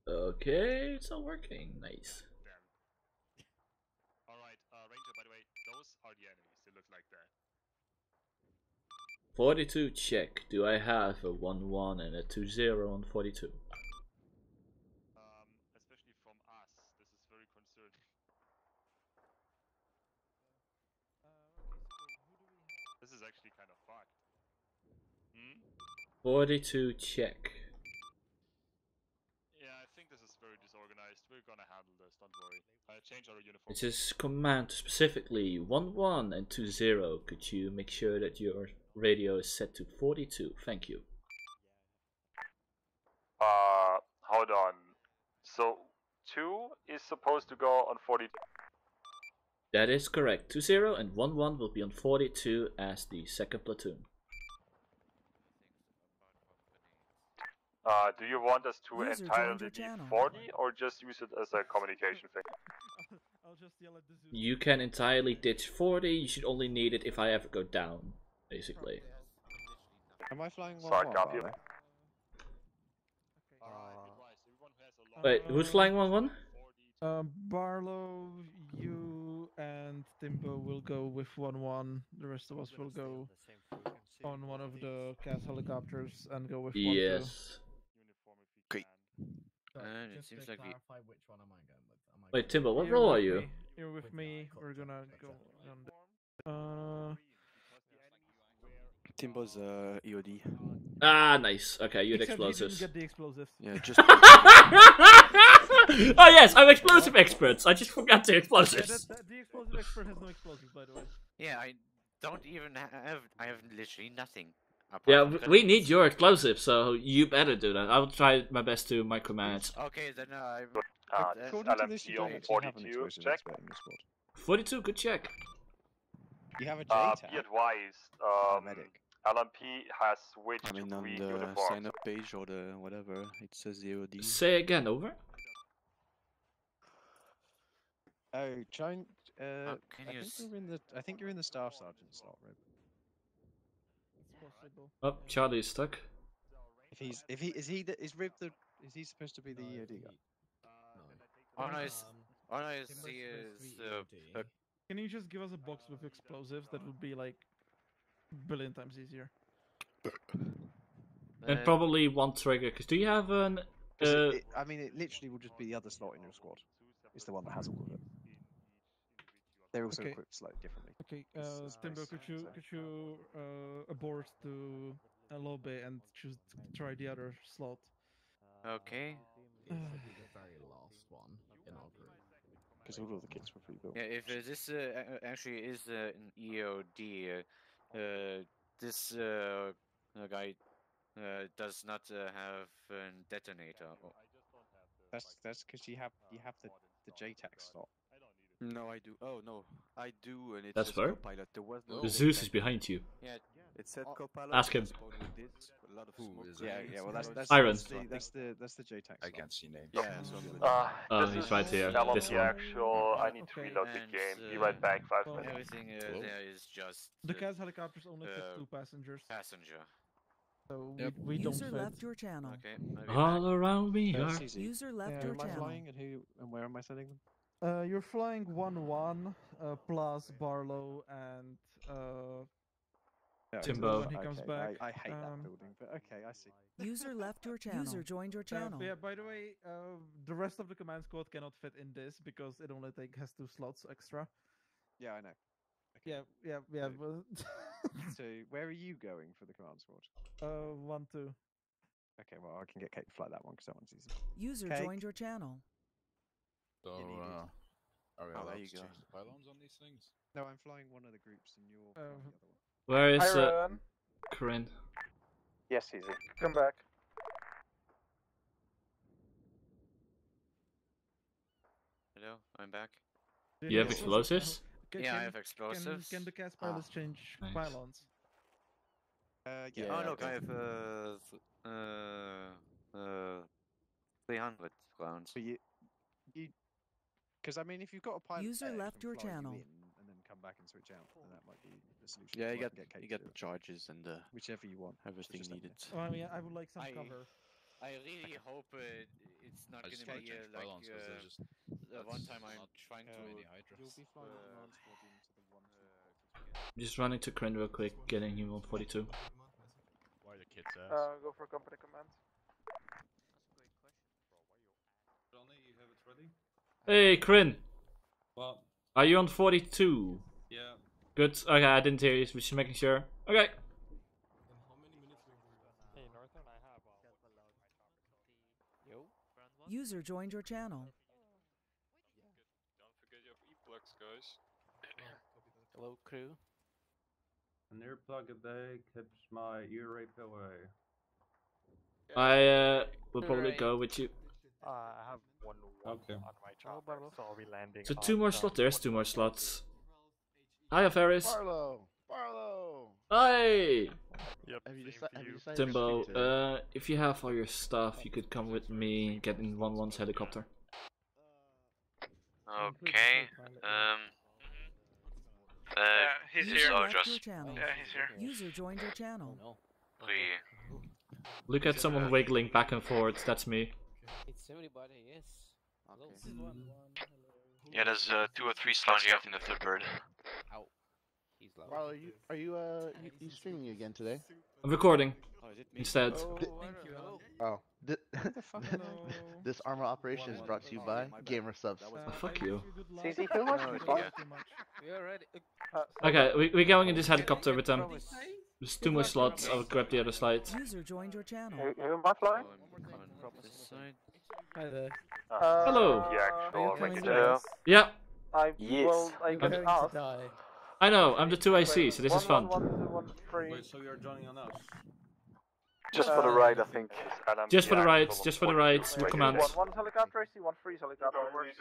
Okay, it's not working. Nice. Alright, Ranger, by the way, those are the enemies. They look like that. 42 check. Do I have a 1-1 and a 2-0 on 42? Especially from us, this is very concerning. This is actually kind of fucked. 42 check. Yeah, I think this is very disorganized. We're gonna handle this, don't worry. Change our uniform. It says command specifically 1-1 and 2-0. Could you make sure that your radio is set to 42? Thank you. Hold on. So, 2 is supposed to go on 42. That is correct. 2-0 and 1-1 will be on 42 as the second platoon. Do you want us to entirely be 40 or just use it as a communication thing? I'll just yell at the Zeus. You can entirely ditch 40. You should only need it if I ever go down, basically. Am I flying one? Sorry, copy. Wait, who's flying 1-1? Barlow, you and Timbo will go with 1-1. The rest of us will go on one of the CAS helicopters and go with 1-2. Yes. Okay. And it seems like which one am I going with? Am I Wait, Timbo, what You're role with are you? me. You're with me. We're gonna go on. Timbo's EOD. Ah, nice. Okay, you had Except explosives. You didn't get the explosives. Yeah, just. Oh yes, I'm explosive experts. I just forgot the Yeah, explosives. the explosive expert has no explosives, by the way. yeah, I don't even have. I have literally nothing. Yeah, we need your explosives, so you better do that. I will try my best to micromanage. Okay, then I. According to this, you don't LMP actually have an 42, explosive check. expert in your squad. 42, good check. You have a Be JTAC. advised, medic. LMP has switched I mean, to on green the uniforms. sign-up page or the whatever, it says EOD. Say again, over. Oh, trying. can I you think you're in the. I think you're in the staff sergeant slot, Rib. It's possible. Oh, Charlie is stuck. Is Rib the is he supposed to be the EOD guy? All I see is Can you just give us a box with explosives? That would be like a billion times easier. And probably one trigger, because do you have an... I mean, it literally will just be the other slot in your squad. It's the one that has all of it. They're also equipped slightly differently. Okay, Timbo, could you abort to a lobby and try the other slot? okay. the very last one in our group. Because all of the kits were pre-built. Yeah, if this actually is an EOD, this guy does not have a detonator. That's because you have the JTAC slot. No, I do. Oh no, I do, and it That's says fair. Copilot. There was no Zeus is behind you. Yeah, it said Copilot. Ask him. A lot of Who is yeah, it? yeah. Well, that's Iron. That's the JTAC slot. I can't see names. Yeah. Oh, This he's is right here. LMP This one. actual. I need to Okay. reload the And, game. Be right back. 5 well, minutes. everything there is just The CAS helicopters only fit 2 passengers, passenger. so Yep. we don't User fit. left your channel. Okay, I'll be All around me are... That's easy. User left Yeah. your Who am I channel. flying and where am I sending them? You're flying 1-1 plus Barlow and Timbo. when he comes back. I hate that um, building, but okay, I see. User left your channel. User joined your channel. Yeah, by the way, the rest of the command squad cannot fit in this because it only has 2 slots extra. Yeah, I know. Yeah. But So where are you going for the command squad? 1-2. Okay, well I can get Kate to fly that one because that one's easy. User Okay. joined your channel. So, are we Oh, allowed there you to go. change the pylons on these things? No, I'm flying one of the groups and you're flying the other one. Where is Iron. Corinne? Yes, easy. Come back. Hello, I'm back. You have explosives? Yeah, I have explosives. Can the CAS pilots change nice. pylons? Yeah. Oh look, I have 300 rounds. But you, because I mean, if you've got a pilot, User there, left can your fly you channel. in and then come back and switch out, and that might be the solution. Yeah, So you I got can get Kate you to got do the it. charges and Whichever you want. everything just let me needed. Well, I mean, I would like some I- cover. I really hope it's not I just gonna want be to change like pylons because they're just. the one that's time I'm not trying too to. many hydras. You'll be flying command squad into the 1-2. Just running to Kryn real quick, getting him on 42. Why the kids ass? Go for company command. Johnny, you have it ready? Hey, Kryn! Well, Are you on 42? yeah. Good. Okay, I didn't hear you, so just making sure. Okay. Hey, Northern, I have Yo. User joined your channel. Don't forget your e-plugs, guys. Hello, crew. An earplug a day keeps my ear rape away. I will probably go with you. I have one Okay. on my chopper, so I'll be landing. So 2 more slots. There's 2 more slots. Hiya, Ferris. Barlow! Barlow! Hi! Yep. Have you same decided? for you. Timbo, if you have all your stuff, you could come with me and get in 1-1's helicopter. Okay. He's here. left your channel. Yeah, he's here. User joined your channel. Look at someone wiggling back and forth. That's me. It's everybody, yes. Hello. Okay. This is one. Yeah, there's 2 or 3 slots left in the third bird. Ow. He's loud. Barlow, are you streaming again today? I'm recording Oh, is it me? instead. Oh, Thank you. hello. Oh. Hello. This Arma operation is brought to you by Gamer Subs. Oh, fuck you. CC, who wants to fly? We are ready. Okay, we're going in this helicopter with them. There's 2 more slots. I'll grab the other slide. User joined your channel. Who am I flying? Hi there. Hello. The actual coming mixture. Yeah, Yes. I'm going to die. I know. I'm the 2IC, so this is fun. Wait, so you're joining on us? Just for the ride, I think. Just for the rides, just for the rides. We command. One helicopter, I see one freeze helicopter.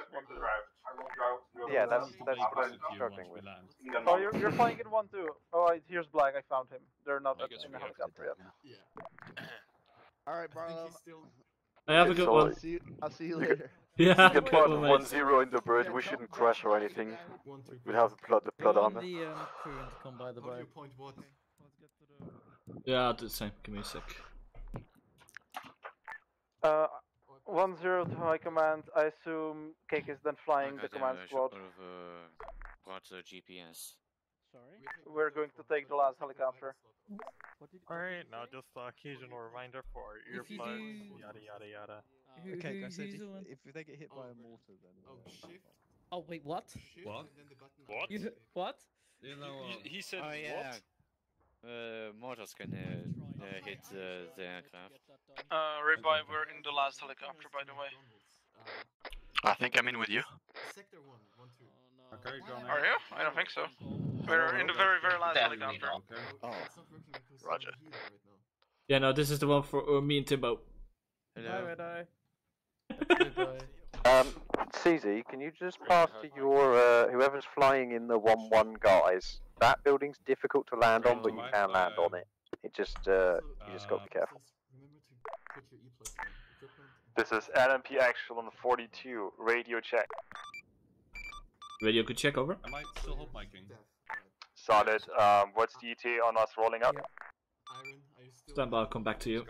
Yeah, that's what I'm Basically, struggling once with. we land. Oh, you're flying in one too. Oh, here's Black. I found him. They're not I guess in we the have helicopter yet. Alright, Barlow. I have a good one. I'll see you later. Yeah, You can good put one, mate. 1-0 in the bird, we shouldn't crash or anything. We have the plot armor. the crew to come by the boat. Yeah, I'll do the same. Give me a sec. 1-0 to high command. I assume Cake is then flying the command squad. Brought the GPS. Sorry? We're going to take the last helicopter. Alright, now just occasional reminder for If you earplugs, do- yada yada yada. Okay, guys, so if they get hit by a mortar, then. Oh, wait, what? What? What? What? You know, he said Oh yeah. Mortars can hit the aircraft. Ribeye, we're in the last helicopter, by the way. I think I'm in with you. Okay, Johnny. Are you? I don't think so. We're in the very, very last helicopter. Okay. Oh, Roger. Yeah, no, this is the one for me and Timbo. Hello. CZ, can you just pass to your whoever's flying in the 1-1 guys? That building's difficult to land on, but you can land on it. It just you just got to be careful. This is NMP actual on 42. Radio check. Radio could check over. Am I still hot micing? Solid. What's the ETA on us rolling up? Stand by, I'll come back to you.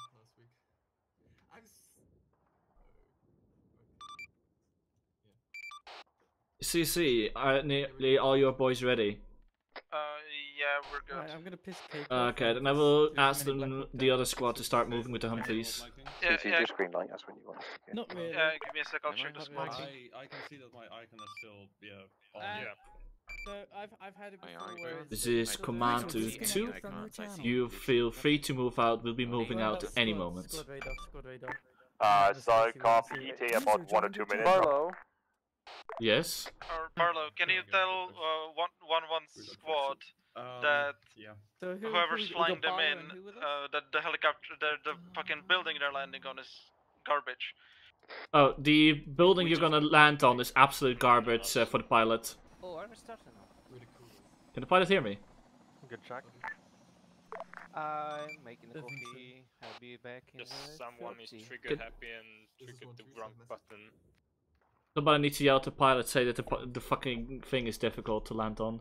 CC, are nearly all your boys ready? Yeah, we're good. I'm gonna piss Cake off. Okay, then I will ask them, the other squad to start moving with the Humvees. CC, just green light. That's when you want us to get. Not really. Give me a sec, I'll check the squad. I can see that my icon is still on. So I've had it before where This is command to Disconnected 2. from your channel. You feel free to move out, we'll be moving out at any moment. Squad radar. So copy ETA about 1 or 2 minutes. Barlow, Yes? Barlow, can you tell 1-1 squad that Yeah. So whoever's flying them in, that the helicopter, the fucking building they're landing on is garbage. Oh, the building you're gonna land on is absolute garbage for the pilot. Oh, I'm starting now. Can the pilot hear me? Good check. I'm making the coffee. I'll be back in Someone is 40. trigger Good. happy and triggered the wrong button. Somebody needs to yell at the pilot, say that the fucking thing is difficult to land on.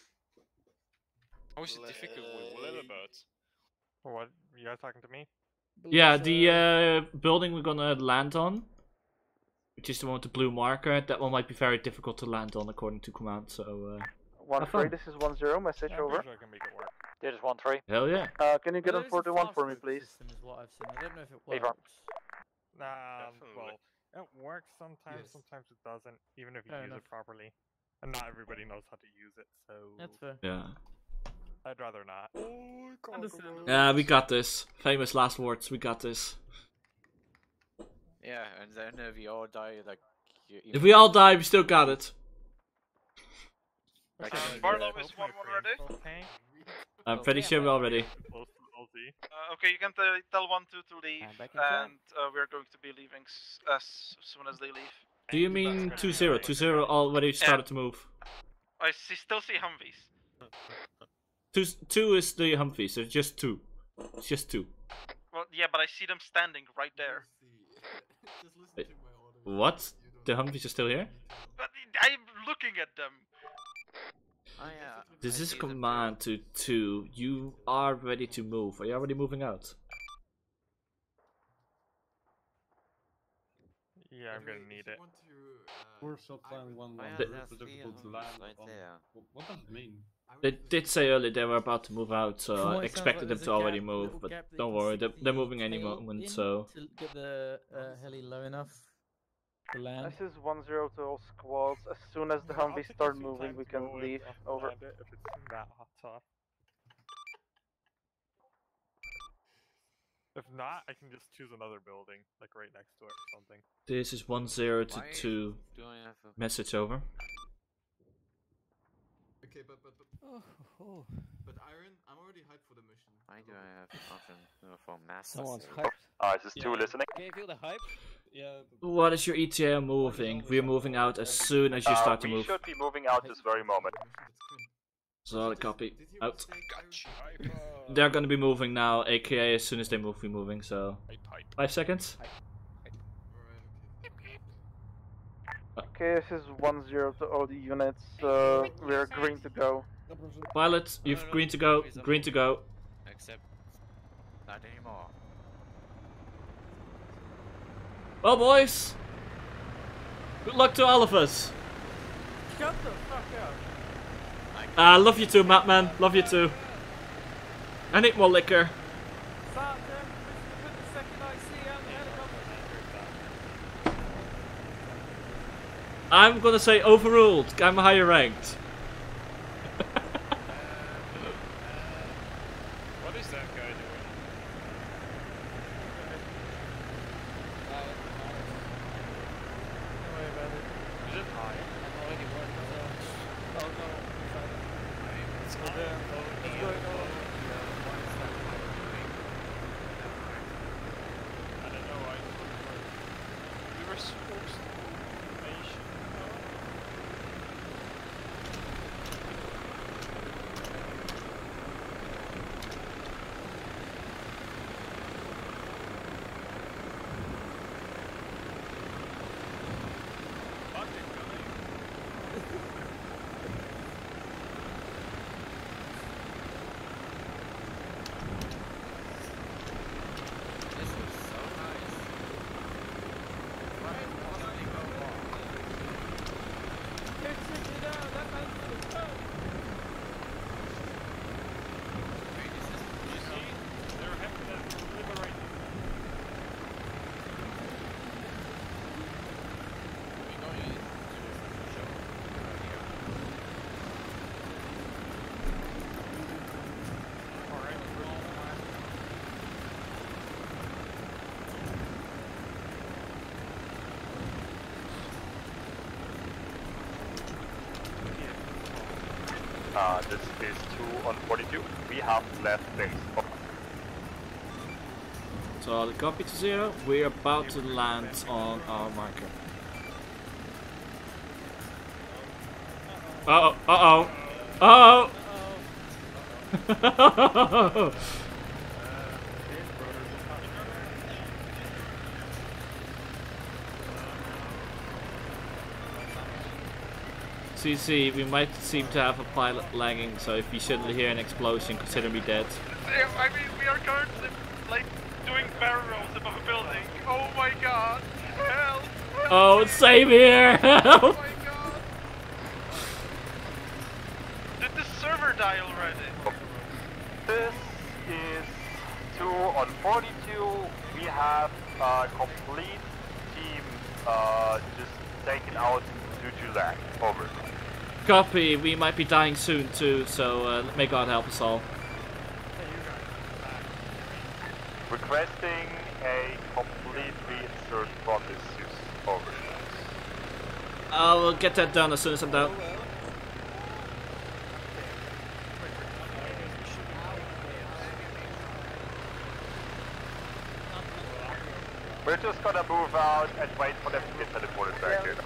How is it difficult with Lillibird? What? You guys talking to me? Yeah, the building we're gonna land on, which is the one with the blue marker, that one might be very difficult to land on according to command, so 1-3, this is 1-0, message Yeah, I'm over. pretty sure I can make it work. This is 1-3. hell yeah. Can you get on 41 for me, please? System is what I've seen. I don't know if it Hey, works. Well, it works sometimes, sometimes it doesn't, even if you Fair use enough. it properly. And not everybody knows how to use it, so... That's fair. Yeah. I'd rather not. Understandable. Yeah, we got this. Famous last words, we got this. Yeah, and then if we all die, like... If we all die, we still got it. Barlow is 1-1 ready? Okay. I'm pretty sure we're all ready. Okay, you can tell 1-2 to leave, and we're going to be leaving as soon as they leave. Do you mean 2-0? 2-0 already started to move. I still see Humvees. 2 is the Humvees, so just 2. It's just 2. Well, yeah, but I see them standing right there. What? The Humvees are still here? But I'm looking at them. This is command to 2. You are ready to move. Are you already moving out? Yeah, I'm gonna need it. We're still planning one The- difficult to land on. What does it mean? They did say earlier they were about to move out, so I expected them to already move, but don't worry, they're moving any moment, so... To get the heli low enough to land. This is 1-0 to all squads. As soon as the Humvees start moving, we can leave. Over. If it's that hot. If not, I can just choose another building, like right next to it or something. This is 1-0 to 2. Message over. Okay, but Iron, I'm already hyped for the mission. Why do I have option for master? Someone's hyped. Is this 2 listening? Can you feel the hype? Yeah. What is your ETA moving? We're moving out as soon as you start to move. We should be moving out this very moment. Solid copy. Out. They're gonna be moving now, aka as soon as they move, we're moving, so... 5 seconds? Okay, this is 1-0 to all the units. We're green to go. Pilot, you've green to go, green to go. Except not anymore. Well, boys, good luck to all of us. Shut the fuck up. Love you too, Matman. Love you too. I need more liquor. I'm gonna say overruled. I'm higher ranked. What is that guy doing? Don't worry about it. Is it high? I'm already working, so... Oh no, it's going on. I don't know, we were supposed to information. This is 2 on 42. We have left things. So, copy to 0. We're about to land on our marker. Uh oh. Uh oh. CC, we might seem to have a pilot lagging, so if you suddenly hear an explosion, consider me dead. I mean, we are currently like doing barrel rolls above a building. Oh my god! Help! Help Oh, same here! Help! Oh my god! Did the server die already? This is 2 on 42. We have a complete team just taken out due to lag. Over. Copy, we might be dying soon too, so may God help us all. Requesting a complete reinsert from this Zeus. Over. I will get that done as soon as I'm done. We're just gonna move out and wait for them to get teleported back in.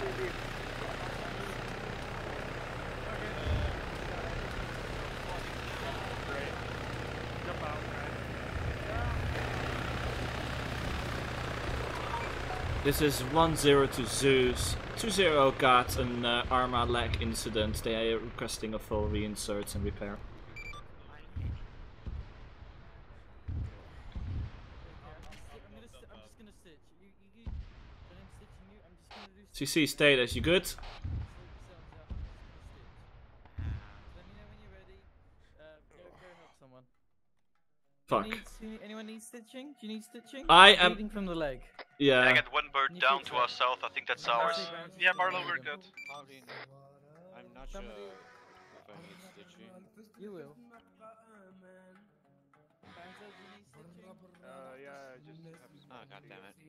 This is 1-0 to Zeus. 2-0 got an Arma lag incident. They are requesting a full reinsert and repair. CC status, you good? Fuck. Anyone need stitching? Do you need stitching? I am bleeding from the leg. Yeah. I got one bird down to our south. I think that's ours. Yeah, Barlow, we're good. I'm not sure if I need stitching. You will. Yeah, just have... Oh, god damn it.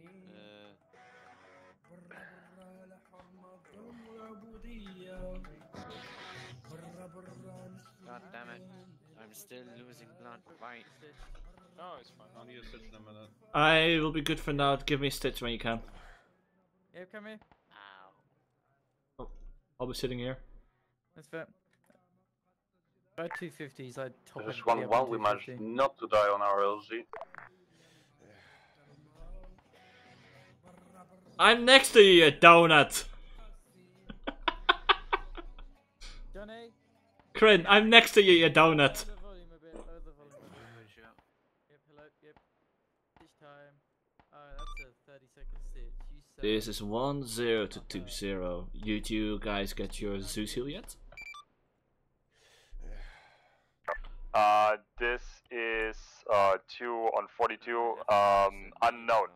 God damn it. I'm still losing blood. Why? No, it's fine. I'll need a stitch in a minute. I will be good for now. Give me a stitch when you can. Yeah, come here. Oh, I'll be sitting here. That's fair. I had 250s. I'd top This is end the 1-1. We managed not to die on our LG. I'm next to you, you donut. Johnny. Crin, I'm next to you, you donut. This is 1-0 to 2-0. You guys get your Zeus heal yet? This is 2 on 42. Unknown.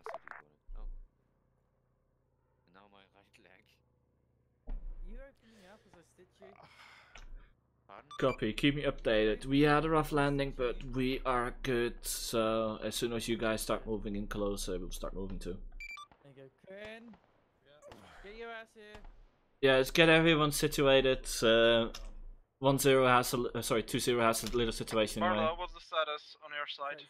Now my right leg. You open me up as I stitch you. Copy, keep me updated. We had a rough landing, but we are good. So as soon as you guys start moving in closer, we'll start moving too. There you go, Corinne. Get your ass here. Yeah, let's get everyone situated. 1-0 has a sorry, 2-0 has a little situation anyway. Barlow, what's the status on your side?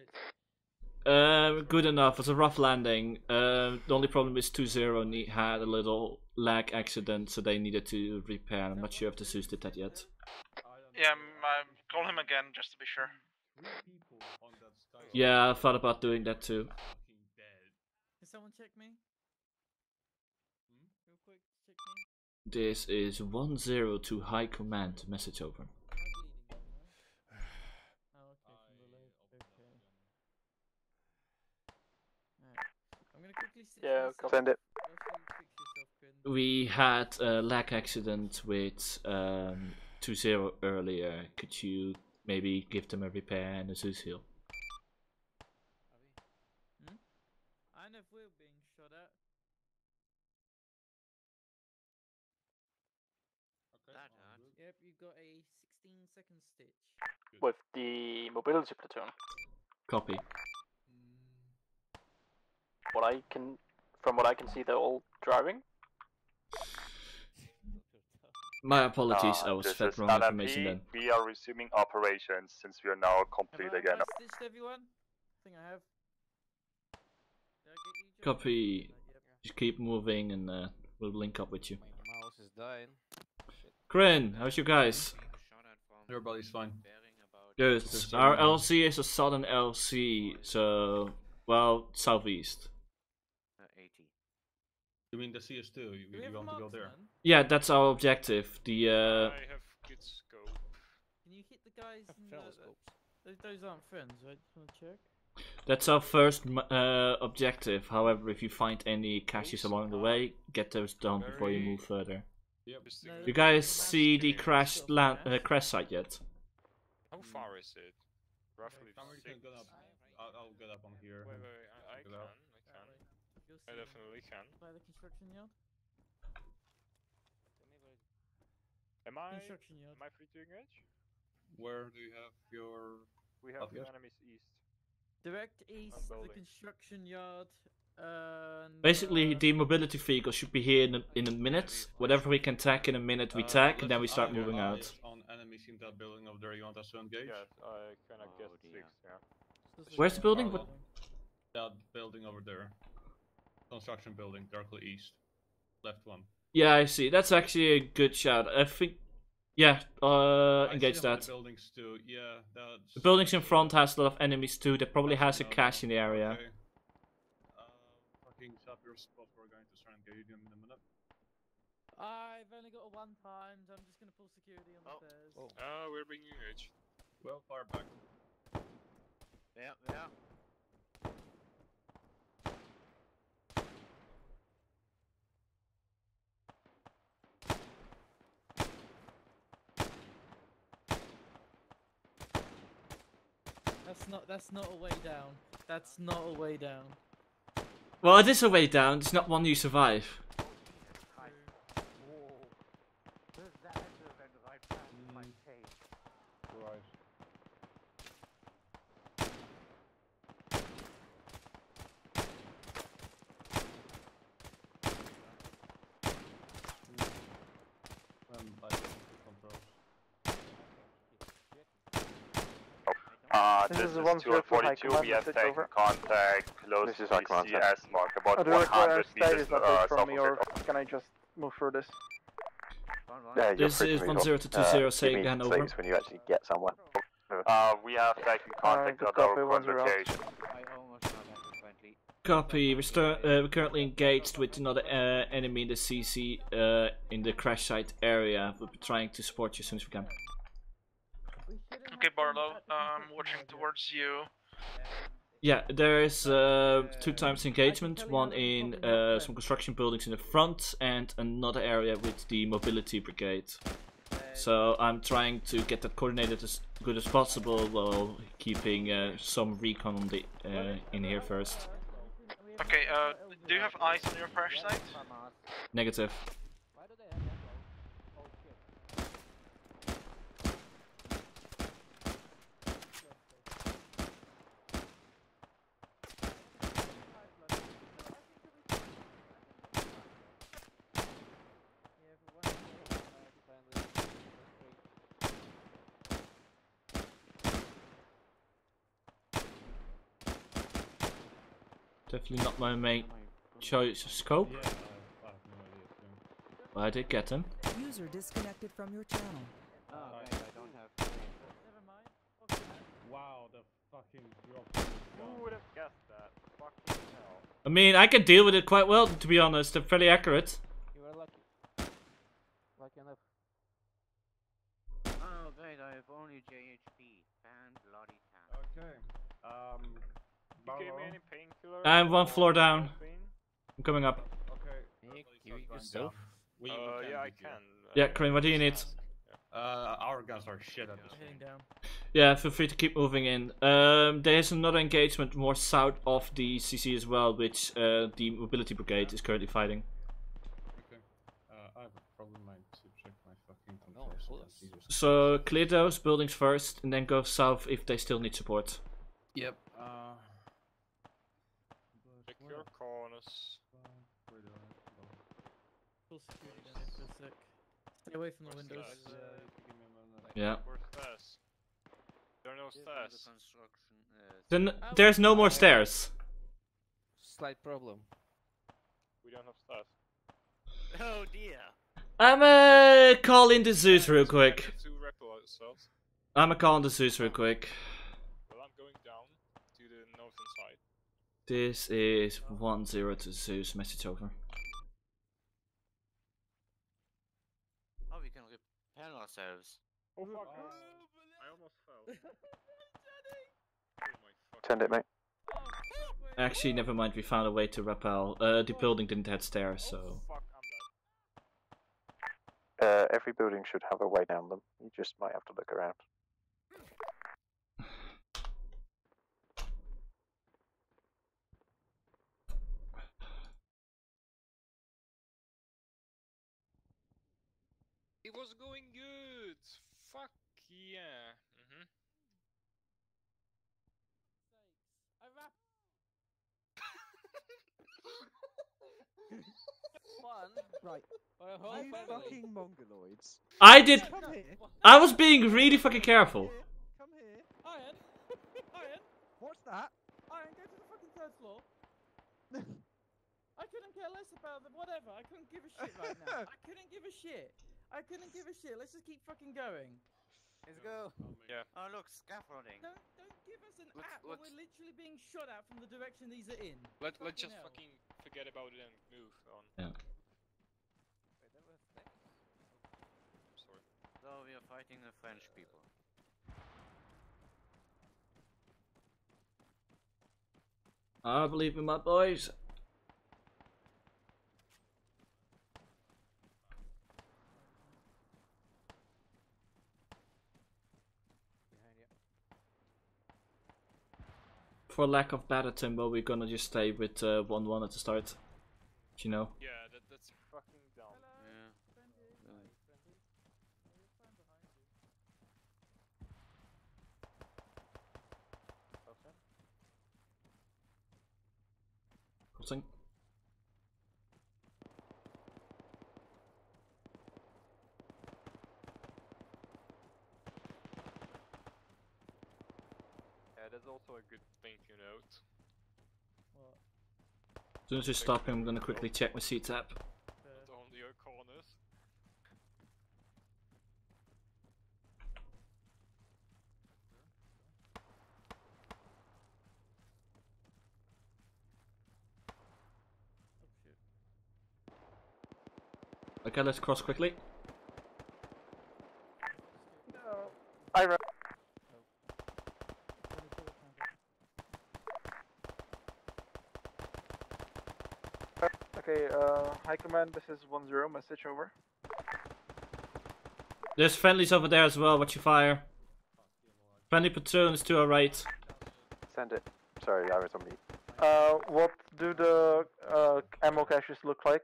Good enough. It's a rough landing. The only problem is 2-0 had a little lag accident, so they needed to repair. I'm not sure if the Zeus did that yet. Yeah, call him again just to be sure. Yeah, I thought about doing that too. Can someone check me? Real quick, check me. This is 1-0 to High Command. Message over. Yeah, send it. We had a lag accident with 2-0 earlier. Could you maybe give them a repair and a Zeus heal? I know if we're being shot at. Yep, you've got a 16-second stitch. With the mobility platoon. Copy. From what I can see, they're all driving. My apologies, I was this fed is wrong LMP. information then. We are resuming operations since we are now complete again. Have I stitched everyone? I think I have. Did I get you, John? Copy. Just keep moving and we'll link up with you. My mouse is dying. Crin, how's you guys? Everybody's fine. Good. Our LC is a southern LC, so, well, southeast. 80. You mean the CS2? You want to go there? Yeah, that's our objective. The I have good scope. Can you hit the guys in the... Those aren't friends, right? Just wanna check. That's our first objective. However, if you find any caches along the way, get those done before you move further. Yep. You guys see the crash site yet? How far is it? Roughly Somebody 6. can get up. I'll get up on here. Wait, I can. I definitely can. By the construction yard? Am I Construction yard. free to engage? Where do you have your... We have yes. enemies east. Direct east, the building. construction yard, and... Basically, the mobility vehicle should be here in a minute. Whatever we can tack in a minute, we tack, and then we start moving out. On enemies in that building over there, you want us to engage? Yes, I kinda guessed 6, yeah. Where's the building? What? That building over there. Construction building, directly east. Left one. Yeah, I see. That's actually a good shout. I think... Yeah, engage that. The buildings too. Yeah, that's... The buildings in front has a lot of enemies too. That probably has a cache in the area. Okay. Fucking set up your spot. We're going to start engaging in a minute. I've only got a 1 prime, so I'm just gonna pull security on the stairs. We're being engaged. Well, fire back. Yeah. That's not a way down. That's not a way down. Well, it is a way down. It's not one you survive. This is 142, we have taken contact close to the CS mark, about 100 meters south of it. Can I just move through this? Yeah, This is 1020, say again, over. when you actually get somewhere. We have taken contact at our current location. Copy. We're currently engaged with another enemy in the CC in the crash site area. We'll be trying to support you as soon as we can. Okay, Barlow, watching towards you. Yeah, there is 2 times engagement. One in some construction buildings in the front, and another area with the mobility brigade. So I'm trying to get that coordinated as good as possible while keeping some recon on the in here first. Okay, do you have eyes on your crash site? Negative. Definitely not my main choice of scope. But I did get him. User disconnected from your channel. Oh, right, I don't have. Never mind. Wow, the fucking drop. Who would have guessed that? Fucking hell. I mean, I can deal with it quite well, to be honest. They're fairly accurate. You were lucky. Lucky enough. Oh, great, I have only JHP. Fan bloody town. Okay. You gave me any painkiller? I'm 1 floor down. I'm coming up. Okay. yourself? Yeah, I can. Yeah, Crane, what do you need? Our guns are shit at this point. Down. Yeah, feel free to keep moving in. There's another engagement more south of the CC as well, which the mobility brigade is currently fighting. Okay. I have a problem. I need to check my fucking controls. So clear those buildings first, and then go south if they still need support. Yep. Secure corners. Full security down here for a sec. Stay away from the windows. Yeah. Where's stairs? There are no stairs. Then there's no more stairs. Slight problem. We don't have stairs. Oh dear. I'm call in the Zeus real quick. To recall ourselves. I'm calling the Zeus real quick. Well, I'm going down to the northern side. This is 1-0 to Zeus. Message over. Oh, we can repel ourselves. Oh fuck! I almost fell. Send it, mate. Actually, never mind. We found a way to rappel. The building didn't have stairs, so. Every building should have a way down them. You just might have to look around. It was going good. Fuck yeah. Right. You fucking mongoloids. I did. Come here. I was being really fucking careful. Come here. Iron. Iron. What's that? Iron, go to the fucking third floor. I couldn't care less about the whatever. I couldn't give a shit right now. I couldn't give a shit. I couldn't give a shit. Let's just keep fucking going. Let's go. Yeah. Oh look, scaffolding. Don't give us an app when we're literally being shot at from the direction these are in. Let's just fucking forget about it and move on. Yeah. Sorry. So we are fighting the French people. I believe in my boys. For lack of better Timbo, we're gonna just stay with 1-1 at the start. You know. Yeah, that's fucking dumb. Yeah. Crossing. Yeah, that's also a good thing to note. As soon as you stop him, I'm gonna quickly check my seats app. Not on your corners. Okay, let's cross quickly. No. I Okay, High Command, this is 1-0, message over. There's friendlies over there as well, watch your fire. Friendly platoons to our right. Send it. Sorry, I was on mute. What do the ammo caches look like?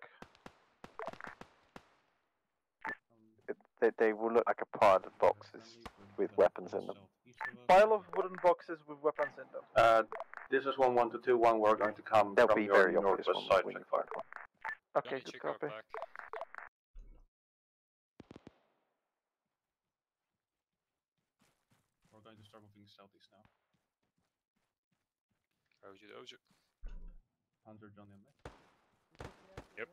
They will look like a pile of boxes with weapons in them. Pile of wooden boxes with weapons in them. This is 1-1 to 2-1. We're going to come. They'll from be your very obvious side. When you find one. Okay, good copy. We're going to start moving southeast now. Doja doja. 100 Johnny on me. Yep.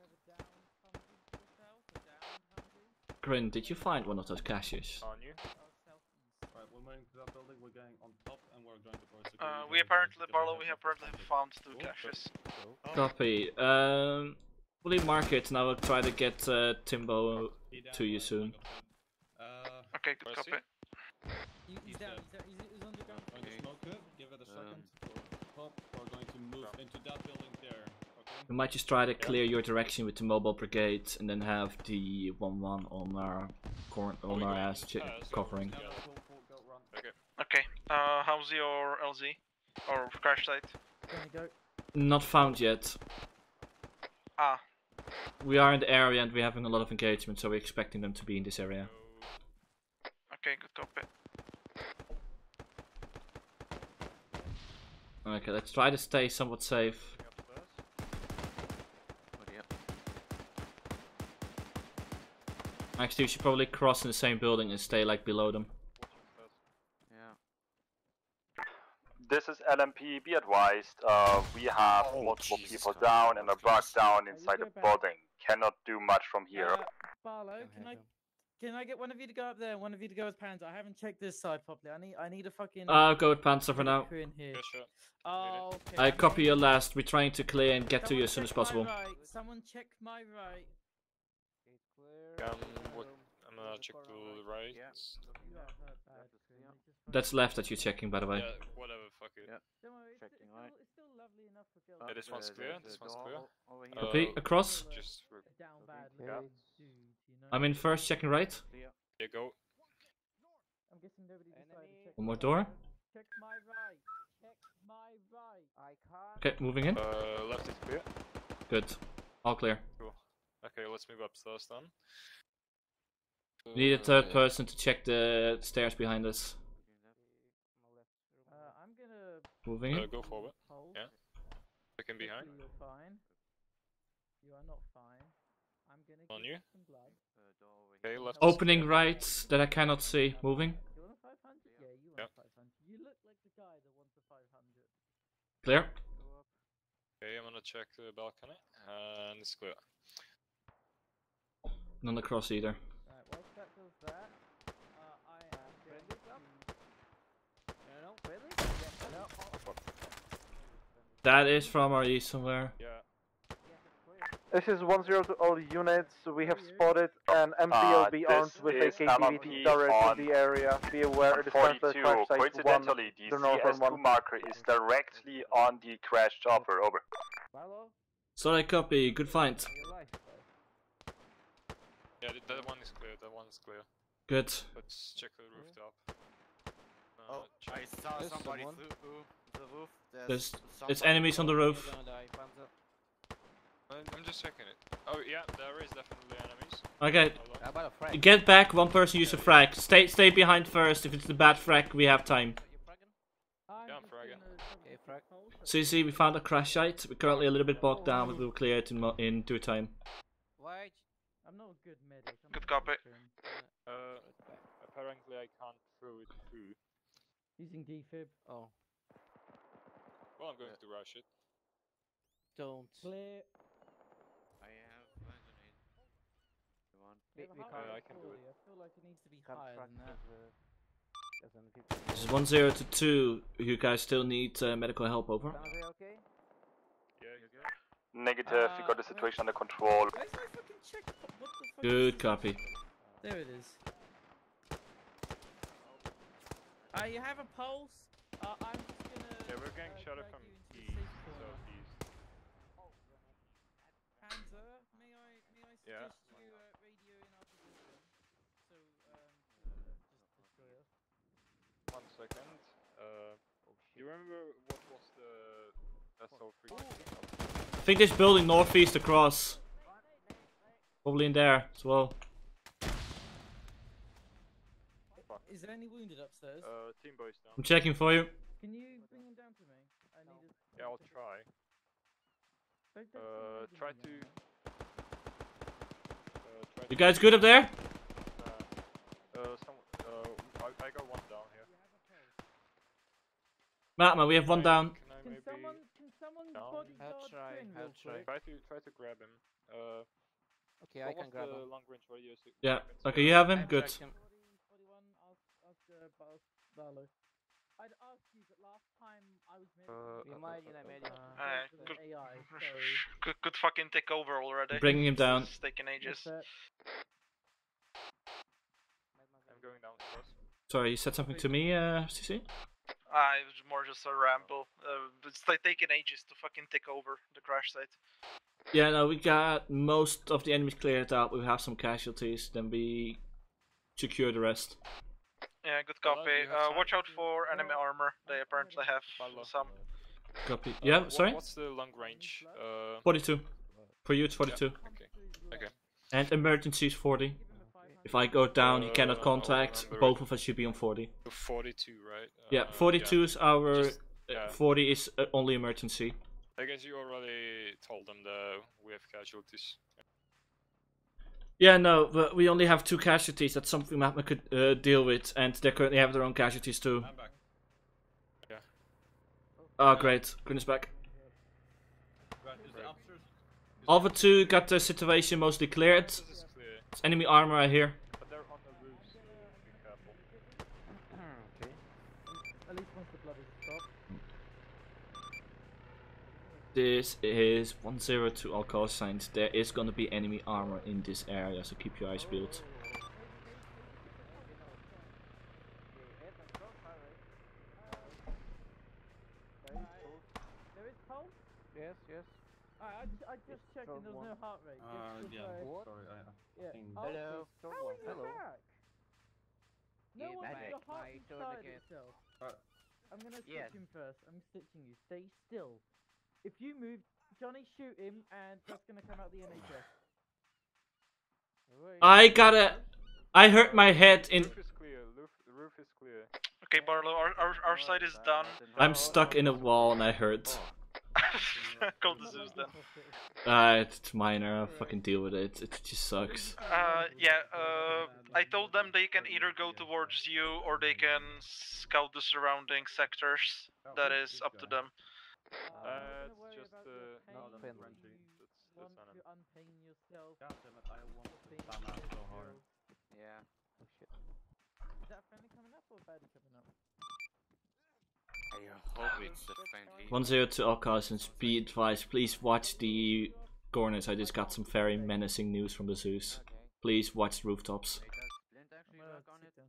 Grin, did you find one of those caches? On you. Right, we're moving to that building, we're going on top, and we're going to force We apparently, Barlow, we apparently found 2 caches. Copy. Fully mark it, and I will try to get Timbo to you soon. Okay, good copy. He's down, he's on the ground. Going to smoke it, give it a second. Pop, we're going to move into that building there, okay? We might just try to clear your direction with the mobile brigade, and then have the 1-1 on our ass covering. Okay, how's your LZ? Or crash site? Not found yet. Ah. We are in the area and we're having a lot of engagement, so we're expecting them to be in this area. Okay, good copy. Okay, let's try to stay somewhat safe. Actually, we should probably cross in the same building and stay like below them. This is LMP, be advised, we have multiple people down and are boxed down inside the building. Cannot do much from here. Barlow, can I get one of you to go up there and one of you to go with Panzer? I haven't checked this side properly. I need a fucking... I'll go with Panzer for now. In here. Yeah, sure. Oh, okay. I copy your last. We're trying to clear and get to you as soon as possible. Right. Someone check my right. What? I'm not gonna check to the right. That's left that you're checking, by the way. Yeah, whatever, fuck it. Don't worry, it's still lovely enough for girls. Yeah, this one's clear, this one's clear. Copy, across. Just... Down bad Yeah. dude, you know? I'm in first, checking right. Yeah, go. I'm guessing nobody decided to check One more door. Check my right. Check my right. I can't. Okay, moving in. Left is clear. Good. All clear. Cool. Okay, let's move upstairs then. We need a third person to check the stairs behind us. I'm gonna. Moving in. Go forward. Yeah. Second behind. You're fine. You are not fine. I'm gonna On give you. some blood. Okay, left. Opening right that I cannot see. Moving. You want a 500? Yeah, you want a 500. You look like the guy that wants a 500. Clear. Okay, I'm gonna check the balcony. And it's clear. None across either. Right, well, that does that. I am going to... No, really? Yeah, no. That is from our east somewhere. Yeah. This is 1-0 to all units. We have spotted an MPLB armed with a KTV turret in the area. Be aware it is currently 42. crash site 1. Coincidentally, the CS2 marker is directly on the crash chopper. Over. Sorry, copy. Good find. Yeah, that one is clear, that one is clear. Good. Let's check the rooftop. Oh, I saw somebody through the roof. There's enemies on the roof. I'm just checking it. Oh yeah, there is definitely enemies. Okay. Get back, one person use a frag. Stay behind first. If it's the bad frag, we have time. Yeah, I'm fragging. CC, we found a crash site. We're currently a little bit bogged down, but we'll clear it in due time. I'm not a good medic. Good copy. Apparently I can't throw it through. Using defib. Oh. Well, I'm going to rush it. Don't. Clear. I have grenade. I can do it. I feel like it needs to be higher than that. This is 1-0 to 2. You guys still need medical help, over. Okay. Yeah, you're good. Negative, we got the situation under control. Good copy. There it is. You have a pulse. I'm just gonna. Yeah, we're getting shot at from east, southeast. Panzer, may I suggest you radio in our position? So just destroy us. 1 second. Do you remember what was the vessel frequency? I think this building northeast across. Probably in there as well. Is there any wounded upstairs? Team boys down. I'm checking for you. Can you bring him down to me? I need a... Yeah, I'll try. Try to... You guys good up there? I got one down here. Matma, we have one down. Can someone bodyguard Finn real quick? Try to grab him. Okay, I can grab him. Long range radio? Yeah. Okay, you have him. Good. I'd ask you, but last time I was Good fucking take over already. Bringing him down. It's taking ages. I'm going down first. Sorry, you said something to me, CC? It was more just a ramble. It's like taking ages to fucking take over the crash site. Yeah, no, we got most of the enemies cleared out. We have some casualties, then we secure the rest. Yeah, good copy. Watch out for enemy armor. They apparently have some. Copy. Yeah, sorry? What's the long range? 42. For you, it's 42. Yeah. Okay. And emergency is 40. If I go down, he cannot contact. Both of us should be on 40. 42, right? Yeah, 42 is our... 40 is only emergency. I guess you already told them that we have casualties. Yeah, no, but we only have 2 casualties. That's something Magma could deal with, and they currently have their own casualties too. I'm back. Yeah. Oh, great. Goodness back. Alpha 2 got the situation mostly cleared. There's enemy armor right here. But they're on the roofs, so be careful. Okay. At least once the blood is stopped. This is 1-0 to all call signs. There is gonna be enemy armor in this area, so keep your eyes peeled. I just checked and there was no heart rate. Yeah. What? Sorry, I Yeah. think. Hello. How are you Hello. back? No one Medic, the heart my turn started again. itself. Uh, I'm gonna stitch Yes. him first. I'm stitching you. Stay still. If you move, Johnny, shoot him, and that's gonna come out the NHS. I gotta. I hurt my head in. Roof is clear. Roof is clear. Okay, Barlow, our side is done. I'm stuck in a wall and I hurt. Call the Zeus then. It's minor. I'll fucking deal with it. It just sucks. Yeah, I told them they can either go towards you or they can scout the surrounding sectors. That is up to them. It's just No, that's pain. Frenchy. You want That's to unpain yourself. God damn it! I want to spam out so hard. Yeah. Oh shit. Is that friendly coming up or baddie coming up? I hope it's the friendly. 1-0 to all casters. Be advised, please watch the corners. I just got some very menacing news from the Zeus. Please watch the rooftops. Flint actually work on it?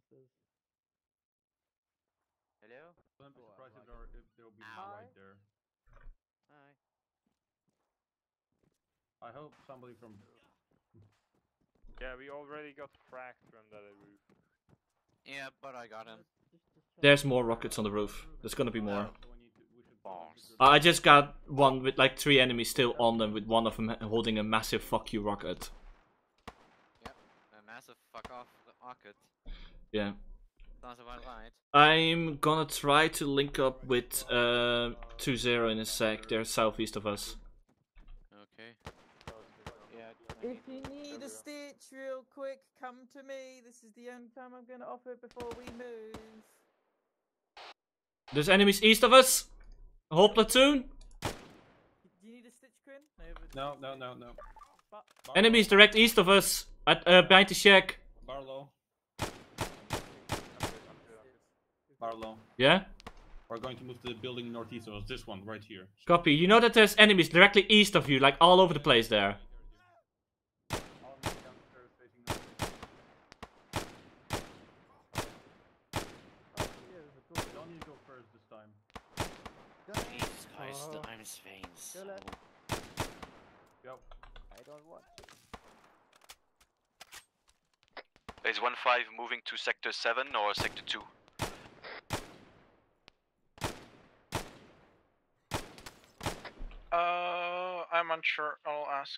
Hello? Don't be surprised if there will be more right there. Hi. I hope somebody from. Yeah, we already got fragged from that roof. Yeah, but I got him. There's more rockets on the roof. There's gonna be more. Bombs. I just got one with like 3 enemies still on them, with one of them holding a massive fuck you rocket. Yep, a massive fuck off rocket. Yeah. Sounds about right. I'm gonna try to link up with 2-0 in a sec. They're southeast of us. Okay. If you need a stitch real quick, come to me. This is the only time I'm gonna offer it before we move. There's enemies east of us. A whole platoon. Do you need a stitch, Quinn? No. Enemies direct east of us. At behind the shack. Barlow. Yeah? We're going to move to the building northeast of us. This one, right here. Copy. You know that there's enemies directly east of you, like all over the place there. Don't you go first this time. Jesus Christ, I'm his veins. Yep. I don't want to. Is 1-5 moving to sector 7 or sector 2? I'm unsure. I'll ask.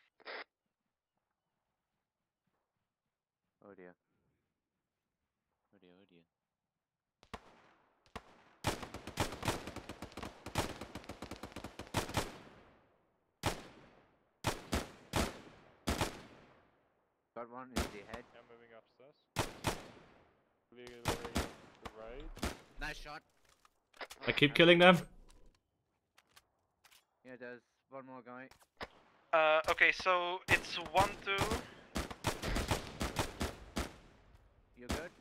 Oh dear. Oh dear, oh dear. Got one in the head. I'm moving upstairs. Clear the way to the right. Nice shot. I keep killing them. Yeah, there's one more guy. Okay, so it's 1-2. You good?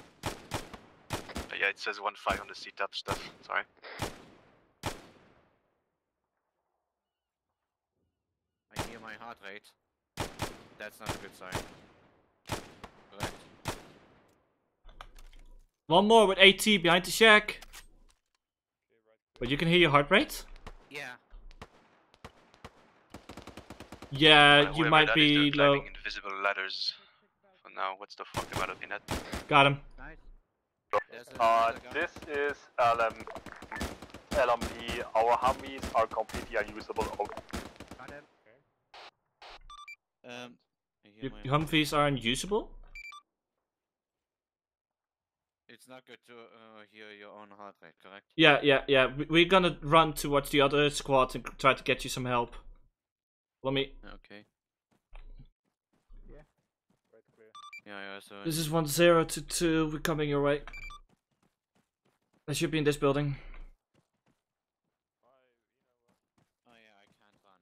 Yeah, it says 1-5 on the setup stuff. Sorry. I hear my heart rate. That's not a good sign. Correct. One more with AT behind the shack. But you can hear your heart rate? Yeah. Yeah, you Whoever might that is, be they're low. climbing invisible ladders. For now, what's the fuck about looking at? Got him. Nice. This is LMP. Our Humvees are completely unusable. Got him. I Your hear my Humvees are unusable? It's not good to hear your own heart rate, correct? Yeah. We're gonna run towards the other squad and try to get you some help. Let me. Okay. Yeah. Right clear. Yeah, so This is 1-0 to 2. We're coming your way. I should be in this building. Oh yeah, I can't run.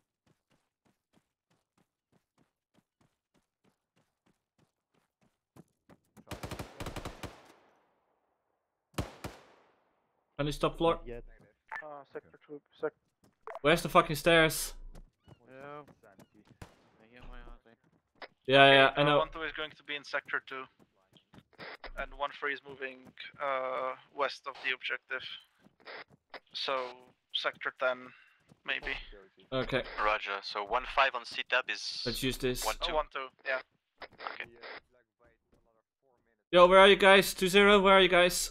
On this top floor. Sector 2. Where's the fucking stairs? Hello. I hear my heart rate. Yeah, I know. 1-2 is going to be in sector 2. And 1-3 is moving west of the objective. So sector 10 maybe. Okay. Roger. So 1-5 on C-tab is. Let's use this. 1-2. 1-2, yeah. Okay. Yo, where are you guys? 2-0, where are you guys?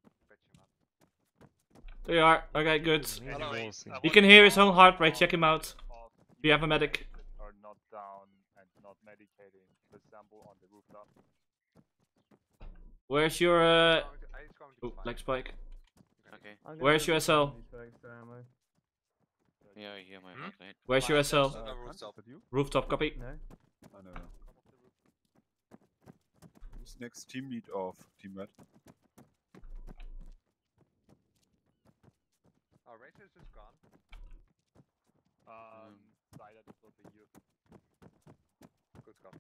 There you are. Okay, good. You can hear his own heart rate, check him out. Do you have a medic? Are not down and not medicating. For example, on the rooftop. Where's your oh, leg spike? Okay. Where's your SL? Yeah, I hear my heart rate. Where's your SL? Rooftop, copy. No, no. Who's next team lead of Team Red? Racers is gone. Cider, this will be you. Good copy.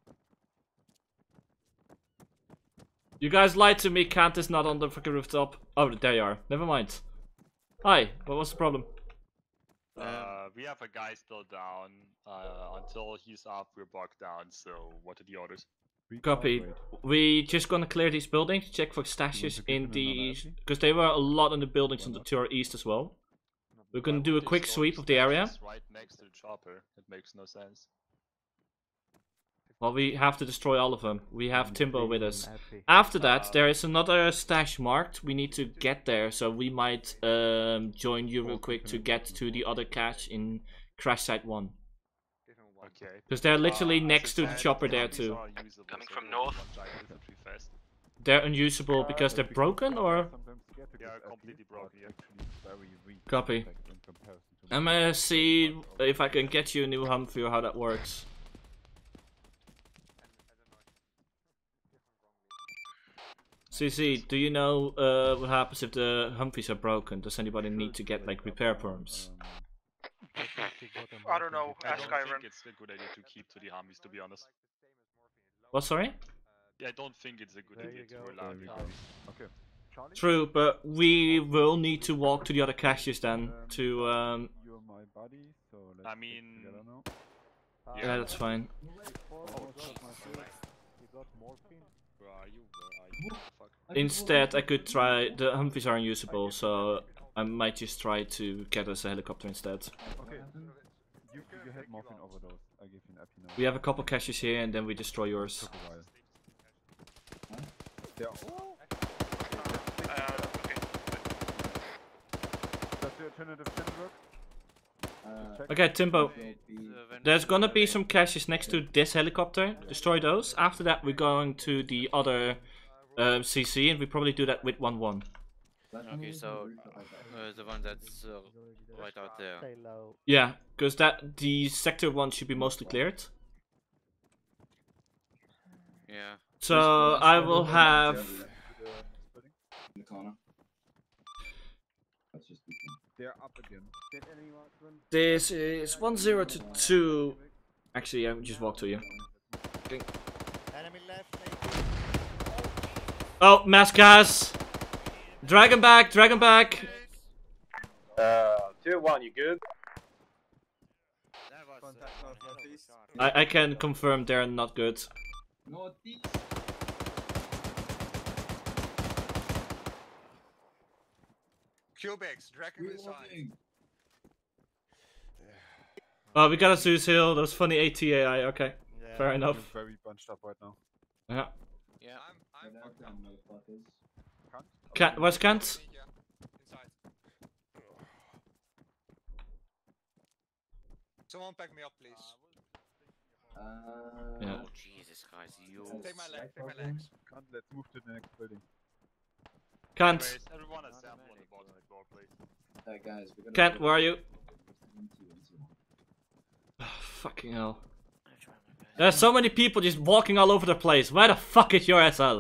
You guys lied to me, Kant is not on the fucking rooftop. Oh, there you are. Never mind. Hi, what was the problem? We have a guy still down. Until he's up, we're bogged down. So, what are the orders? Copy. We just gonna clear these buildings, check for stashes in the... Because there were a lot in the buildings to our east as well. We're gonna do a quick sweep of the area. Right next to the chopper. It makes no sense. Well, we have to destroy all of them. We have Timbo with us. After that, there is another stash marked. We need to get there, so we might join you real quick to get to the other cache in Crash Site 1. Okay. Because they're literally next to the chopper there too. Coming from north. They're unusable because they're broken, or? They are completely broken, yeah. Copy. I'm gonna see if I can get you a new Humvee or how that works. CC, do you know what happens if the Humvees are broken? Does anybody need to get like repair perms? I don't know, ask I Iron. think it's a good idea to keep to the Humvees, to be honest. What, sorry? Yeah, I don't think it's a good idea to rely on the Humvees. Okay. True, but we will need to walk to the other caches then to You're my buddy, so let's I mean, yeah, that's fine. Instead, I could try. The Humvees are unusable, so I might just try to get us a helicopter instead. Okay. You had morphine overdose. I give you an epi now. We have a couple caches here, and then we destroy yours. Yeah. Does the alternative pin work? Okay, Timbo. There's gonna be some caches next to this helicopter. Destroy those. After that, we're going to the other CC, and we probably do that with 1-1. Okay, so the one that's right out there. Yeah, because the sector 1 should be mostly cleared. Yeah. So I will have. In the corner. They're up again. This is 1-0 to 2. Actually, I will just walk to you. Okay. Enemy left. Oh, mass gas! Drag him back, drag him back! 2-1, you good? I can confirm they're not good. Northeast. Cubics, drag him inside. Oh, we got a Zeus Hill. That was funny ATAI. Okay, Yeah, fair enough. We're very bunched up right now. Yeah. Yeah. I'm fucked up. Kant, where's Kant? Someone pack me up, please. Yeah. Oh, Jesus Christ, you. Take my legs, take my legs. Can't, let's move to the next building. Kant. Anyways, everyone assemble on the bottom floor, please. Guys, we're gonna Kant, where are you? Fucking hell. There's so many people just walking all over the place. Where the fuck is your SL?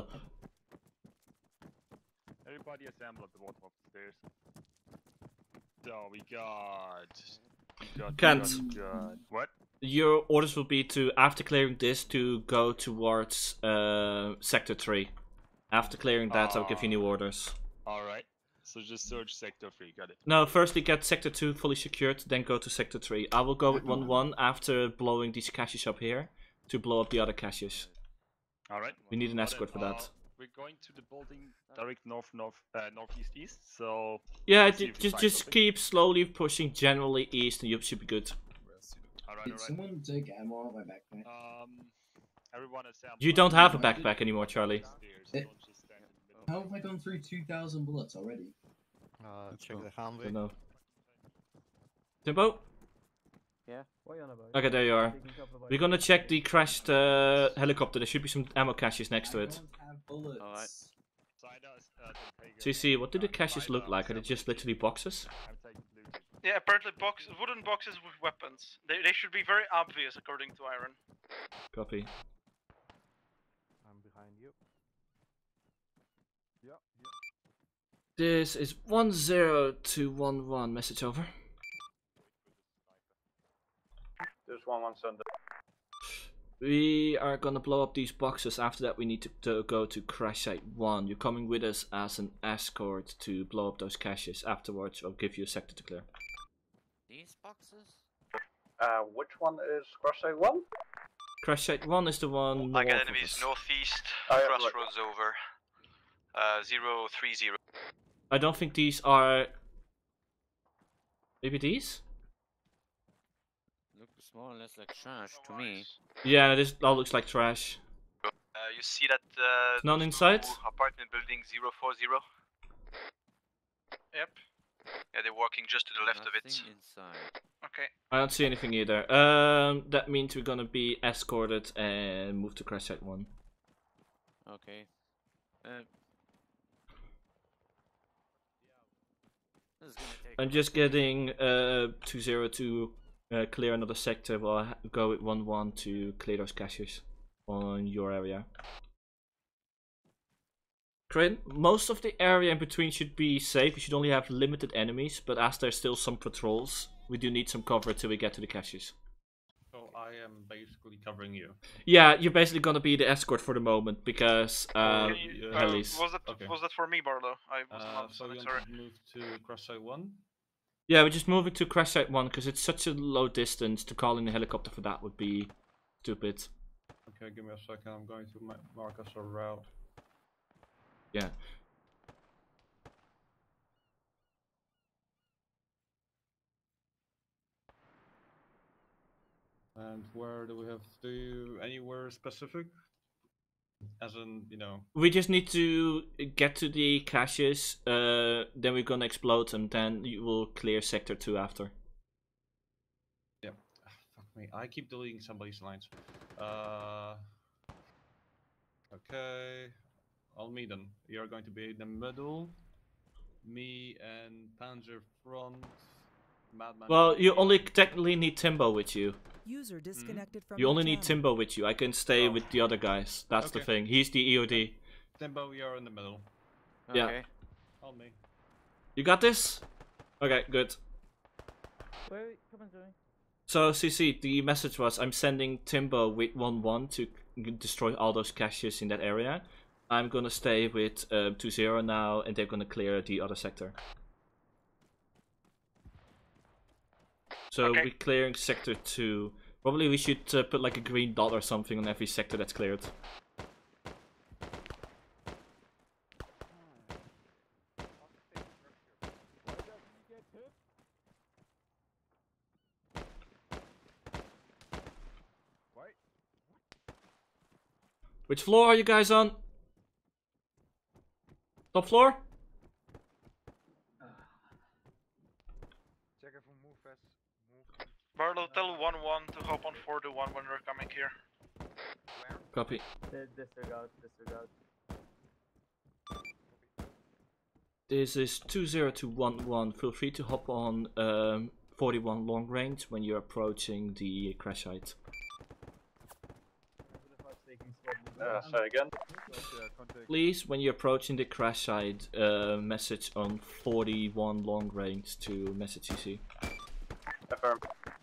Everybody assemble at the bottom of the stairs. So we got. Kant. What? Your orders will be to, after clearing this, to go towards Sector 3. After clearing that, I'll give you new orders. Alright. So just search Sector 3, got it. No, firstly get Sector 2 fully secured, then go to Sector 3. I will go with 1-1 after blowing these caches up here, to blow up the other caches. Alright. We need an escort for that. we're going to the building direct northeast. So Yeah, let's see if we find just something. keep slowly pushing generally east, and you should be good. Did someone take ammo out of my backpack? Everyone is You don't have a backpack anymore, Charlie. How have I gone through 2,000 bullets already? Check the Humvee. Don't know. Timbo? Yeah, what are you on about? Okay, there you are. We're gonna check the crashed helicopter. There should be some ammo caches next to it. Alright. CC, what do the caches look like? Are they just literally boxes? Yeah, apparently wooden boxes with weapons. They should be very obvious according to Iron. Copy. I'm behind you. Yeah. This is 10211. Message over. There's 1-1 Sunday. We are gonna blow up these boxes. After that, we need to go to crash site 1. You're coming with us as an escort to blow up those caches. Afterwards, I'll give you a sector to clear. These boxes? Which one is crash site 1? Crash site 1 is the one. I got north of enemies us. northeast, Oh, yeah, crossroads over. 030. I don't think these are. Maybe these? Looks more or less like trash to me. Yeah, this all looks like trash. You see that None inside? apartment building 040? Yep. Yeah, they're walking just to the left of it. Inside. Okay. I don't see anything either. That means we're gonna be escorted and move to crash site 1. Okay. This is gonna take I'm just getting 20 to clear another sector while I go with 1-1 to clear those caches on your area. Crane, most of the area in between should be safe. We should only have limited enemies, but as there's still some patrols, we do need some cover until we get to the caches. So I am basically covering you. Yeah, you're basically gonna be the escort for the moment because helis. Was that for me, Barlow? I wasn't on So you sorry. want to move to crash site 1? Yeah, we're just moving to crash site 1 because it's such a low distance. To call in a helicopter for that would be stupid. Okay, give me a second. I'm going to mark us a route. Yeah. And where do we have to do? Anywhere specific? As in, you know. We just need to get to the caches, then we're gonna explode them, then you will clear sector 2 after. Yeah. Fuck me. I keep deleting somebody's lines. Okay. Almeiden, you're going to be in the middle. Me and Panzer front. Madman. Well, you only technically need Timbo with you. User disconnected from You your only need channel. Timbo with you. I can stay with the other guys. That's the Okay. thing. He's the EOD. Timbo, you're in the middle. Yeah. Okay. On me. You got this? Okay, good. Wait, come on, Joey. So, CC, the message was I'm sending Timbo with 1-1 to destroy all those caches in that area. I'm gonna stay with 2-0 now, and they're gonna clear the other sector. So Okay. we're clearing sector 2. Probably we should put like a green dot or something on every sector that's cleared. Which floor are you guys on? Top floor? Check if we move fast. Move. Barlow, tell 1-1 to hop on 4-1 when they're coming here. Copy. Disregard. This is 20211. Feel free to hop on 41 long range when you're approaching the crash site. Say again. Please, when you're approaching the crash site, message on 41 long range to message CC. Affirm.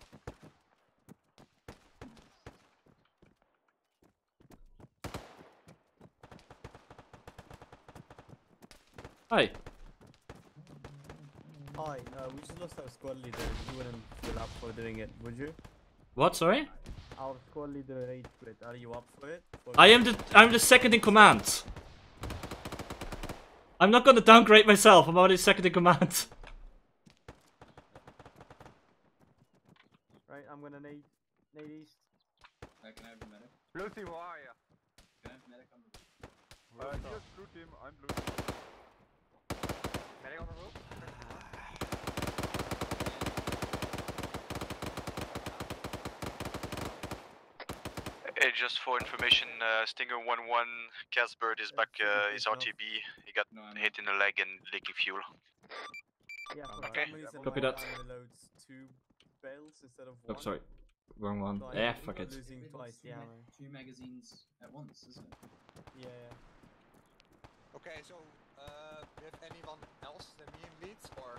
Hi. Hi, we just lost our squad leader. You wouldn't feel up for doing it, would you? What? Sorry? Our squad leader rage quit. Are you up for it? I'm the second in command. I'm not gonna downgrade myself. I'm already second in command. Right, I'm gonna need east. Can I have a medic? Blue team, where are you? Can I have medic on the roof? Here's blue team, I'm blue team. Medic on the roof? Hey, just for information, Stinger 1-1, Casbird is back, is RTB. He got hit in the leg and leaking fuel. Yeah, for Okay. some reason Copy my that. armor loads 2 barrels instead of Oh, 1. sorry. Wrong one. So Yeah, I'm fuck it. losing twice the ammo. 2 magazines at once, isn't it? Yeah. Okay, so do you have anyone else than me in leads, or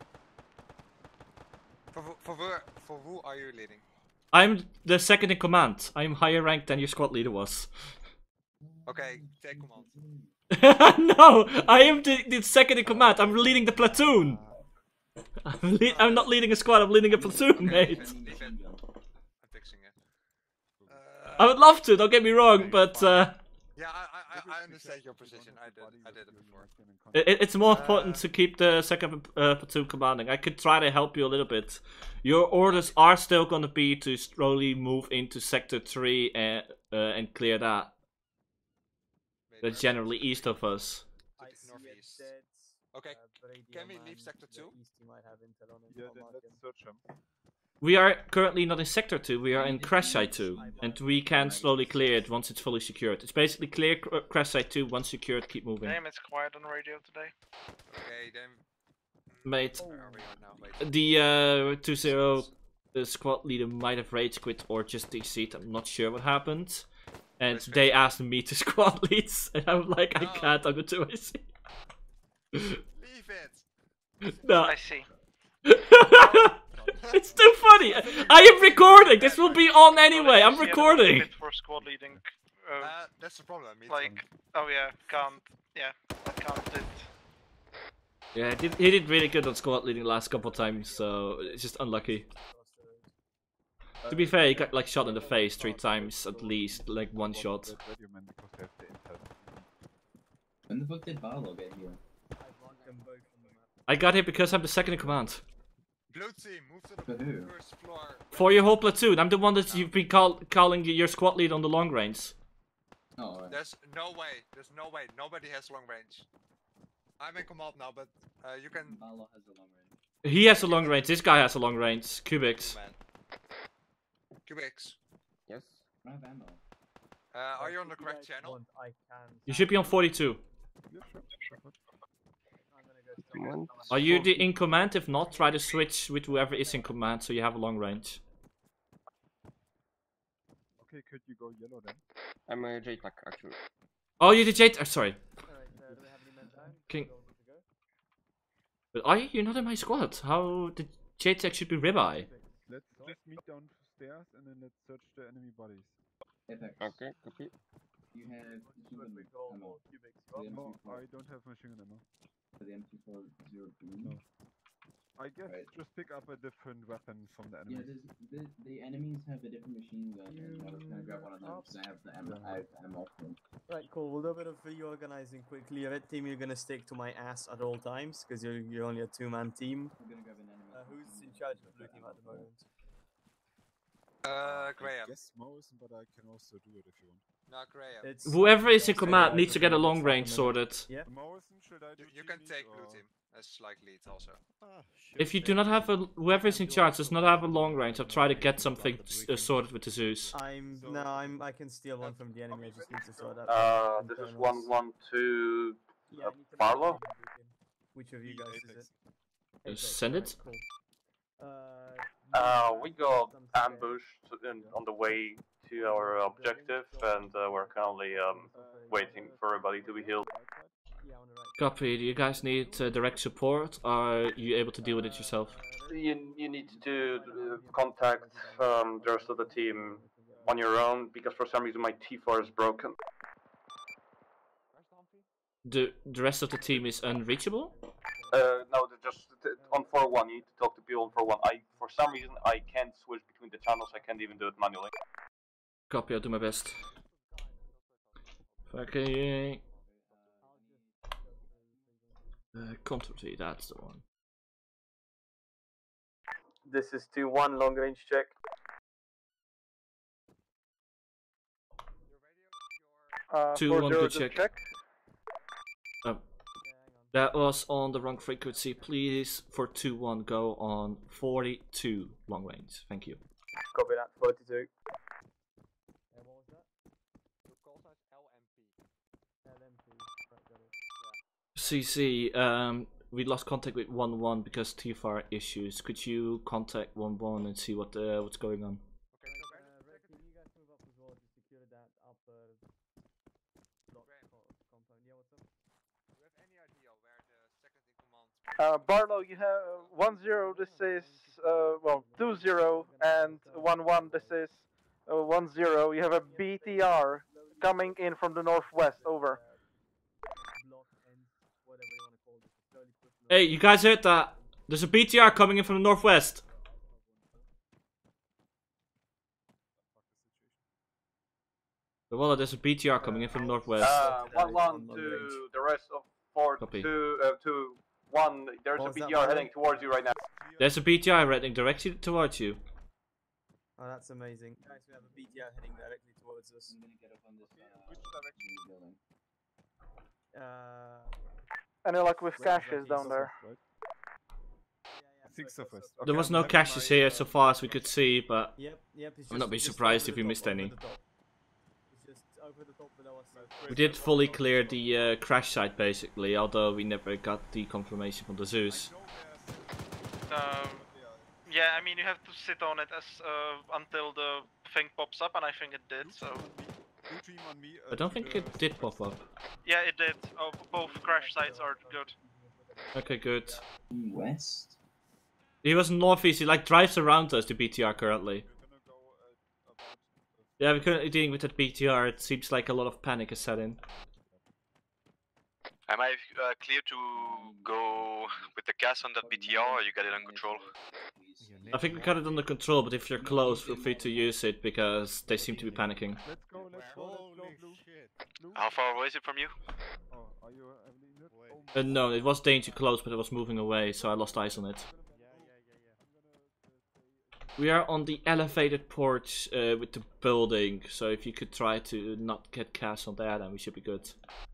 for who are you leading? I'm the second in command. I'm higher ranked than your squad leader was. Okay, take command. No, I am the second in command. I'm leading the platoon. I'm not leading a squad. I'm leading a platoon, mate. I'm fixing it. I would love to. Don't get me wrong, but Yeah, I understand your position. I did it before. It's more important to keep the second platoon commanding. I could try to help you a little bit. Your orders are still going to be to slowly move into sector 3 and clear that. That's generally east of us. Northeast. Okay, can we leave sector 2? Yeah, then let's search him. We are currently not in sector 2, we are in crash site 2. And we can slowly clear it once it's fully secured. It's basically clear crash site 2, once secured, keep moving. Damn, it's quiet on radio today. Okay, then. Mate, Where are we on now? Wait. the 2-0 squad leader might have rage quit or just DC'd. I'm not sure what happened. And they asked me to squad leads, and I'm like, I can't, I'm the 2IC. Leave it! No. I see. It's too funny. I am recording. This will be on anyway. I'm recording. For squad leading. That's the problem. Like, oh yeah, can't. Yeah, can't do it. Yeah, he did really good on squad leading the last couple of times, so it's just unlucky. To be fair, he got like shot in the face 3 times at least, like 1 shot. When the fuck did Barlow get here? I got hit because I'm the second in command. Blue team, move to the first floor. For your whole platoon, I'm the one that you've been calling your squad lead on the long range. Oh, right. There's no way, nobody has long range. I'm in command now, but you can... Barlow has a long range. He has a long range, this guy has a long range. Cubics. Cubics. Yes. I have ammo. Are you on the correct channel? You should be on 42. Are you the in command? If not, try to switch with whoever is in command so you have a long range. Okay, could you go yellow then? I'm a JTAC actually. Oh, you're the J. Sorry. King. But are you? You're not in my squad. How the JTAC should be ribeye? Let's meet downstairs and then let's search the enemy bodies. Okay, copy. You have human ammo. No, I don't have machine gun ammo. The M240 no. I guess just pick up a different weapon from the enemy. Yeah, the enemies have a different machine gun, and I was gonna grab one of them because I have the ammo. Right, cool. We'll do a bit of reorganizing quickly. Red team, you're gonna stick to my ass at all times because you're only a 2-man team. I'm gonna grab an enemy. Who's in charge of blue team at the moment? Graham. Yes, Morrison, but I can also do it if you want. No, Graham. Whoever is in command needs to get a long range sorted. Yeah. Morrison, should I do you can take blue team as like lead also. If you do not have a whoever is in charge does not have a long range, I'll try to get something sorted with the Zeus. I can steal one from the enemy. I just need to sort that. This is 112 Barlow. Which of you guys is it? Send it. Cool. We got ambushed on the way to our objective, and we're currently waiting for everybody to be healed. Copy. Do you guys need direct support, or are you able to deal with it yourself? You need to contact the rest of the team on your own, because for some reason my T4 is broken. The rest of the team is unreachable? No, just on 4-1. You need to talk to people on 4-1. For some reason, I can't switch between the channels. I can't even do it manually. Copy. I'll do my best. Okay. Controversy, that's the one. This is 2-1 long range check. Two, one, good check. Oh. That was on the wrong frequency. Please, for 2-1, go on 42 long range. Thank you. Copy that, 42. And what was that? The call sign is LMP. CC, we lost contact with 1-1 because TFR issues. Could you contact 1-1 and see what's going on? Red team, you guys move up as well to secure that upper block compound. Yeah, what's up? Do you have any idea where the second in command? Barlow, you have 1-0. This is well 2-0 and 1-1. This is 1-0. You have a BTR coming in from the northwest. Over. Hey, you guys heard that? There's a BTR coming in from the northwest. Well, there's a BTR coming in from the northwest. 1-1 to the rest of 4-2-1. There's a BTR heading towards you right now. There's a BTR heading directly towards you. Oh, that's amazing. Guys, we have a BTR heading directly towards us. I'm gonna get up on this. Which direction? Any luck with caches down there? There was no caches here so far as we could see, but it's I'm not be just surprised over if the we top, missed over any. the top. It's just over the top below us. We did fully clear the crash site basically, although we never got the confirmation from the Zeus. Yeah, I mean you have to sit on it as until the thing pops up, and I think it did. So. I don't think it did pop up. Yeah, it did. Oh, both crash sites are good. Okay, good. West? He was northeast, he like drives around us, the BTR currently. Yeah, we're currently dealing with that BTR, it seems like a lot of panic is set in. Am I clear to go with the gas on that BTR, or you got it under control? I think we got it under control, but if you're close, feel free to use it, because they seem to be panicking. Let's go, Blue. How far away is it from you? Oh, are you No, it was danger close, but it was moving away, so I lost eyes on it. We are on the elevated porch with the building, so if you could try to not get cast on there, then we should be good.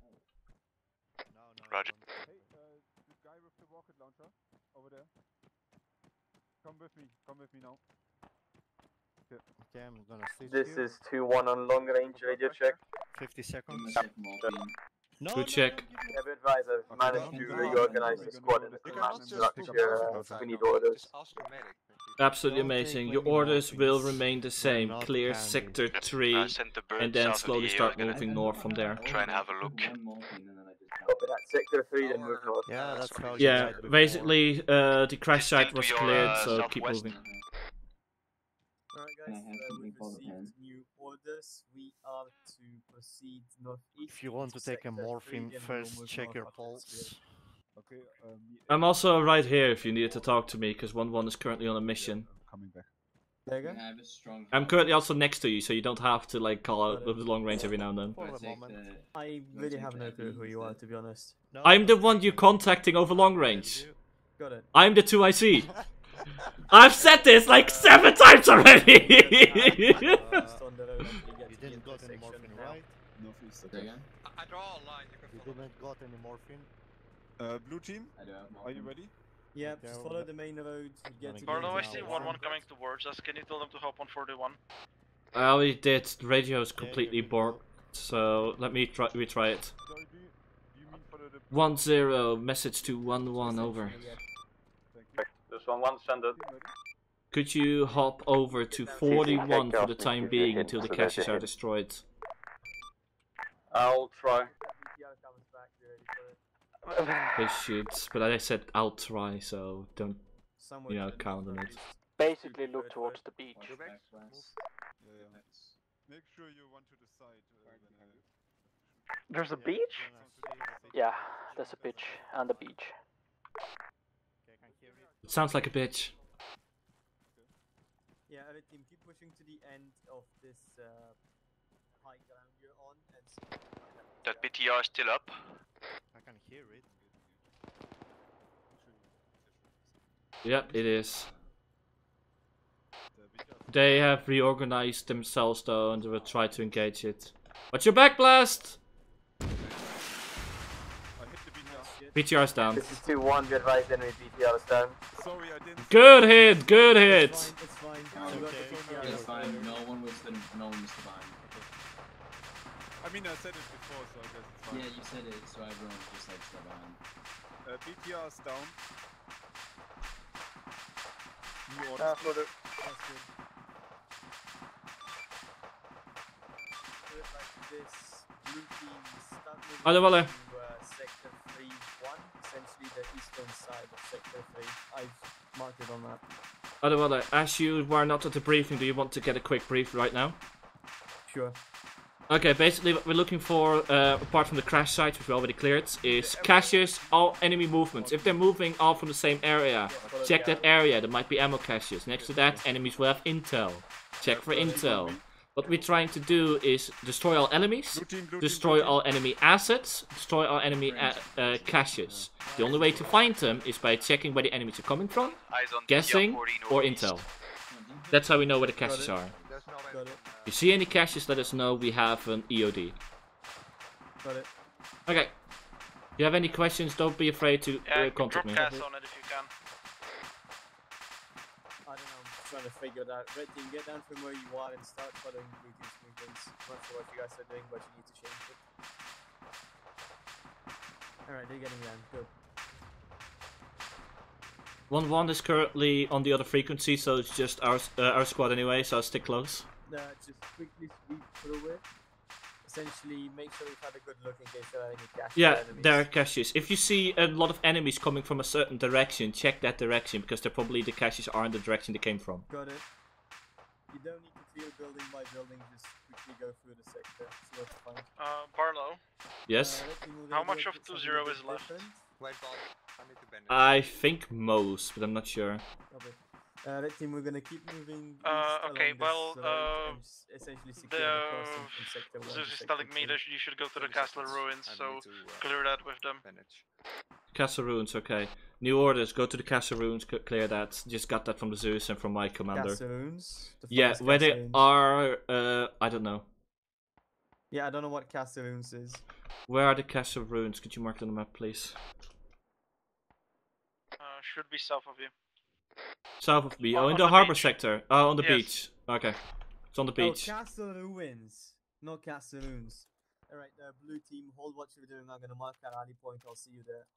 Roger. Hey, the guy with the rocket launcher over there. Come with me now. Okay, I'm gonna stitch This you. is 2-1 on long range radio check. 50 seconds. Good check. Yeah, be advised, I've managed to reorganize the squad in the command structure. We need orders. Absolutely amazing. Your orders will remain the same. Clear sector 3 and then slowly start moving north from there. Try and have a look. Copy that. Sector 3, then move north. Yeah, that's how you Yeah, died before. basically the crash site was your, cleared, so keep southwest. moving. Alright guys, we've received new orders. We are to proceed northeast. If you want to take a morphine, and first we'll check move your north pulse. Okay, I'm also right here if you needed to talk to me, because 1-1 is currently on a mission. coming back. There you go. I have a strong. I'm currently also next to you, so you don't have to like call out with the long range every now and then. For the moment. I really have no clue who you are, to be honest. No, I'm the one you're contacting over long range. Got it. I'm the 2IC. I've said this like 7 times already! you didn't got any morphine, right? Northeast. I draw a line. You didn't got any morphine? Blue team, are you ready? Yeah, just follow the main road to get to Barlow, I the see 1-1 coming towards us. Can you tell them to hop on 41? I already did. The radio is completely bored, so let me retry it. 1-0, message to 1-1, over. This 1-1 send it. Could you hop over to 41 for the time being until the caches are destroyed? I'll try. They should, but I said I'll try, so don't, you know, count on it. Basically look towards the beach. Make sure you want to decide. There's a beach? Yeah, there's a beach and a beach. It sounds like a bitch. Yeah, other team, keep pushing to the end of this high ground you're on and see. That BTR is still up. I can hear it. Yep, it is. They have reorganized themselves though, and they will try to engage it. Watch your back, blast! BTR's down. This is 2-1, be advised enemy BTR is down. Sorry, I didn't. Good hit, good hit! It's fine. It's fine. No one was the behind. I mean, I said it before, so I guess it's fine. Yeah, you said it, so everyone just like stay behind. BTR is down. New For orders. the That's good. Do it like this. Blue team start moving Alle Walle. to sector 3-1, essentially the eastern side of sector 3. I've marked it on that. Otherwise, as you were not at the briefing, do you want to get a quick brief right now? Sure. Okay, basically what we're looking for, apart from the crash sites, which we already cleared, is caches, all enemy movements. If they're moving all from the same area, check that area, there might be ammo caches. Next to that, enemies will have intel. Check for intel. What we're trying to do is destroy all enemies, destroy all enemy assets, destroy all enemy caches. The only way to find them is by checking where the enemies are coming from, guessing, or intel. That's how we know where the caches are. If you see any caches, let us know. We have an EOD. Got it. Okay. If you have any questions, don't be afraid to contact me. on it if you can. I don't know, I'm just trying to figure that. Red team, get down from where you are and start following blue team's movements. Not sure what you guys are doing, but you need to change it. Alright, they're getting down. Good. 1-1 is currently on the other frequency, so it's just our squad anyway, so I'll stick close. Just quickly sweep through it. Essentially, make sure you've had a good look in case there are any caches. Yeah, there are caches. If you see a lot of enemies coming from a certain direction, check that direction, because they're probably the caches are in the direction they came from. Got it. You don't need to clear building by building, just quickly go through the sector, see what you find. Barlow. Yes? How much of 2-0 is left? Wait, Bob. I need to bend it. I think most, but I'm not sure. Okay. Red team, we're gonna keep moving. Okay, well, essentially secure the crossing from sector 1 Zeus to is sector telling me 2. that you should go to the castle ruins, so clear that with them. Castle ruins, okay. New orders, go to the castle ruins, clear that. Just got that from the Zeus and from my commander. Castle ruins? Yeah, where they are, I don't know. Yeah, I don't know what castle ruins is. Where are the castle ruins? Could you mark it on the map, please? Should be south of you. South of me. Oh, in on the the harbor beach. sector. Oh, on the Yes. beach. Okay. It's on the beach. Oh, castle ruins, not castle ruins. Alright, blue team, hold what you're doing. I'm gonna mark that rally point. I'll see you there.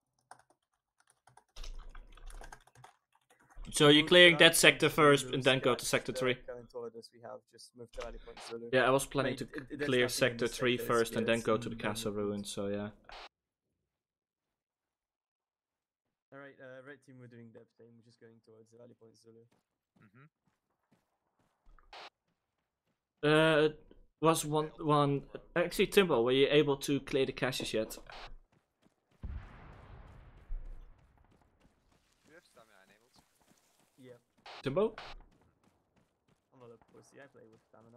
So you're clearing that sector first and then go to sector 3? Current orders we have, just move to rally point Zulu. Yeah, I was planning Mate, to there's clear nothing in sector this 3 sector, first and then it's go to the in castle movement. ruins, so yeah. Alright, red team, we're doing the same. We're just going towards the rally point Zulu. Was one actually, Timbo, were you able to clear the caches yet? Yeah. Timbo? I'm not a pussy, I play with stamina.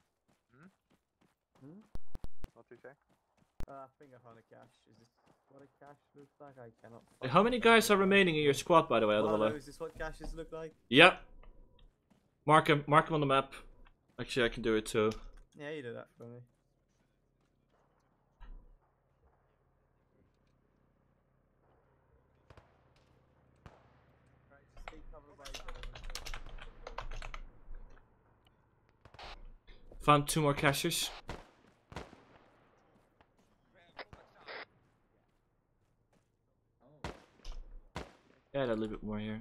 What do you say? I think I found a cache. Is this what a cache looks like? I cannot. How many guys are remaining in your squad, by the way, Hello, Adewale? is this what caches look like? Yep. Mark him on the map. Actually, I can do it too. Yeah, you do that for me. Right, just take cover by each other. Found 2 more caches. Yeah, a little bit more here.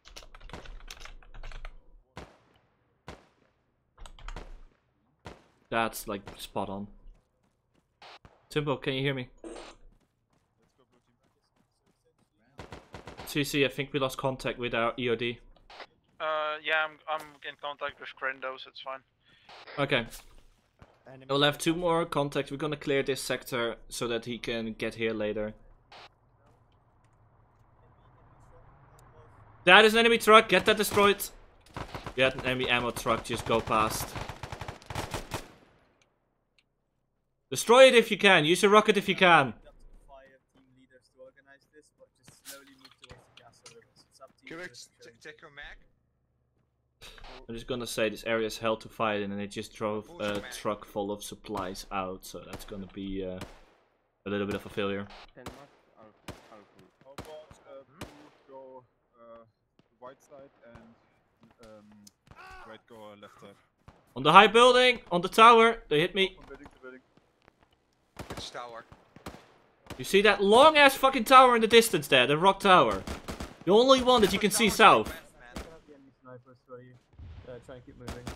That's like spot on. Timbo, can you hear me? CC, I think we lost contact with our EOD. Yeah, I'm in contact with Krendos, it's fine. Okay. We'll have 2 more contacts. We're gonna clear this sector so that he can get here later. That is an enemy truck. Get that destroyed. Yeah, an enemy ammo truck. Just go past. Destroy it if you can. Use a rocket if you can. check your mag? I'm just gonna say this area is hell to fight in, and they just drove a truck full of supplies out, so that's gonna be a little bit of a failure. How about blue go right side and red go left side? On the high building, on the tower, they hit me. Building to building. Which tower? You see that long ass fucking tower in the distance there, the rock tower. The only one that you can see south. Try and keep moving.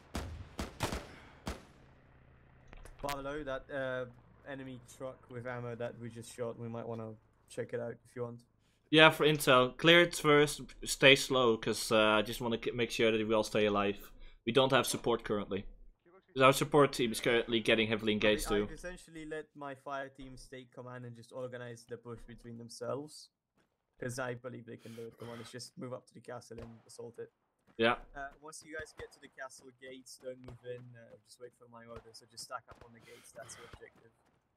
Below that enemy truck with ammo that we just shot, we might want to check it out if you want. Yeah, for intel. Clear it first, stay slow, because I just want to make sure that we all stay alive. We don't have support currently. Our support team is currently getting heavily engaged too. I've essentially let my fire teams take command and just organize the push between themselves. Because I believe they can do it. Come on, let's just move up to the castle and assault it. Yeah. Once you guys get to the castle gates, don't move in, just wait for my order, so just stack up on the gates, that's the objective.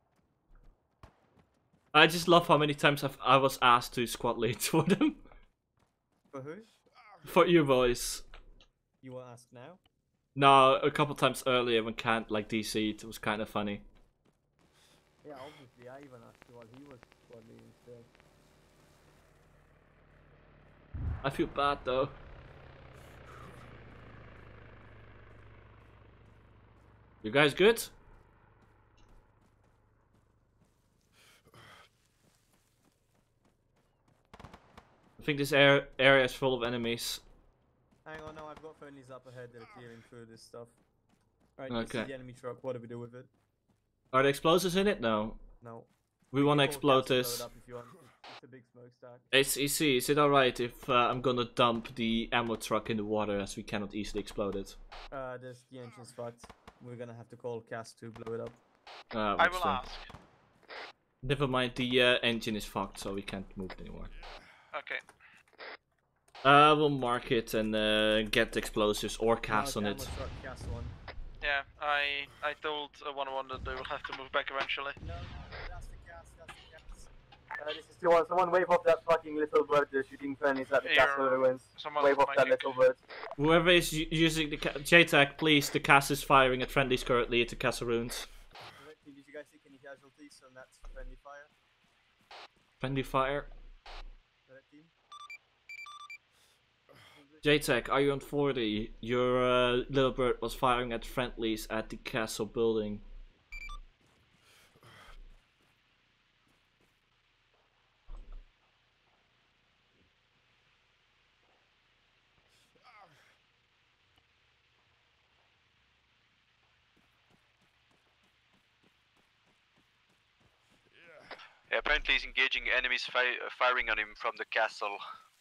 I just love how many times I was asked to squad lead for them. For who? For you boys. You were asked now? No, a couple times earlier when Kant like DC'd, it was kind of funny. Yeah, obviously, I even asked you while he was squad leading still. I feel bad though. You guys good? I think this area is full of enemies. Hang on, no, I've got friendlies up ahead that are clearing through this stuff. Alright, Okay. this is the enemy truck, what do we do with it? Are there explosives in it? No. No. We want to explode this. Blow it up if you want. It's a big smokestack. HEC, is it alright if I'm gonna dump the ammo truck in the water as we cannot easily explode it? The engine's fucked. We're gonna have to call CAS to blow it up. I will ask. Never mind, the engine is fucked, so we can't move it anymore. Okay. We'll mark it and get the explosives or CAS on it. Yeah, I told 1-1 that they will have to move back eventually. No, that's the CAS, that's the CAS. This is Johan, someone wave off that fucking little bird shooting friendlies at the castle ruins. Wave off that little bird. Whoever is using the JTAC, please, the CAS is firing at friendlies currently at the castle ruins. Did you guys take any casualties from that friendly fire? Friendly fire? Red team? JTAC, are you on 40? Your little bird was firing at friendlies at the castle building. Yeah, apparently he's engaging enemies firing on him from the castle.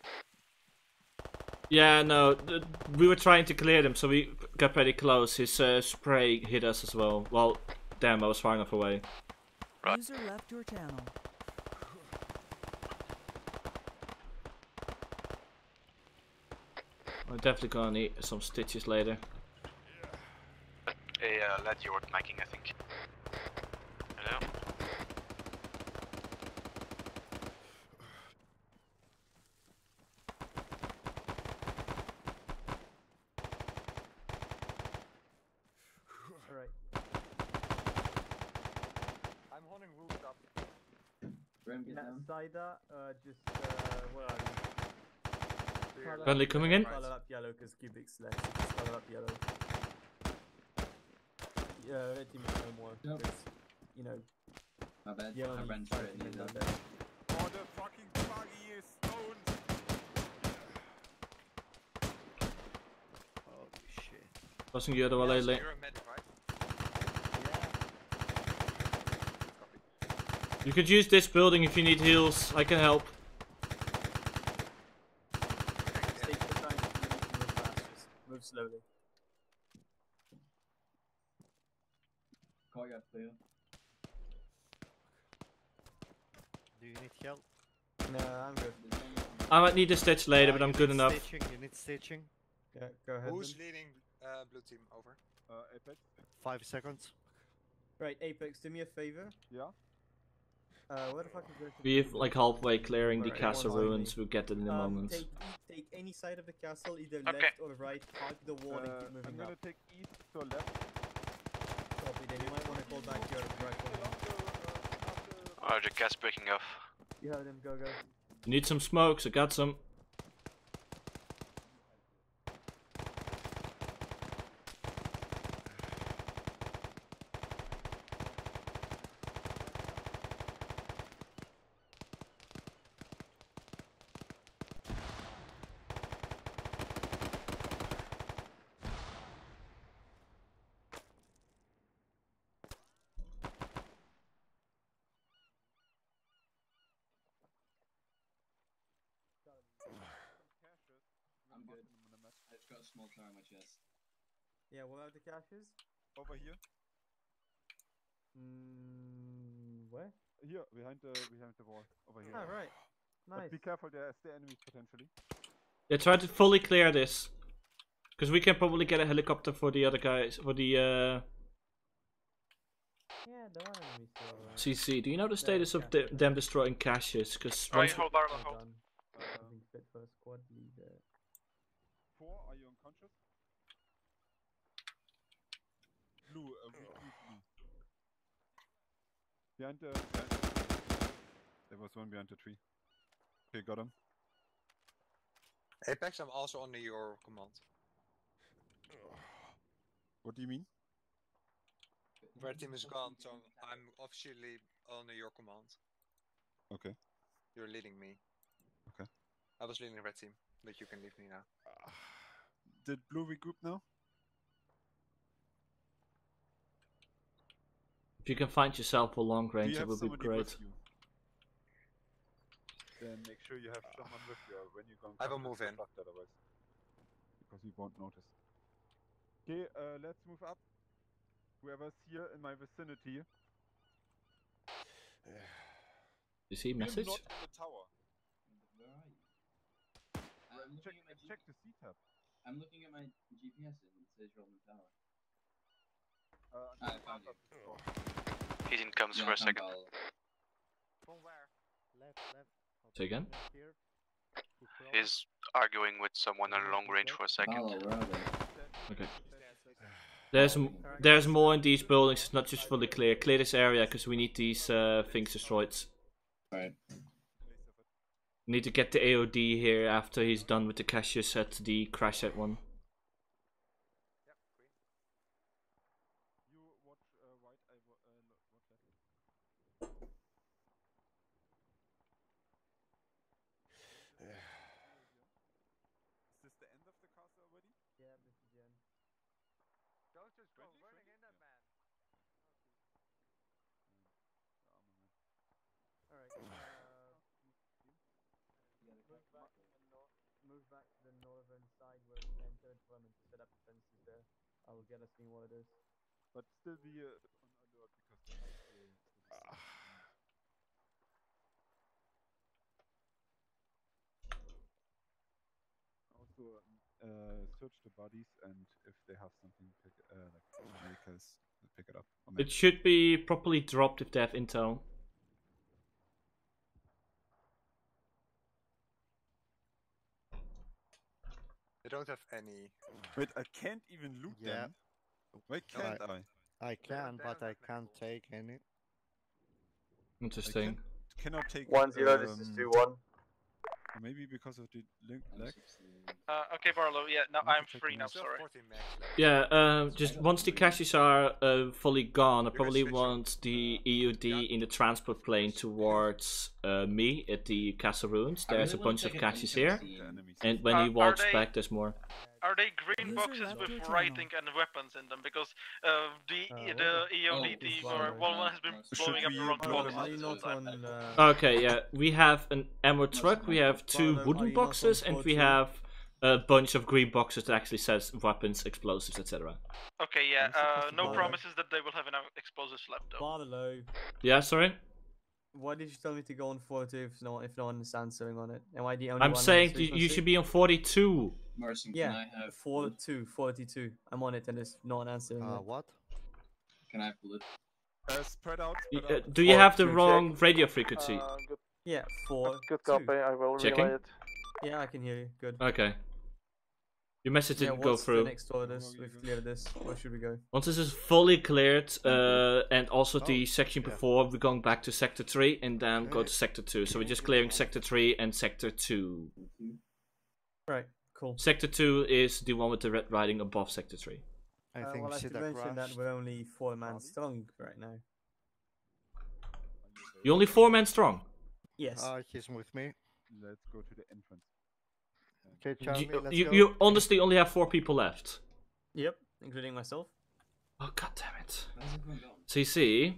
Yeah, no, we were trying to clear them, so we got pretty close. His spray hit us as well. Well, damn, I was far enough away. Right. User left your channel. I'm definitely gonna need some stitches later. Hey, lad, you were miking, I think. Hello? I'm holding roofs up. Cider, just, where are you? Friendly coming in? Color up yellow because Cubic's left, so just color up yellow. Yeah, red team is no more, because, you know... My bad, yeah, I ran straight in down there. there. Oh, the fucking buggy is stoned! Holy shit. Passing the other way lately. You're a medic, right? You could use this building if you need heals. I can help. Take your time, you need to move fast, just move slowly. Call you up, clear. Do you need help? No, I'm good. I might need a stitch later, but I'm good enough. Stitching, you need stitching. Yeah, go ahead. Who's then. leading blue team? Over. Apex? 5 seconds. Right, Apex, do me a favor. Yeah? Where the fuck is this? We're like halfway clearing the Alright, castle everyone's on ruins. me. We'll get it in a moment. take any side of the castle, either left or right, hug the wall and keep moving I'm gonna up. take east to left. Copy, then you might want to call back your rifle. Roger, gas breaking off. You heard him, go. You need some smokes, I got some. I'm good. I just got a small car on my chest. Yeah, what about the caches? Over here. Where? Here, behind the wall. Over here. Ah, right. Nice. But be careful, there are still enemies potentially. Yeah, try to fully clear this. Because we can probably get a helicopter for the other guys, for the Yeah, there are enemies still around. CC. Do you know the status of them destroying caches? Because Right, hold Barlow, hold. Something fit for a squad leader. 4, are you unconscious? Blue, blue. Behind the... There was one behind the tree. Okay, got him. Apex, I'm also under your command. What do you mean? Red team is gone, so I'm officially under your command. Okay. You're leading me. Okay. I was leading the red team, but you can leave me now. Did blue regroup now? if you can find yourself a long range, that would be great. Then make sure you have someone with you when you go. I will move in. Otherwise, because you won't notice. Okay, let's move up. Whoever's here in my vicinity. You see message? Not in the tower. Where are you? Check the C-tab. I'm looking at my GPS and it says you're on the tower. I found you. Heating comes for a second. From where? Left. Say again? He's arguing with someone at long range for a second. Okay. There's more in these buildings. It's not just fully clear. Clear this area because we need these things destroyed. Right. We need to get the AOD here after he's done with the caches at the crash site one. Is this the end of the castle already? Yeah, this is the end. Don't just go running in there, man. Alright, move back to the northern side where we entered from and to set up defenses there. I will get us seeing what it is. But still be on alert because the house will also search the bodies, and if they have something like medicals, pick it up. It should be properly dropped if they have intel. They don't have any. Wait, I can't even loot them. Why can't I? I can, but I can't take any. Interesting. Cannot take 1-0, this is 2-1. Maybe because of the lag. Okay, Barlow. Yeah, now I'm free now. Sorry. Yeah. Just once the caches are fully gone, I probably want the EUD in the transport plane towards me at the castle ruins. There's a bunch of caches here, and when he walks back, there's more. Are they green boxes with writing and weapons in them? Because the EOD team or one has been blowing up the wrong boxes. Okay, yeah, we have an ammo truck, we have 2 wooden boxes, and we have a bunch of green boxes that actually says weapons, explosives, etc. Okay, yeah, no promises that they will have enough explosives left though. Barlow. Yeah, sorry? Why did you tell me to go on 42 if no one is answering on it? Am I the only I'm one saying you should be on 42. Marcin, yeah, can I have 42. I'm on it and there's no one answering it. What? Can I have bullet? Spread out. Do you have the wrong radio frequency? Good. Yeah, 4. Good copy. I will relay it. Yeah, I can hear you. Good. Okay. Your message didn't go through. The next orders? We've cleared this. Where should we go? Once this is fully cleared, and also the section before, we're going back to Sector 3 and then go to Sector 2. So we're just clearing Sector 3 and Sector 2. Right, cool. Sector 2 is the one with the red writing above Sector 3. Well, I should mention that we're only 4 man strong right now. You're only 4 men strong? Yes. He's with me. Let's go to the entrance. Okay, Charlie, let's go. You honestly only have 4 people left. Yep, including myself. Oh, god damn it. CC.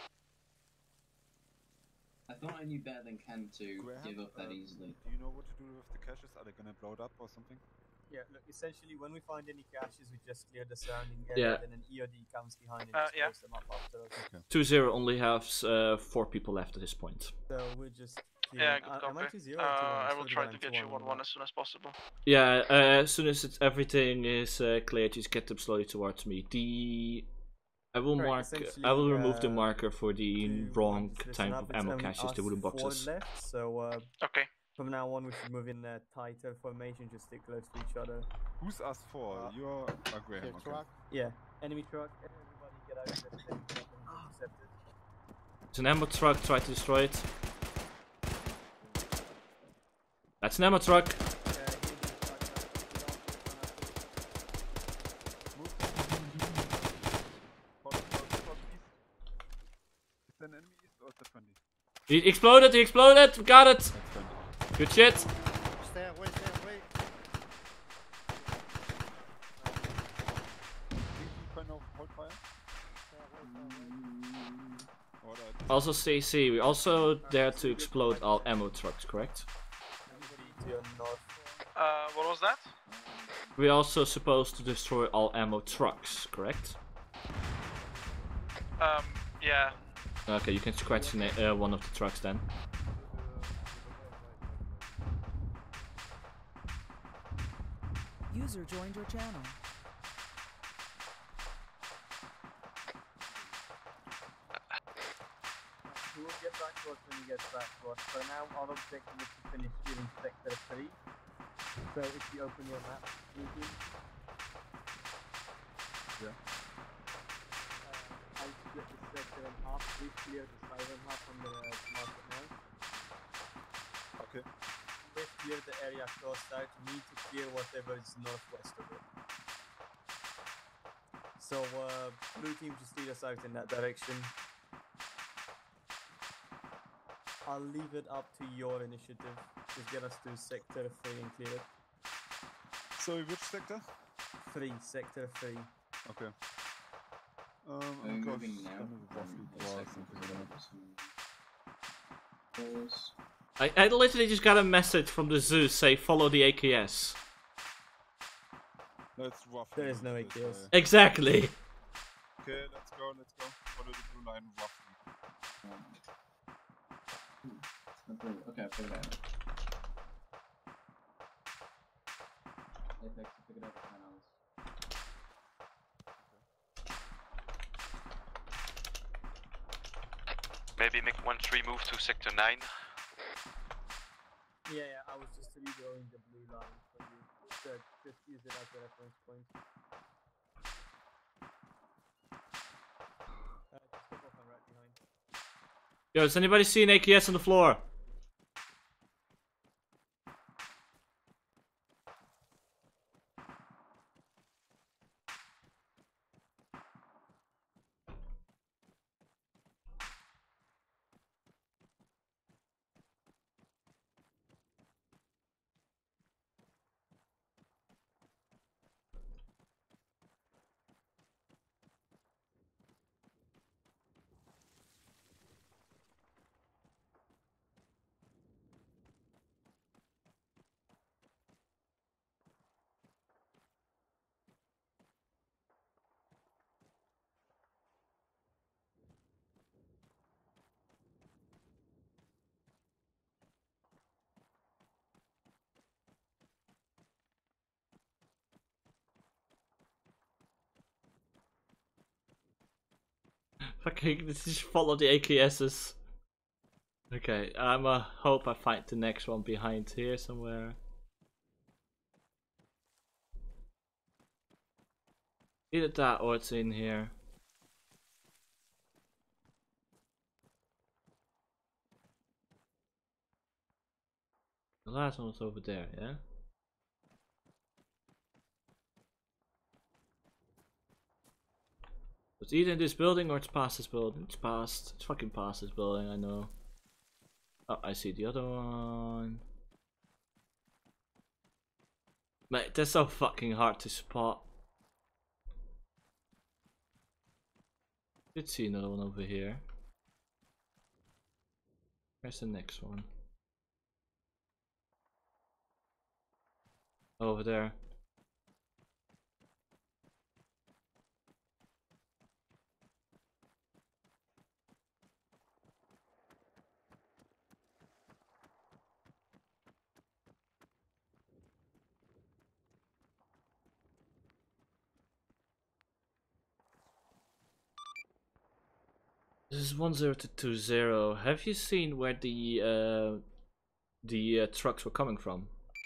I thought I knew better than Ken to give up that easily. Do you know what to do with the caches? Are they gonna blow it up or something? Yeah, look, essentially when we find any caches, we just clear the surrounding area, then an EOD comes behind and blows them up after us. 2-0 only has 4 people left at this point. So we're just... Yeah, good copy. I will try to get you 1-1 as soon as possible. Yeah, as soon as everything is cleared, just get them slowly towards me. I will remove the marker for the wrong type of ammo caches, the wooden boxes. Left, so okay. From now on, we should move in a tighter formation, just stick close to each other. Who's us for? You're a Graham, okay. Yeah, enemy truck. Everybody get out of the thing. Accepted. It's an ammo truck, try to destroy it. That's an ammo truck. He exploded, we got it! Good shit! Stay away, stay away. Also CC, we also dare to explode all ammo trucks, correct? What was that? We're also supposed to destroy all ammo trucks, correct? Yeah. Okay, you can scratch one of the trucks then. User joined your channel. We will get back to us when he gets back to us. For now, our objective is to finish clearing Sector 3. So if you open your map, yeah. I split the sector in half. Please clear the southern half from the market now. Okay. We've cleared the area across that. We need to clear whatever is northwest of it. So, blue team just lead us out in that direction. I'll leave it up to your initiative. Just get us to Sector 3 and clear it. Sorry, which sector? 3, Sector 3. Okay. I literally just got a message from the zoo say follow the AKS. That's rough. There is no AKS. Exactly. Okay, let's go. Follow the blue line roughly. Okay, I figured it out. Apex, pick it up at 10 hours. Maybe make 1-3 move to Sector 9. Yeah, I was just redrawing the blue line for you. So just use it as a reference point. Just step off, I'm right behind. Yo, does anybody see an AKS on the floor? Fucking, let's just follow the AKSs. Okay, hope I find the next one behind here somewhere. Either that or it's in here. The last one was over there, yeah? It's either in this building or it's past this building. It's past. It's fucking past this building, I know. Oh, I see the other one. Mate, they're so fucking hard to spot. Did see another one over here. Where's the next one? Over there. This is 10-20. Have you seen where the trucks were coming from?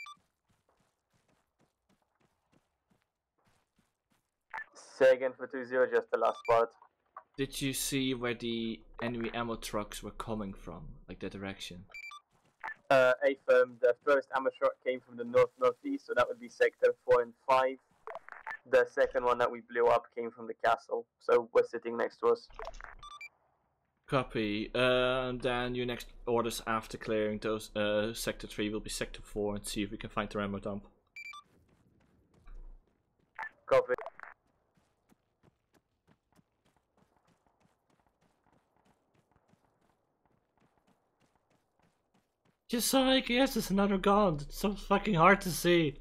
Say again for 20, just the last part. Did you see where the enemy ammo trucks were coming from? Like the direction? Affirm, the first ammo truck came from the north-northeast, so that would be sector 4 and 5. The second one that we blew up came from the castle, so we're sitting next to us. Copy. And then your next orders after clearing those sector 3 will be sector 4 and see if we can find the ammo dump. Copy. Just like, yes, it's another gun. It's so fucking hard to see.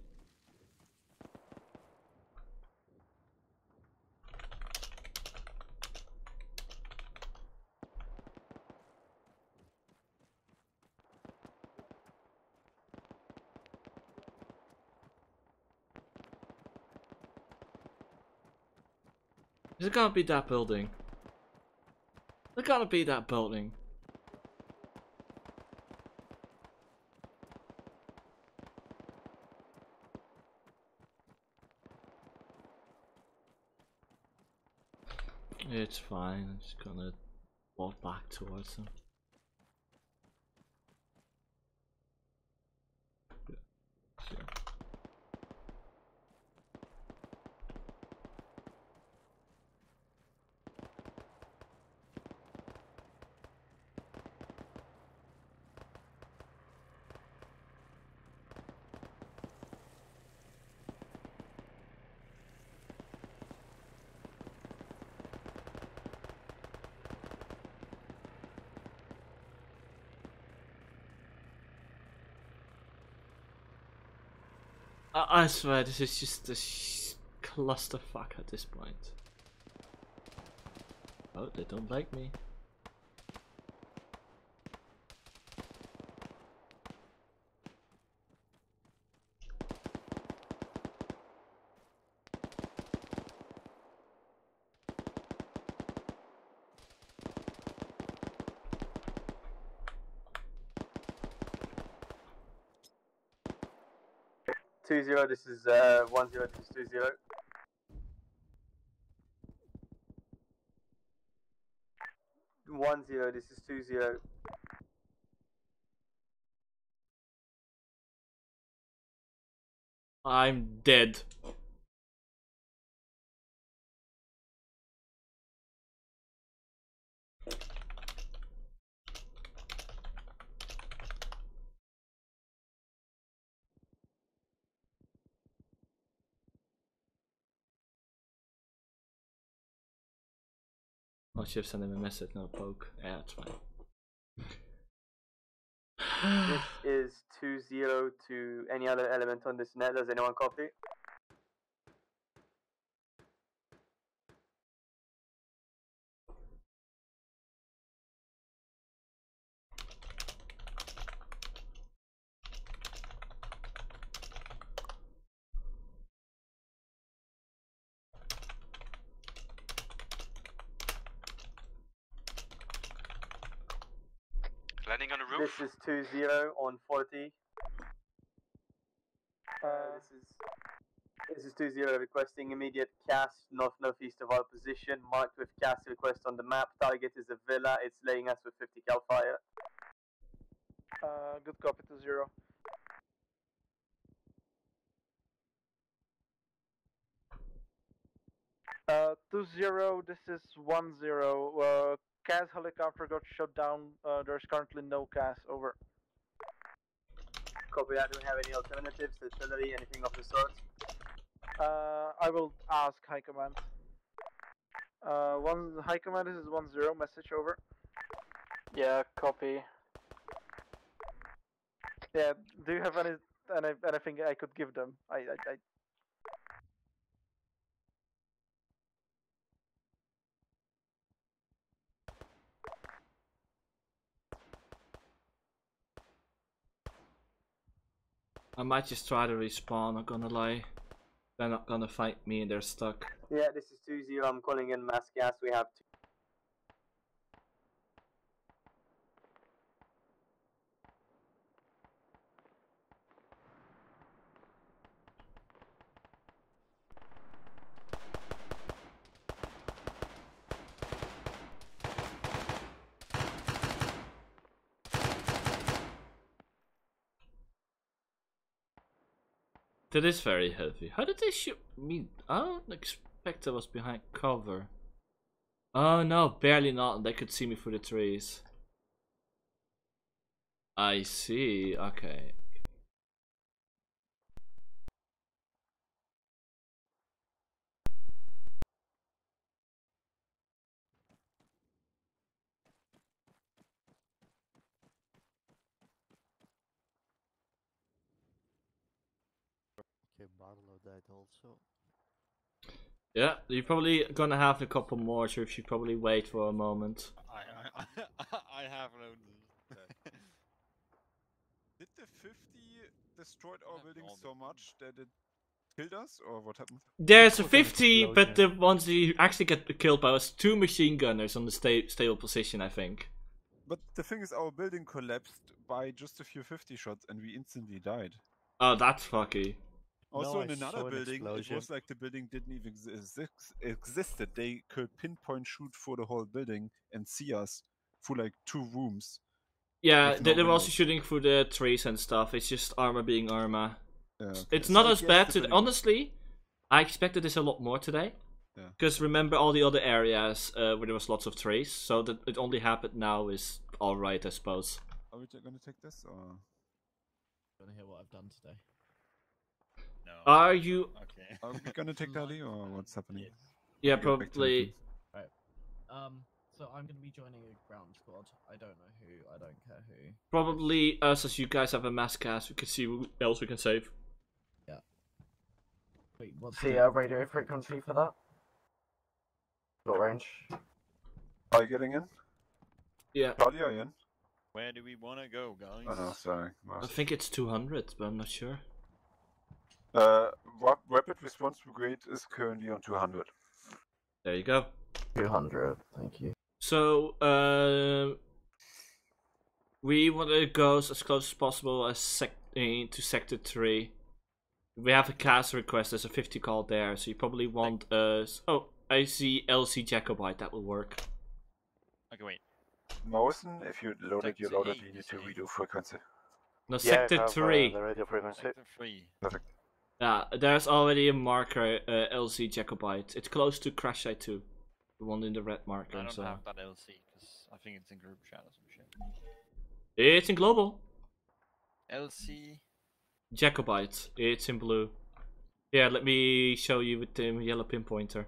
Is it gonna be that building? It gotta be that building. It's fine, I'm just gonna walk back towards them. Sure. I swear this is just a clusterfuck at this point. Oh, they don't like me. This is 10, this is 20. 10, this is 20. I'm dead. I should have sent him a message, not a poke. Yeah, that's fine. This is 20 to any other element on this net. Does anyone copy? Landing on the roof. This is 20 on 40. This is This is 2-0 requesting immediate cast north-northeast of our position, marked with cast request on the map. Target is a villa, it's laying us with 50 cal fire. Good copy 2-0. 2-0, this is 1-0. CAS helicopter got shot down. There's currently no CAS, over. Copy that, do we have any alternatives, artillery, anything of the sort? I will ask High Command. High Command, this is 1-0, message, over. Yeah, copy. Yeah, do you have anything I could give them? I might just try to respawn, not gonna lie. They're not gonna fight me and they're stuck. Yeah, this is 2-0, I'm calling in mass gas, we have two. That is very heavy. How did they shoot me? I don't expect I was behind cover. Oh no, barely not. They could see me through the trees. I see, okay. Okay, Barlow died also. Yeah, you're probably gonna have a couple more, so you should probably wait for a moment. I have noticed that. Did the 50 destroyed our building so much that it killed us, or what happened? There's a 50, but the ones that you actually get killed by was 2 machine gunners on the stable position, I think. But the thing is, our building collapsed by just a few 50 shots, and we instantly died. Oh, that's fucky. Also, No, in I another saw an building, it explosion. was like the building didn't even existed. They could pinpoint shoot for the whole building and see us through like 2 rooms. Yeah, with no they were also windows. shooting through the trees and stuff. It's just Arma being Arma. Yeah, okay. It's So not I as guess bad the today. building- Honestly, I expected this a lot more today. Yeah. Because remember all the other areas where there was lots of trees, so that it only happened now is alright, I suppose. Are we gonna take this, or? Gonna hear what I've done today. No. Are you? Okay. Are we gonna take Daddy, or what's happening? Yeah, We go back to the probably. team. Right. So I'm gonna be joining a ground squad. I don't know who. I don't care who. Probably us, as you guys have a mass cast. We can see who else we can save. Yeah. Wait, what's See the radio frequency for that? Short range. Are you getting in? Yeah. Charlie, are you in? Where do we want to go, guys? Oh no, sorry. I think it's 200, but I'm not sure. Rapid Response Brigade is currently on 200. There you go. 200, thank you. So, we want to go as close as possible as to Sector 3. We have a cast request, there's a 50 call there, so you probably want us... Oh, I see LC Jacobite, that will work. Okay, wait. Mosen, if you loaded, you loaded, you need to redo frequency. No, Sector 3. The radio frequency. Sector 3. Perfect. Yeah, there's already a marker, LC Jacobite. It's close to Crash Site 2. The one in the red marker. I don't so. have that LC, because I think it's in group chat or some shit. It's in global. LC... Jacobite. It's in blue. Yeah, let me show you with the yellow pinpointer.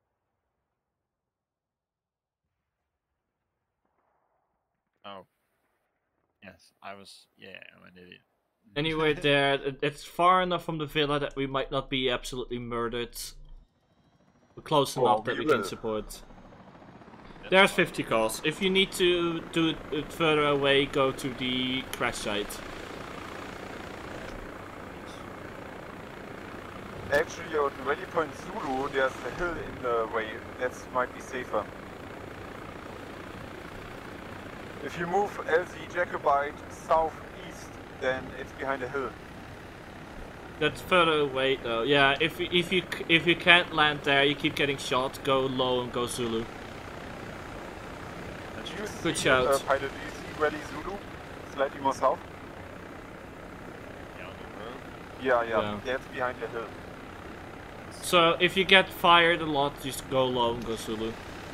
Oh. Yes, I was... Yeah, I'm an idiot. Anyway, there, it's far enough from the villa that we might not be absolutely murdered. We're close enough that we can support. There's 50 calls. If you need to do it further away, go to the crash site. Actually, on Rally Point Zulu, there's a hill in the way. That might be safer. If you move LZ Jacobite southeast, then it's behind a hill. That's further away though. Yeah, if you can't land there, you keep getting shot. Go low and go Zulu. Good shout. Pilot, do you see Rally Zulu? Slightly more south? Yeah, it's behind the hill. So if you get fired a lot, just go low and go Zulu.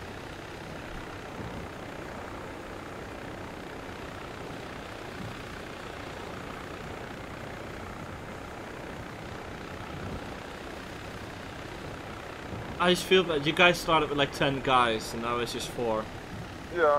I just feel that you guys started with like 10 guys and now it's just 4. Yeah.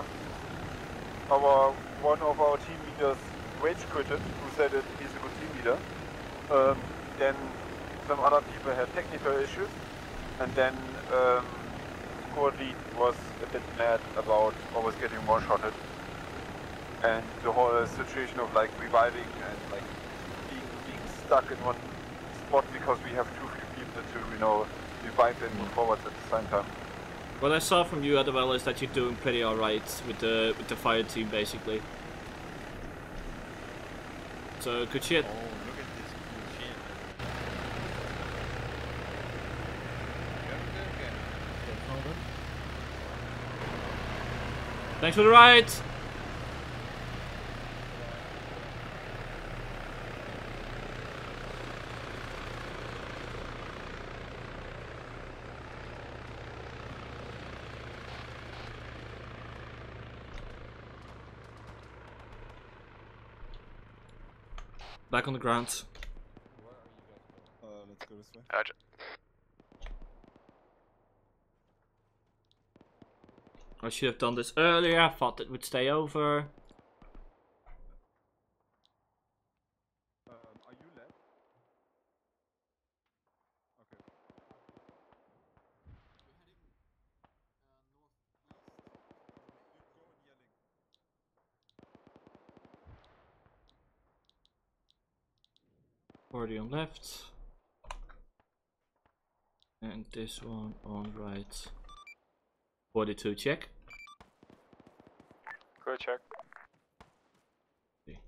One of our team leaders rage quitted, who said that he's a good team leader. Then some other people had technical issues, and then squad lead was a bit mad about always getting one-shotted. And the whole situation of like reviving and like being stuck in one spot because we have too few people to, you know, revive and move forward at the same time. What I saw from you, Adewale, is that you're doing pretty alright with the fire team, basically. So, good shit. Oh, look at this cool shit. Thanks for the ride! Back on the ground. Let's go this way. Roger. I should have done this earlier. I thought it would stay over. Are you left? Okay. We're heading northeast. 40 on left. And this one on right. 42 check. Go check. Okay.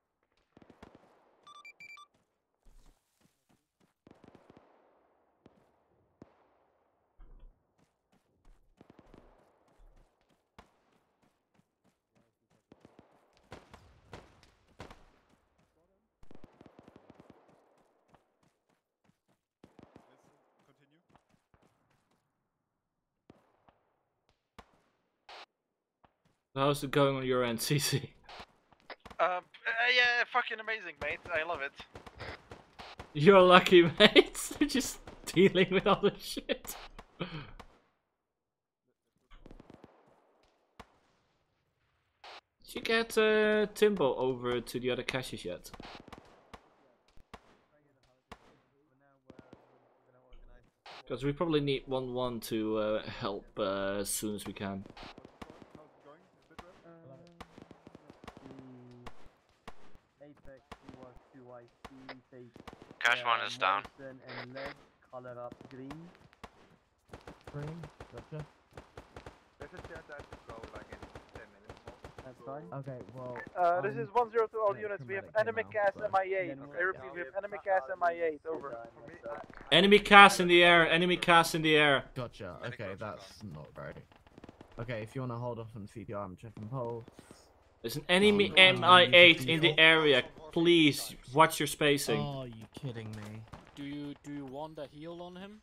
How's it going on your end, CC? Yeah, fucking amazing, mate. I love it. You're lucky, mate. You're just dealing with all the shit. Did you get Timbo over to the other caches yet? Because we probably need 1-1 to help as soon as we can. Cache 1 is down. And lead, color up green. Green, gotcha. There's a chance I have to go like in 10 minutes. That's fine. Okay, well. This is 102 all units. We have enemy CAS MI8. I repeat, we have enemy CAS MI8. Over. Enemy CAS in the air. Enemy CAS in the air. Gotcha. Okay, that's not great. Okay, if you want to hold off on CPR, I'm checking pulse. There's an enemy MI8 in the area. Please watch your spacing. Oh, you kidding me? Do you want a heal on him?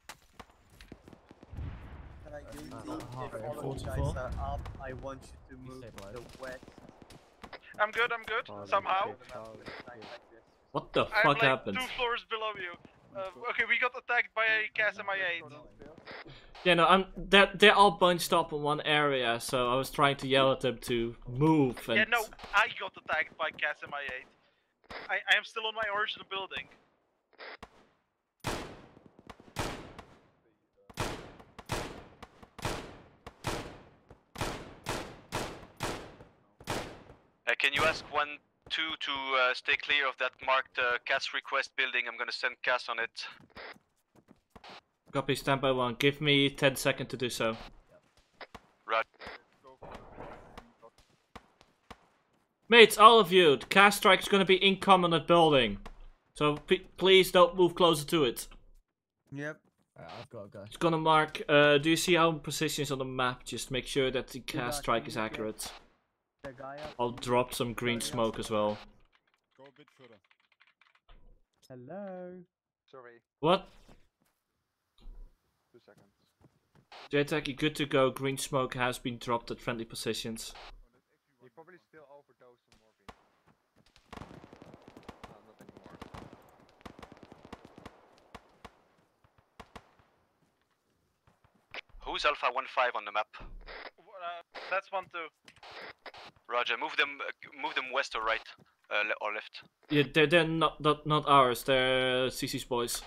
Can I give you if all of you guys are up, I want you to move to the west. I'm good, somehow. What the I'm fuck like happened? 2 floors below you. Okay, we got attacked by a CAS MI8. Yeah, no, they're all bunched up in one area, so I was trying to yell at them to move. And Yeah, no, I got attacked by CAS MI8. I am still on my original building. Can you ask 1-2 to stay clear of that marked CAS request building? I'm gonna send CAS on it. Copy, standby 1. Give me 10 seconds to do so. Right. Mates, all of you, the CAS strike is gonna be incoming on that building. So please don't move closer to it. Yep. I've got to go. It's gonna mark. Do you see our positions on the map? Just make sure that the cast strike is accurate. I'll drop some green smoke as well. Go a bit further. Hello. Sorry. What? 2 seconds. JTAC, you good to go. Green smoke has been dropped at friendly positions. He probably still overdosed some morphine. No, not anymore. Who's Alpha 1-5 on the map? That's 1-2. Roger. Move them west or right, or left. Yeah, they're not ours. They're CC's boys.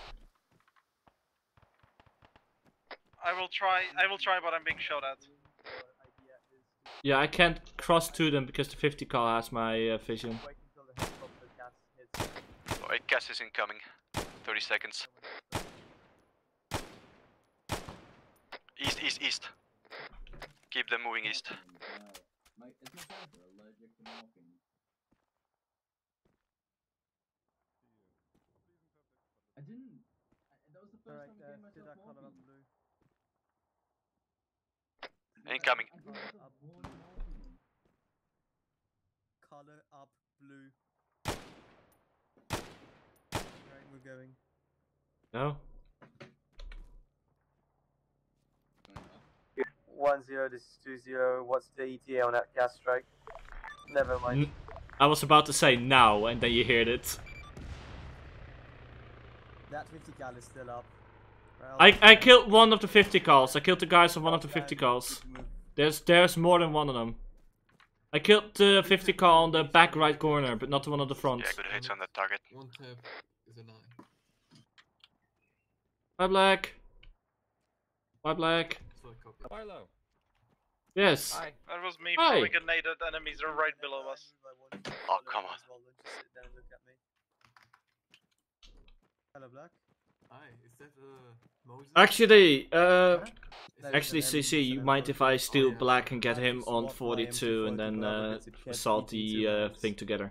I will try, but I'm being shot at. Yeah, I can't cross to them because the 50 cal has my vision. Alright, gas is incoming. 30 seconds. East. Keep them moving east. I didn't. That was the first time I gave myself morphine. Incoming. Color up blue. Right, we're going. No? 1-0, this is 2-0. What's the ETA on that gas strike? Never mind. I was about to say now, and then you heard it. That 50 cal is still up. Right, I killed one of the 50 calls. I killed the guys on one of the 50 calls. There's more than one of them. I killed the 50 cal on the back right corner, but not the one on the front. Yeah, good hits on that target. One tap is a 9. Bye, Black. Bye, Black. Barlow. Yes. Hi. That was me Hi. throwing grenaded enemies are right below us. Oh, come on. Hello, Black. Hi, is that Moses? Actually, CC, you mind if I steal Black and get him on 42 and then assault the thing together?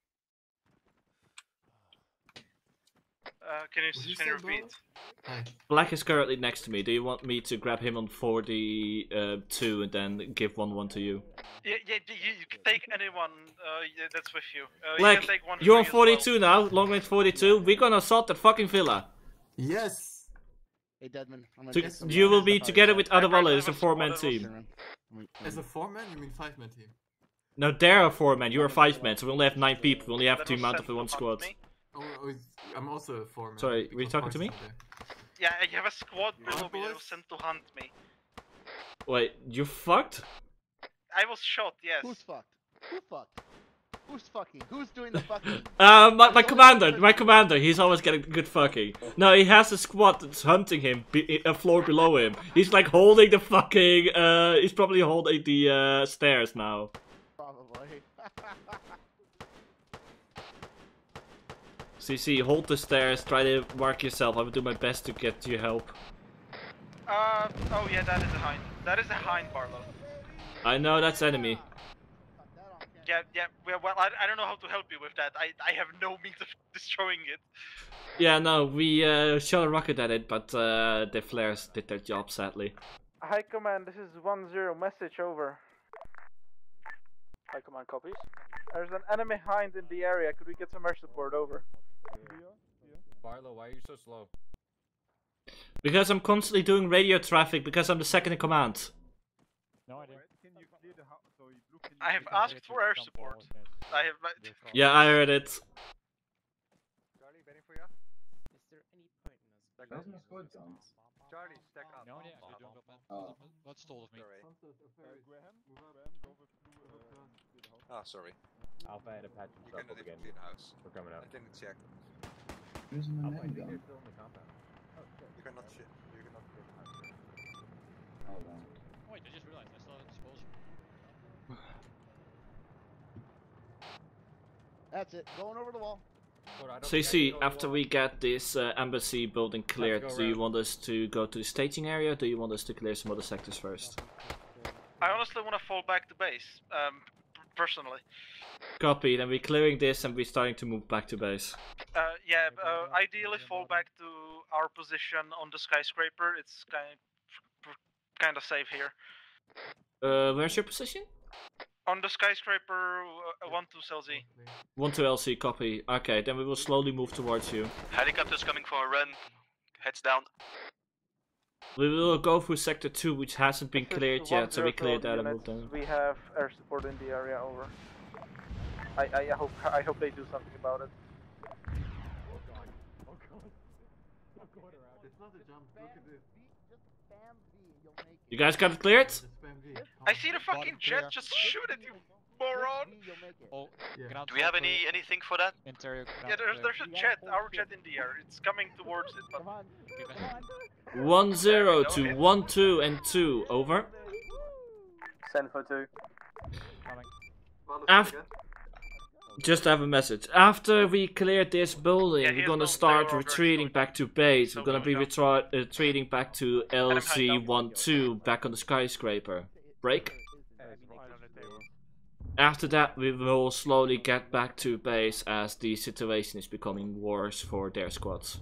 Can you repeat? Black is currently next to me. Do you want me to grab him on 42 and then give 1-1 to you? Yeah, you can take anyone that's with you. Black, you can take one you're on free as 42 now, long range 42. We're gonna assault that fucking villa. Yes! Hey, Deadman. You will be together with Adewale as a 4-man team. As a 4-man? You mean 5-man team? No, they're a 4-man, you're a 5-man, so we only have 9 people. We only have 2 amount of one squad. Oh, I'm also a 4-man. Sorry, were you talking to me? Yeah, you have a squad below me that was sent to hunt me. Wait, you fucked? I was shot, yes. Who's fucked? Who fucked? Who's fucking? Who's doing the fucking? My commander, he's always getting good fucking. No, he has a squad that's hunting him, a floor below him. He's like holding the fucking, he's probably holding the stairs now. Probably. CC, hold the stairs, try to mark yourself. I will do my best to get you help. Oh yeah, that is a hind. That is a hind, Barlow. I know, that's enemy. Yeah, well, I don't know how to help you with that. I have no means of destroying it. Yeah, no, we shot a rocket at it, but the flares did their job, sadly. High command, this is 1-0, message over. High command copies. There's an enemy hind in the area, could we get some air support over? Barlow, why are you so slow? Because I'm constantly doing radio traffic, because I'm the second in command. No idea. I have asked for air support. I have. Yeah, I heard it. Charlie, waiting for you. Is there any point in us? Where's my squad guns? Charlie, stack up. No idea, actually, don't go back. Oh. What stole of me? Graham, go with blue. Sorry. Alpha had a patch You himself cannot up again. even be in the house. We're coming out. I didn't check. Where's my Alpha, I main think gun? you're still in the compound. You cannot shit. You cannot get in the house. Oh wow. Wait, I just realized I still have disposal. That's it. Going over the wall. CC, after we get this embassy building cleared, do you want us to go to the staging area, or do you want us to clear some other sectors first? I honestly want to fall back to base. personally. Copy, then we're clearing this and we're starting to move back to base. Yeah, ideally fall back to our position on the skyscraper. It's kind of safe here. Where's your position? On the skyscraper, 1-2 LZ. 1-2 LC, copy. Okay, then we will slowly move towards you. Helicopters coming for a run. Heads down. We will go through sector 2, which hasn't been cleared yet, so we cleared that and moved on. We have air support in the area, over. I hope they do something about it. It's not a jump, look at this. You guys got it cleared? I see the fucking jet, just shoot it, you moron! Oh, Do we have anything for that? Interior. Yeah, there's a jet, our jet in the air. It's coming towards it, but... 1-0 to 1-2 and 2, over. Send for 2. After, just have a message. After we clear this building, we're gonna start retreating back to base. We're gonna be retreating back to LZ-12, back on the skyscraper. Break. After that, we will slowly get back to base as the situation is becoming worse for their squads.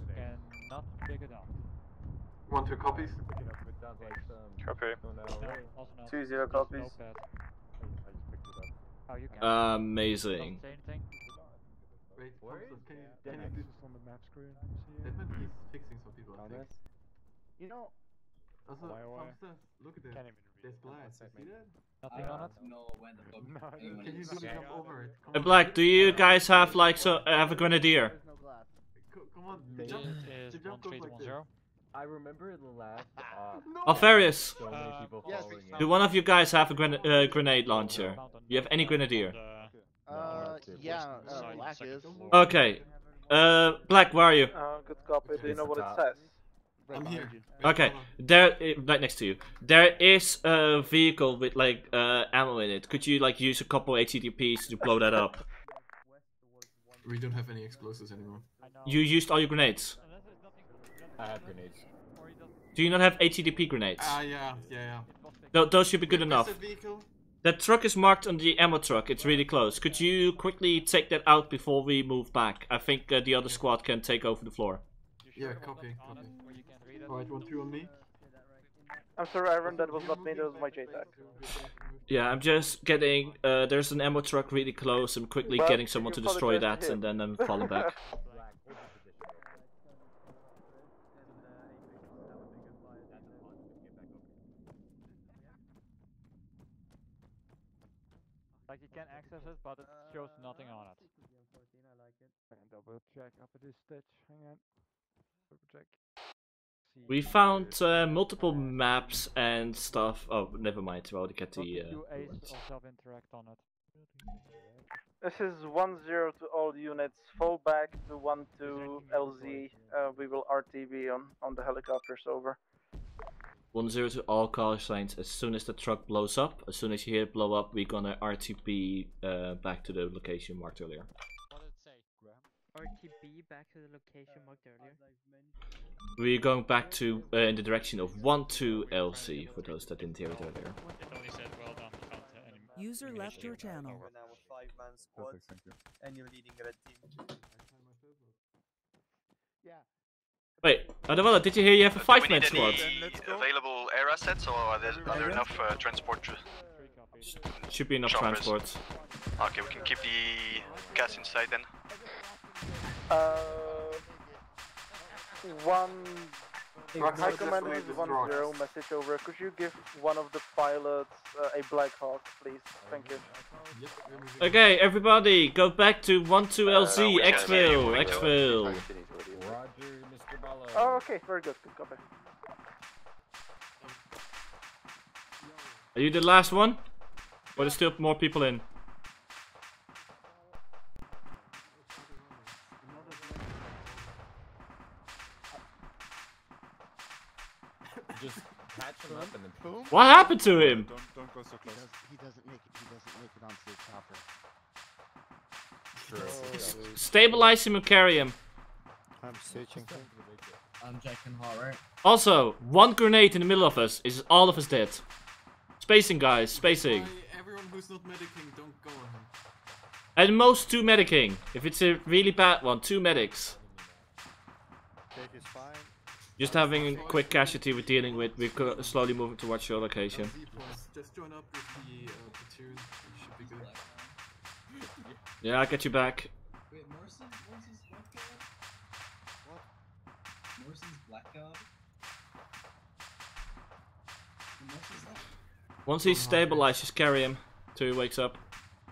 1-2 copies. Copy. 2-0 copies. Amazing. Wait, can you do this on the map screen? Edmund is fixing some people, I think. You know... Also, look at that. There's black, you see that? Nothing on it? Can you jump over it? Black, do you guys have like have a grenadier? Come on, the jump goes like this. I remember the last Alfarius, so many people following it. do one of you guys have a grenade launcher? You have any grenadier? Yeah, Black is. Okay. Black, where are you? Good copy. Do you know what it says? I'm here. Okay, there, right next to you. There is a vehicle with like ammo in it. Could you like use a couple HTTPs to blow that up? We don't have any explosives anymore. You used all your grenades. I have grenades. Do you not have HTTP grenades? Yeah. Those should be good enough. That truck is marked on the ammo truck. It's really close. Could you quickly take that out before we move back? I think the other squad can take over the floor. Yeah, copy. Alright, 1-2 on me. I'm sorry, Iron, that was not me, that was my JTAC. Yeah, I'm just getting, there's an ammo truck really close. I'm quickly getting someone to destroy that and then I'm falling back. Like you can access it, but it shows nothing on it. Double check up at this stage. Hang on. Double check. We found multiple maps and stuff. Oh, never mind. We already get the. Self-interact on it. This is 1-0 to all units. Fall back to 1-2 LZ. We will RTB on the helicopters, over. 1-0 to all call signs. As soon as the truck blows up, as soon as you hear it blow up, we're gonna RTB back to the location marked earlier. What did it say? RTB back to the location marked earlier. We're going back to in the direction of 1-2 LC for those that didn't hear it earlier. It only said well done. User left your channel. Now a 5-man squad, and you're leading a red team. Yeah. Wait, Adewale, did you hear you have a 5-man squad? Available air assets, or are there enough transport? Should be enough choppers. transport. Okay, we can keep the gas inside then. High command is 1-0, message over. Could you give one of the pilots a Black Hawk, please? Thank you. Okay, everybody, go back to 1-2 LZ, exfil, exfil. Oh, okay, very good, good copy. Are you the last one? Or there's still more people in? Just patch him up and then boom. What happened to him? Don't go so close. He doesn't make it onto the chopper. True. Stabilize him and carry him. I'm searching. I'm checking hard, right? Also, one grenade in the middle of us is all of us dead. Spacing, guys, spacing. Everyone Anyone who's not medicing, don't go on him. At most 2 medicing. If it's a really bad one, 2 medics. Is fine. Just having a quick casualty we're dealing with. We're slowly moving towards your location. Just join up with the platoon. You should be good. Yeah, I'll get you back. Wait, Morrison's Black God? What? Morrison's Black God? Morrison's left. Once he's stabilized, just carry him till he wakes up.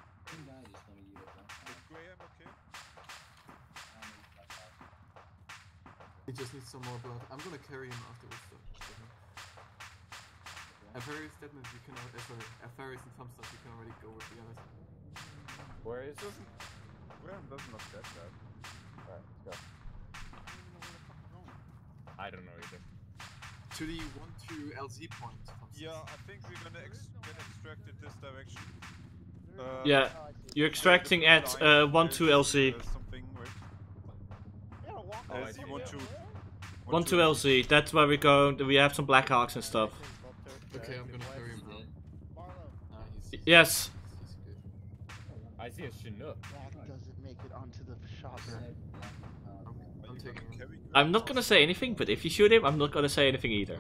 He just needs some more blood. I'm gonna carry him afterwards though. Ferris, Deadman, you can sorry, Ferris and Thumbstuff, you can already go with the others. Where is this? Graham doesn't look that bad. Alright, let's go. I don't know either. To the 1-2 LZ point. Yeah, I think we're gonna get extracted this direction. Yeah, you're extracting at 1-2 LC. Something, right? LC 1-2 LC, that's where we go. We have some Blackhawks and stuff. Okay, I'm gonna carry him down. Yes. I see a Chinook. Black doesn't make it onto the shopper. I'm taking him. I'm not gonna say anything, but if you shoot him, I'm not gonna say anything either.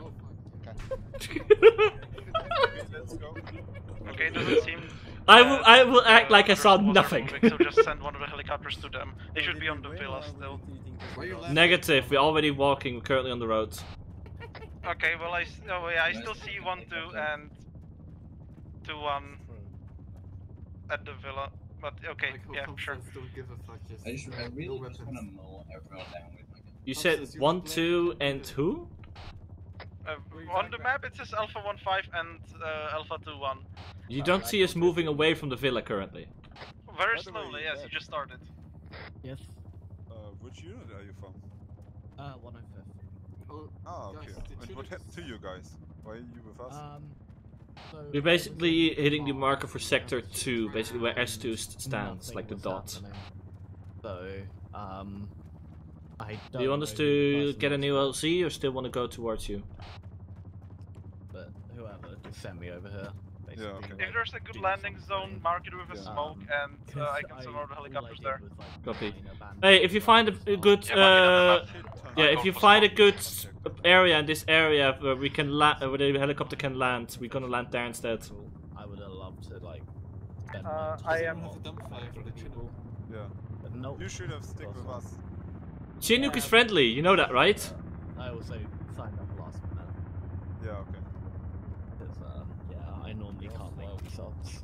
Let's go. Okay, it doesn't seem... I will act like I saw nothing. So just send one of the helicopters to them. They should be on the villa still. Negative, we're already walking, we're currently on the road. Okay, well I still see 1-2 and 2-1 at the villa. But okay, yeah, sure. I really just want to mow everyone down with my gun. You said 1-2 and who? On the map it says Alpha 1-5 and Alpha 2-1. You don't see us moving away from the villa currently. Very slowly, yes, you just started. Yes. Which unit are you from? 105. Ah, okay. And what happened to you guys? Why are you with us? We're basically hitting the marker for Sector 2, basically where S2 stands, like the dot. So, I don't Do you want us to get a new LC or still want to go towards you? But whoever, just send me over here. Yeah, okay. If there's a good landing zone, mark it with a smoke and I can send all the helicopters there. Copy. Hey, if you find a good, if you find a good area in this area where we can land, where the helicopter can land, we're gonna land there instead. I would have loved to like. I am. Yeah. But no. You should have stick with us. Chinook is friendly, you know that, right? I also signed up last minute. Yeah, okay. Because yeah, I normally can't make results.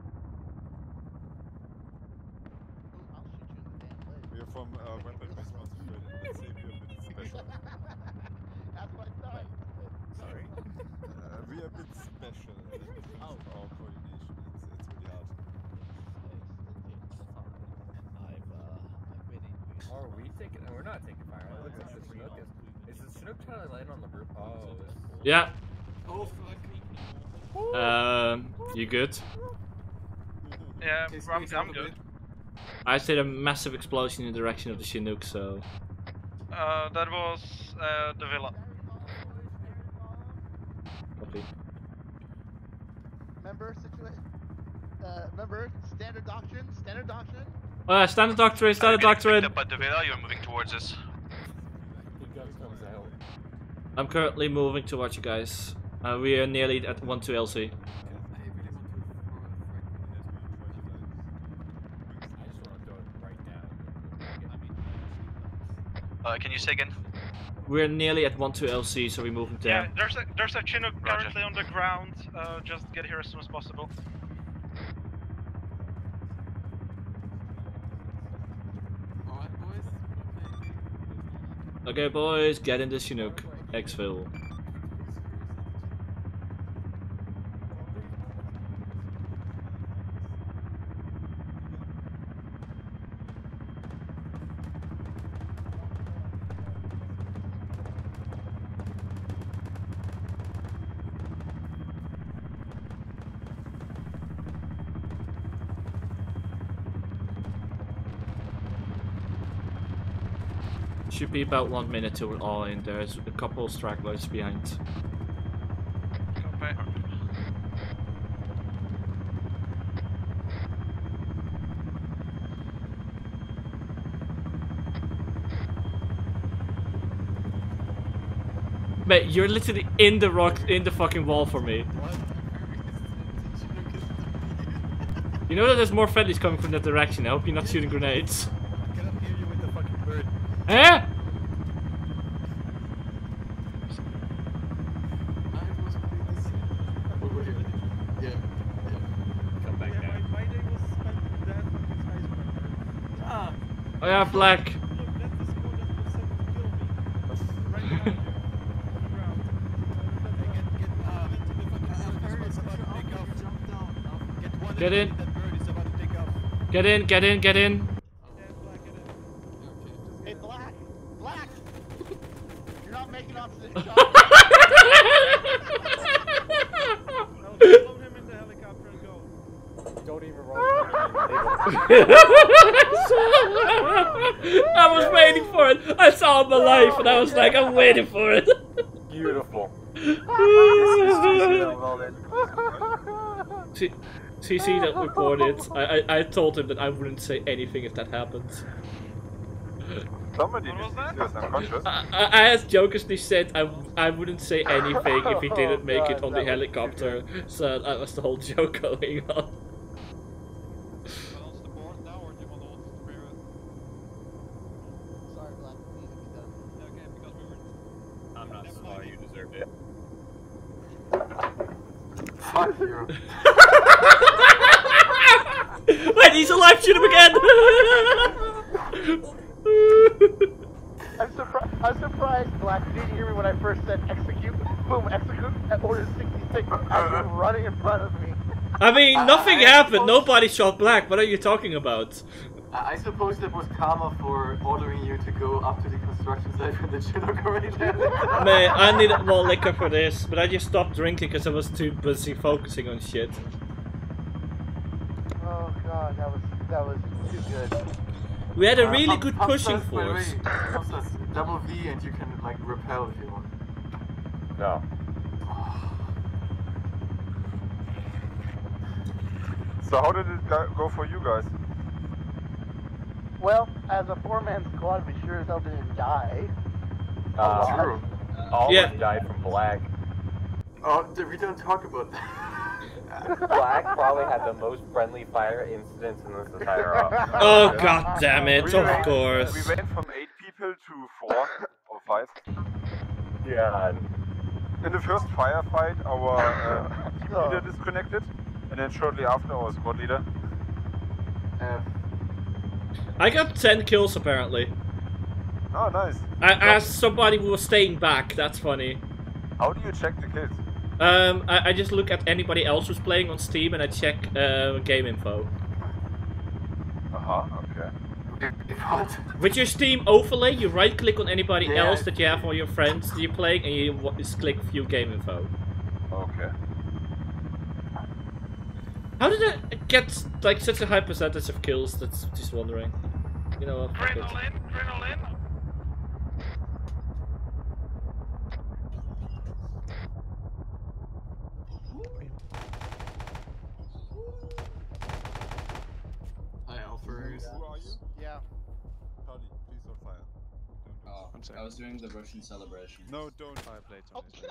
We're from weapon responsibility. Let's say we're a bit special. That's my side. Sorry. We're a bit special. Our coordination. It's really hard. Are we taking? We're not taking fire. It looks like the Chinook is. Is the Chinook trying to land on the roof? Oh. Yeah. Oh fuck. You good? Yeah, I'm good. I said a massive explosion in the direction of the Chinook, so. That was the villa. Copy. Remember situation? Remember standard doctrine? Standard doctrine? Standard doctrine, standard doctrine. Up at the villa, you're moving towards us. I'm currently moving towards you guys. We are nearly at 1-2 LC. Can you say again? We're nearly at 1-2 LC, so we're moving down. Yeah, there's a Chinook currently on the ground. Just get here as soon as possible. Okay, boys, get in the Chinook. Exfil. Should be about 1 minute till we're all in. There's a couple stragglers behind. Mate, you're literally in the fucking wall for me. You know that there's more friendlies coming from that direction. I hope you're not shooting grenades. I cannot hear you with the fucking bird. Eh? Come back down. My day was spent with that fucking skyscraper. Oh yeah, Black. Look, that's the squad that was sent to kill me. Right now, on the ground. Get in. Get in, get in, get in. Hey, Black! Black! You're not making off to the shot. Load him in the helicopter and go. Don't even roll. I was waiting for it. I saw it in my life and I was like, I'm waiting for it. Beautiful. CC that reported. I told him that I wouldn't say anything if that happened. Somebody was unconscious. I as jokingly said I wouldn't say anything if he didn't make it on the helicopter. So that was the whole joke going on. Sorry, Black. You need to be done. Okay, because we were. I'm not sorry. You deserved it. Fuck you. Wait, he's alive! Shoot him again! I'm surprised, Black. You didn't hear me when I first said execute. Boom, execute at order 66 as you're running in front of me. I mean, nothing happened. Nobody shot Black. What are you talking about? I suppose that was karma for ordering you to go up to the construction site when the Chinook already landed. Man, I needed more liquor for this, but I just stopped drinking because I was too busy focusing on shit. Oh god, that was too good. We had a really good pushing force. Double V and you can like repel if you want. No. So how did it go for you guys? Well, as a 4-man squad, we sure as hell didn't die. True. All of us died from Black. Oh, we don't talk about that. Black probably had the most friendly fire incidents in this entire op. Oh god damn it, of course. We went from 8 people to 4 or 5. Yeah. In the first firefight, our team leader disconnected, and then shortly after, our squad leader. I got 10 kills apparently. Oh, nice. I asked somebody who was staying back, that's funny. How do you check the kills? I just look at anybody else who's playing on Steam and I check game info. Okay. With your Steam overlay, you right click on anybody else that you have on your friends that you're playing and you just click view game info. Okay. How did I get like such a high percentage of kills? That's just wondering. You know what? Fuck it. Adrenaline. Hi, Alphas. Who are you? Yeah. Charlie, please don't fire. Don't do I was doing the Russian celebration. No, don't fireplace on this.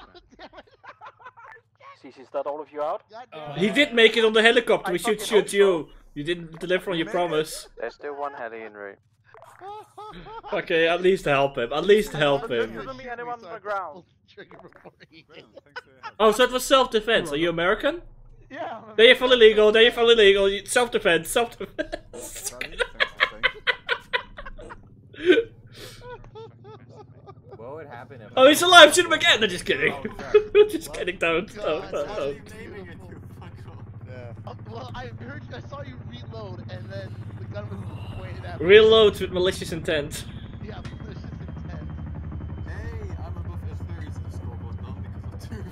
CC, is that all of you out? He did make it on the helicopter. We should shoot you. You didn't deliver on your promise. There's still one heli en route. Okay, at least help him. At least help him. Anyone on the ground. Oh, so it was self-defense. Are you American? Yeah. They're fully legal. They're fully legal. Self-defense. Self-defense. What would happen if... Oh, he's alive! Shoot him again! No, just kidding. Just kidding. Don't. Well, I saw you reload, and then the gun was pointed at me. Reload with malicious intent. Yeah, malicious intent. Hey, I'm above S30s in the scoreboard, not because I'm too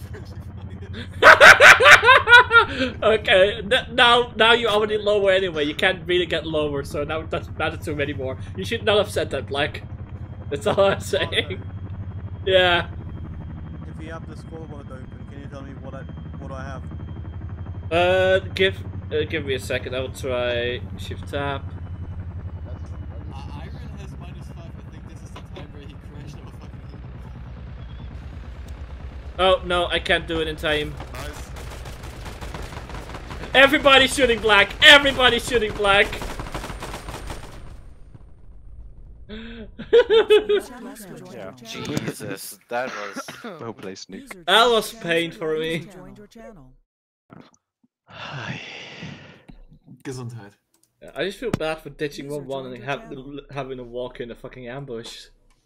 friendly. Okay, now you're already lower anyway. You can't really get lower, so now it doesn't matter to him anymore. You should not have said that, Black. That's all I'm saying. Yeah. If you have the scoreboard open, can you tell me what I have? Give me a second. I will try shift tab. Iron has -5. I think this is the time where he crashed our fucking Oh no, I can't do it in time. Nice. Everybody's shooting black. Everybody's shooting black. Jesus, that was well placed, Nuke. That was pain for me. Gesundheit. I just feel bad for ditching 1-1 and having to walk in a fucking ambush.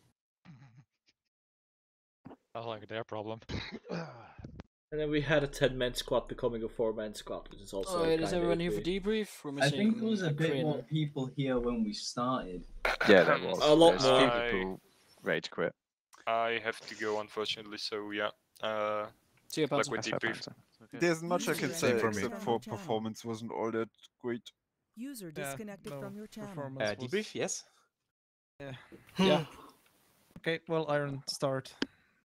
Not like their problem. And then we had a 10-man squad becoming a 4-man squad, which is also. Alright, is everyone here for debrief? We're I missing think there was a bit Quinn. more people here when we started. Yeah, there was. A lot There's more. a few people ready to quit. I have to go, unfortunately, so yeah. See you, like with That's fair, debrief. There isn't much I can say Same for me. except for performance wasn't all that great. User disconnected from your channel. Debrief, yes. Yeah. Yeah. Okay, well, Iron, start.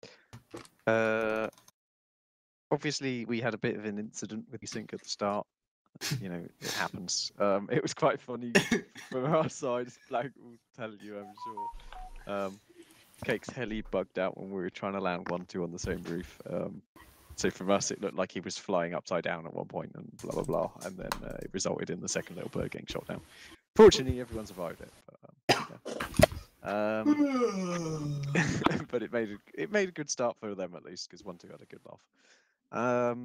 Obviously, we had a bit of an incident with the sync at the start. You know, it happens. It was quite funny from our side. Black will tell you, I'm sure. Cake's heli bugged out when we were trying to land 1-2 on the same roof. So from us, it looked like he was flying upside down at one point and blah, blah, blah. And then it resulted in the second little bird getting shot down. Fortunately, everyone survived it. But, but it made a good start for them at least, because 1-2 had a good laugh.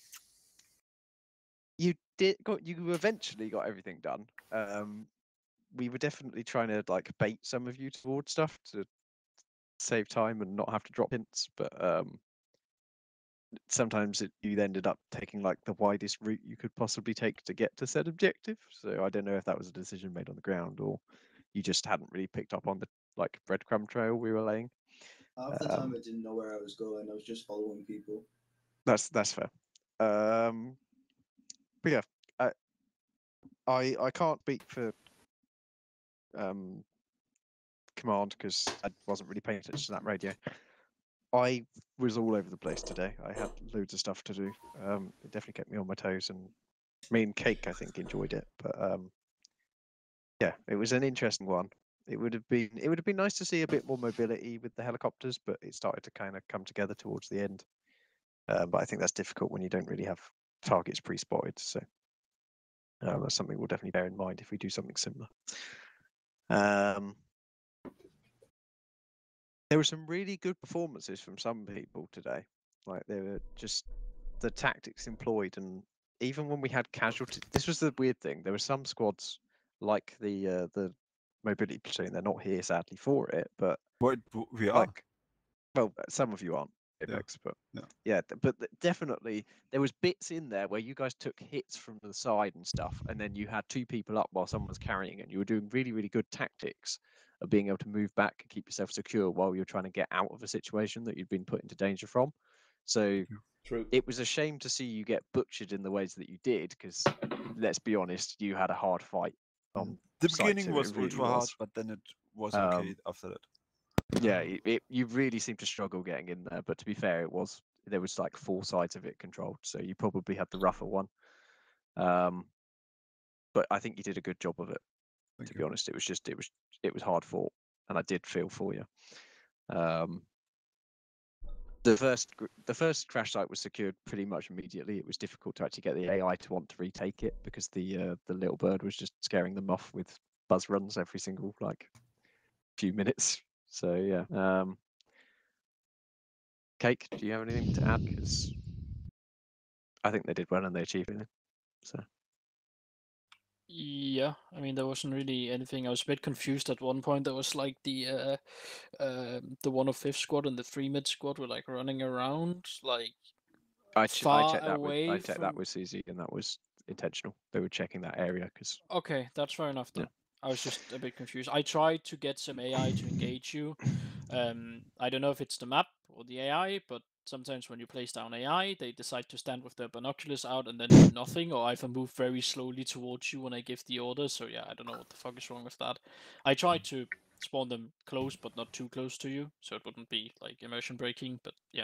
You eventually got everything done. We were definitely trying to like bait some of you towards stuff to save time and not have to drop hints, but sometimes you ended up taking like the widest route you could possibly take to get to said objective. So I don't know if that was a decision made on the ground or you just hadn't really picked up on the like breadcrumb trail we were laying. Half the time I didn't know where I was going. I was just following people. That's fair. But yeah, I can't speak for command because I wasn't really paying attention to that radio. I was all over the place today. I had loads of stuff to do. It definitely kept me on my toes, and me and Cake I think enjoyed it. But yeah, it was an interesting one. It would have been nice to see a bit more mobility with the helicopters, but it started to kind of come together towards the end. But I think that's difficult when you don't really have targets pre-spotted. So that's something we'll definitely bear in mind if we do something similar. There were some really good performances from some people today. Like they were just the tactics employed, and even when we had casualties, this was the weird thing. There were some squads like the mobility platoon. They're not here sadly for it, but we are. Like, well, some of you aren't. Apex, but but definitely there was bits in there where you guys took hits from the side and stuff, and then you had two people up while someone was carrying it. And you were doing really, really good tactics of being able to move back and keep yourself secure while you're trying to get out of a situation that you'd been put into danger from. So it was a shame to see you get butchered in the ways that you did, because let's be honest, you had a hard fight. The beginning was ultra hard, but then it was okay after that. Yeah, you really seemed to struggle getting in there, but to be fair, there was like 4 sides of it controlled, so you probably had the rougher one. But I think you did a good job of it. To be honest, it was hard fought, and I did feel for you. The first crash site was secured pretty much immediately. It was difficult to actually get the AI to want to retake it because the little bird was just scaring them off with buzz runs every single like few minutes. So yeah, Cake, do you have anything to add? Because I think they did well and they achieved it. So Yeah, I mean there wasn't really anything. I was a bit confused at one point. There was like the 105th squad and the 3 mid squad were like running around like I far checked that away. I checked that with CZ, and that was intentional. They were checking that area because. Okay, that's fair enough then. I was just a bit confused. I tried to get some AI to engage you. I don't know if it's the map or the AI, but sometimes when you place down AI, they decide to stand with their binoculars out and then do nothing, or either move very slowly towards you when I give the order. So yeah, I don't know what the fuck is wrong with that. I tried to spawn them close, but not too close to you, so it wouldn't be like immersion breaking, but yeah.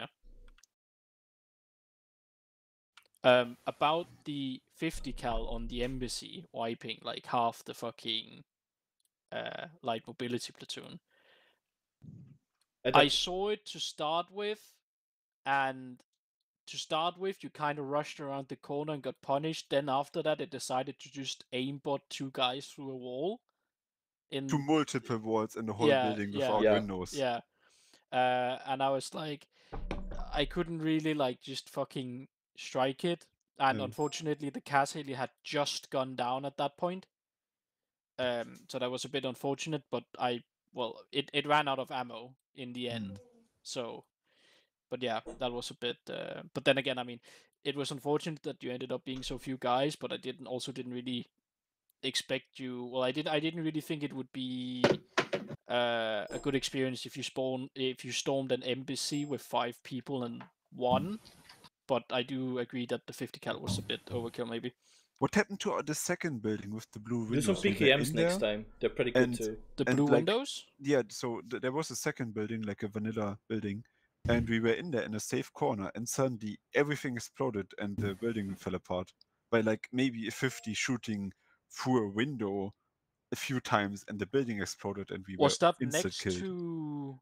About the 50 cal on the embassy wiping like half the fucking light mobility platoon. I saw it to start with, and to start with, you kind of rushed around the corner and got punished. Then after that, it decided to just aimbot 2 guys through a wall. To multiple walls in the whole building without windows. Yeah. And I was like, I couldn't really like just fucking strike it. And unfortunately, the Cas Haley had just gone down at that point. So that was a bit unfortunate, but it ran out of ammo in the end. So, but yeah, that was a bit. But then again, I mean, it was unfortunate that you ended up being so few guys, but I didn't really expect you. Well, I didn't really think it would be a good experience if you stormed an embassy with 5 people and won. But I do agree that the 50 cal was a bit overkill, maybe. What happened to the second building with the blue windows? Do some PKMs next time. They're pretty good too. The blue windows? Yeah, so there was a second building, like a vanilla building, and we were in there in a safe corner, and suddenly everything exploded and the building fell apart. By like maybe a 50 shooting through a window a few times, and the building exploded, and we were instant killed. To...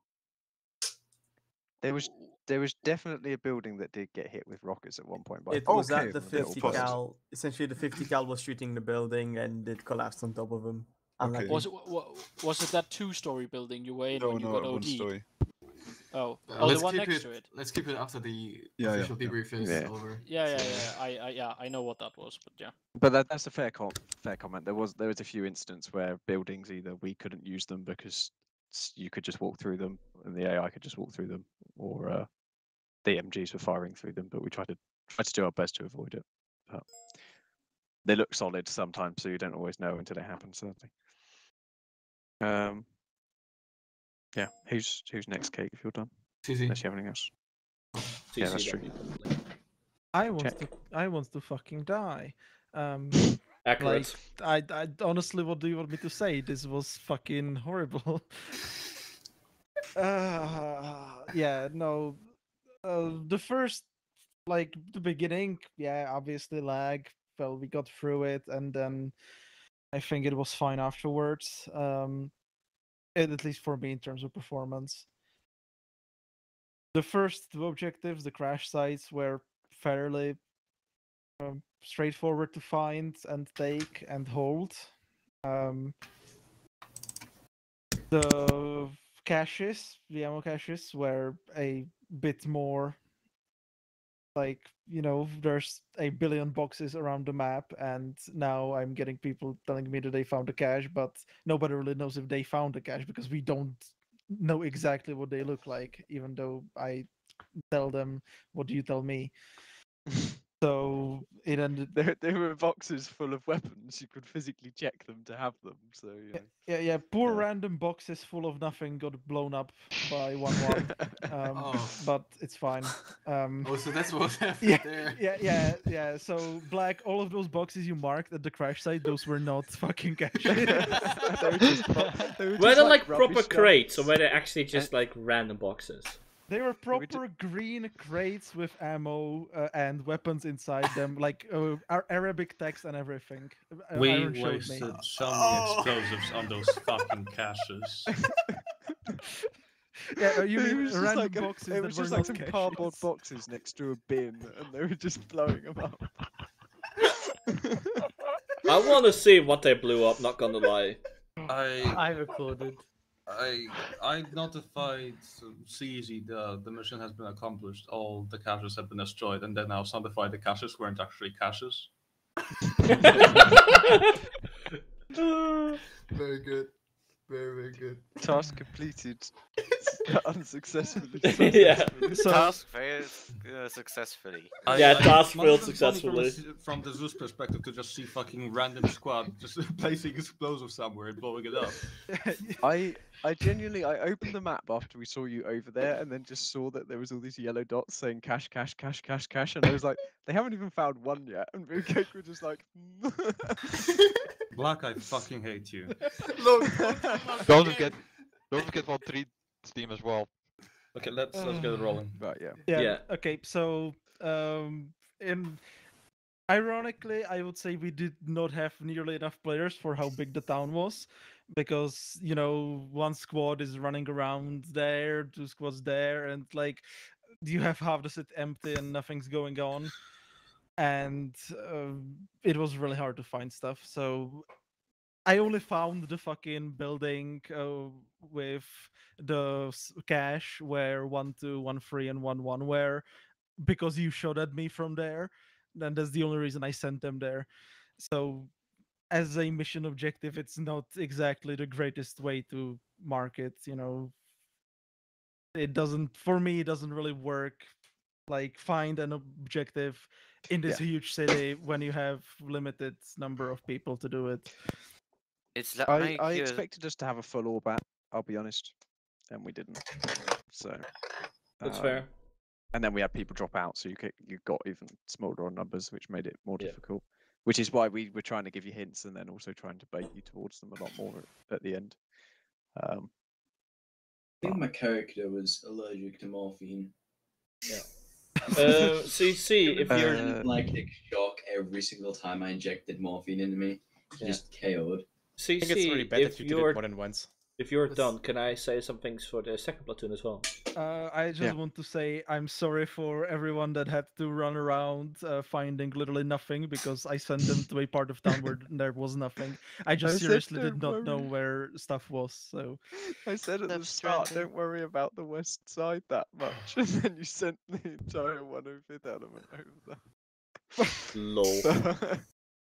There was definitely a building that did get hit with rockets at one point. By It was at the 50 cal. Essentially, the 50 cal was shooting the building and it collapsed on top of him. Okay. Was it that 2-story building you were in when you got OD'd? 1 story. Oh, let's the one keep next to it. Let's keep it after the official debrief is over. Yeah. I know what that was, but yeah. But that's a fair comment. There was a few instances where buildings either we couldn't use them because you could just walk through them, and the AI could just walk through them, or the MGs were firing through them. But we tried to do our best to avoid it. But they look solid sometimes, so you don't always know until it happens. Certainly. Yeah, who's next, Kate? If you're done, unless you have anything else. Yeah, that's true. I want to fucking die. Accurate. Like, I honestly, what do you want me to say? This was fucking horrible. Yeah, no. The first, like the beginning, yeah, obviously lag. Well, we got through it, and then I think it was fine afterwards. At least for me in terms of performance. The first 2 objectives, the crash sites, were fairly straightforward to find and take and hold. The caches, the ammo caches, were a bit more like, there's a billion boxes around the map, and now I'm getting people telling me that they found a cache, but nobody really knows if they found a cache because we don't know exactly what they look like, even though I tell them, what do you tell me? So it ended. There were boxes full of weapons. You could physically check them to have them. So yeah. Poor random boxes full of nothing got blown up by 1-1. But it's fine. So that's what happened there. Yeah. So Black, all of those boxes you marked at the crash site, those were not fucking caches. Were they like proper crates, or were they actually just like random boxes? They were proper green crates with ammo and weapons inside them, like Arabic text and everything. We Aaron showed wasted me. so many explosives on those fucking caches. Yeah, you mean just random like boxes it that was were just not like some caches. cardboard boxes next to a bin, and they were just blowing them up. I want to see what they blew up. Not gonna lie. I recorded. I notified CZ the mission has been accomplished. All the caches have been destroyed, and then I was notified the caches weren't actually caches. Very good. Very good. Task completed. Unsuccessfully. Yeah. Task failed successfully. Task It failed must have been successfully. funny from the Zeus perspective to just see fucking random squad just placing explosives somewhere and blowing it up. I genuinely opened the map after we saw you over there, and then just saw that there was all these yellow dots saying cache, cache, cache, cache, cache, and I was like, they haven't even found one yet, and Cake were just like. Black, I fucking hate you. Look, Don't forget 1-3 Steam as well. Okay, let's get it rolling. Right, Yeah. Okay, so ironically, I would say we did not have nearly enough players for how big the town was, because 1 squad is running around there, 2 squads there, and like you have half the city empty and nothing's going on, and it was really hard to find stuff. So I only found the fucking building with the cache where 1, 2, 1, 3, and 1, 1 were, because you shot at me from there. And that's the only reason I sent them there. So as a mission objective, it's not exactly the greatest way to mark it, you know. It doesn't, for me, it doesn't really work. Like, find an objective in this huge city when you have limited number of people to do it. It's like I expected us to have a full orb, I'll be honest, and we didn't. So That's fair. And then we had people drop out, so you got even smaller on numbers, which made it more difficult. Which is why we were trying to give you hints and then also trying to bait you towards them a lot more at the end. I think my character was allergic to morphine. Yeah. CC, if you're anaphylactic shock every single time I injected morphine into me, just KO'd. CC, I think it's really bad if you did it more than once. If you're done, can I say some things for the second platoon as well? I just want to say I'm sorry for everyone that had to run around finding literally nothing, because I sent them to a part of town where there was nothing. I just seriously did not know where stuff was. So I said at the start, don't worry about the west side that much, and then you sent the entire 105th element over there. Lol.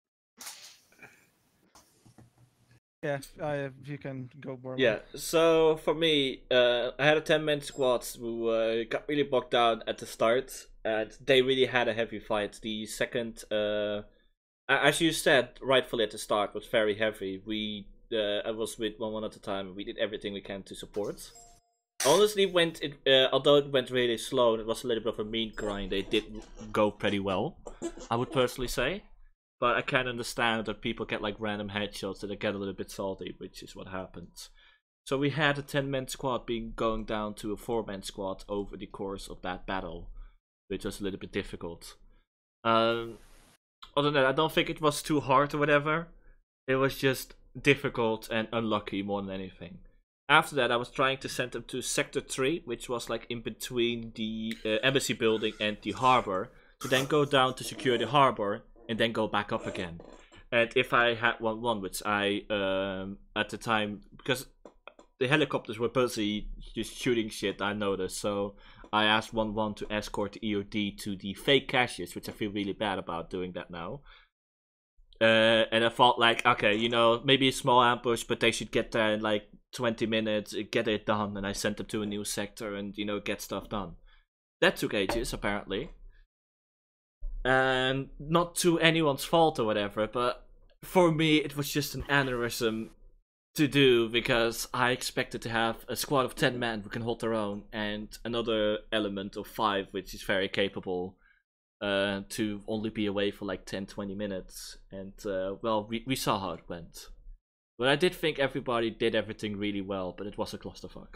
Yeah, you can go, Borman. Yeah, so for me, I had a 10-man squad who got really bogged down at the start, and they really had a heavy fight. The second, as you said, rightfully at the start, was very heavy. I was with 1-1 at the time, and we did everything we can to support. Honestly, although it went really slow, and it was a little bit of a mean grind, they did go pretty well, I would personally say. But I can understand that people get like random headshots and they get a little bit salty, which is what happens. So we had a 10-man squad going down to a 4-man squad over the course of that battle, which was a little bit difficult. Other than that, I don't think it was too hard or whatever. It was just difficult and unlucky more than anything. After that, I was trying to send them to Sector 3, which was like in between the embassy building and the harbor, to then go down to secure the harbor and then go back up again. And if I had 1-1, which I, at the time, because the helicopters were busy just shooting shit, I noticed, so I asked 1-1 to escort the EOD to the fake caches, which I feel really bad about doing that now. And I thought like, okay, you know, maybe a small ambush, but they should get there in like 20 minutes, get it done, and I sent them to a new sector and, you know, get stuff done. That took ages, apparently. And not to anyone's fault or whatever, but for me it was just an aneurysm to do, because I expected to have a squad of 10 men who can hold their own and another element of 5 which is very capable to only be away for like 10-20 minutes, and well, we saw how it went. But I did think everybody did everything really well, but it was a clusterfuck.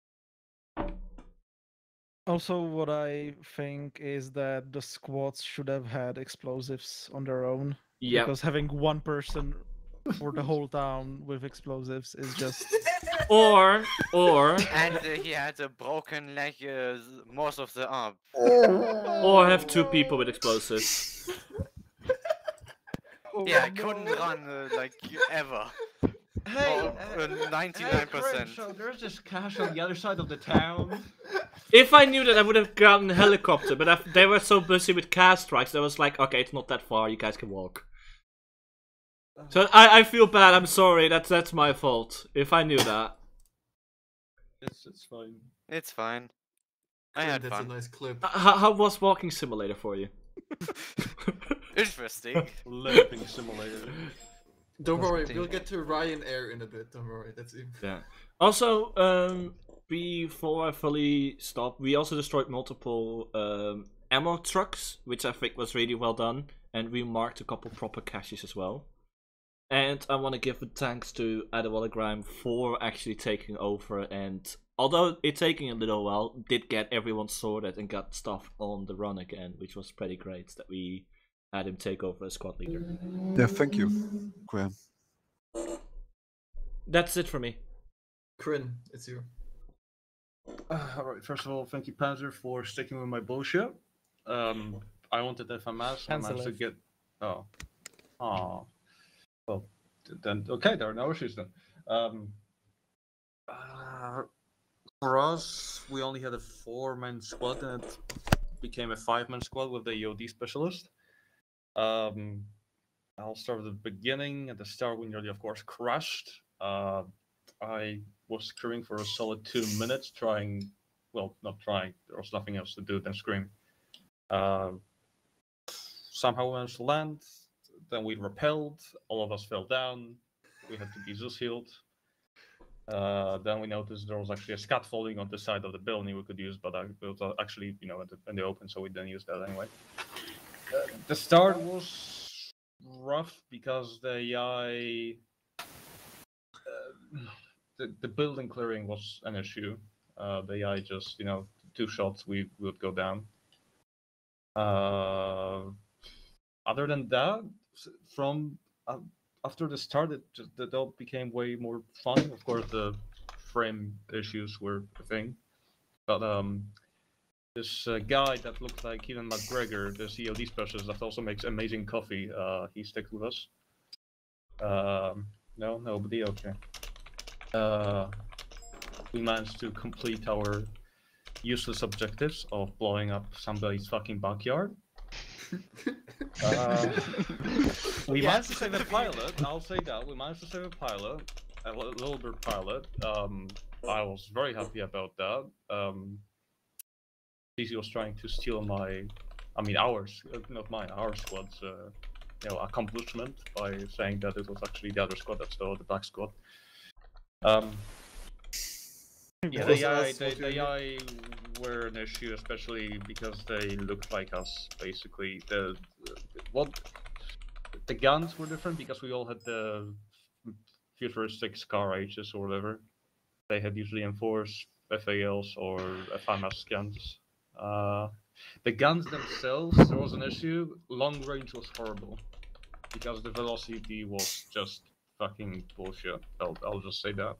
Also, what I think is that the squads should have had explosives on their own. Yeah. Because having one person for the whole town with explosives is just... Or... And he had a broken leg most of the arm. Or have 2 people with explosives. Yeah, I couldn't run like ever. Hey, 99%. So there's this cache on the other side of the town. If I knew that, I would have gotten a helicopter, but they were so busy with cast strikes, I was like, okay, it's not that far, you guys can walk. So I feel bad, I'm sorry, that's my fault. If I knew that. It's fine. It's fine. I had That's fun. a nice clip. How was Walking Simulator for you? Interesting. Living Simulator. Don't worry, we'll get to Ryanair in a bit. Don't worry, that's it. Yeah. Also, before I fully stop, we also destroyed multiple ammo trucks, which I think was really well done, and we marked a couple proper caches as well. And I want to give a thanks to Adewalegram for actually taking over, and although it's taking a little while, did get everyone sorted and got stuff on the run again, which was pretty great that we had him take over as squad leader. Yeah, thank you, Graham. That's it for me. Kryn, it's you. Alright, first of all, thank you, Panzer, for sticking with my bullshit. I wanted FMS, and I managed to get... Oh. Aw. Well, then, okay, there are no issues then. For us, we only had a 4-man squad, and it became a 5-man squad with the EOD specialist. I'll start at the beginning. At the start, we nearly, of course, crashed. I was screaming for a solid 2 minutes, trying... Well, not trying. There was nothing else to do than scream. Somehow we managed to land. Then we repelled. All of us fell down. We had to be Zeus healed. Then we noticed there was actually a scaffolding on the side of the building we could use, but it was actually, you know, in the open, so we didn't use that anyway. The start was rough because the AI... the building clearing was an issue. The AI just, you know, 2 shots, we would go down. Other than that, from after the start, it all became way more fun. Of course, the frame issues were a thing, but this guy that looked like Ian McGregor, the EOD specialist that also makes amazing coffee, he stuck with us. No, nobody. Okay. We managed to complete our useless objectives of blowing up somebody's fucking backyard. We managed to save a pilot, I'll say that. We managed to save a pilot, a little bird pilot. I was very happy about that. CZ was trying to steal ours, not mine, our squad's you know, accomplishment by saying that it was actually the other squad that stole the black squad. Yeah, the AI were an issue, especially because they looked like us. Basically, the guns were different because we all had the futuristic Scar H's or whatever. They had usually enforced FALs or FMS guns. The guns themselves, there was an issue. Long range was horrible because the velocity was just fucking bullshit. I'll just say that.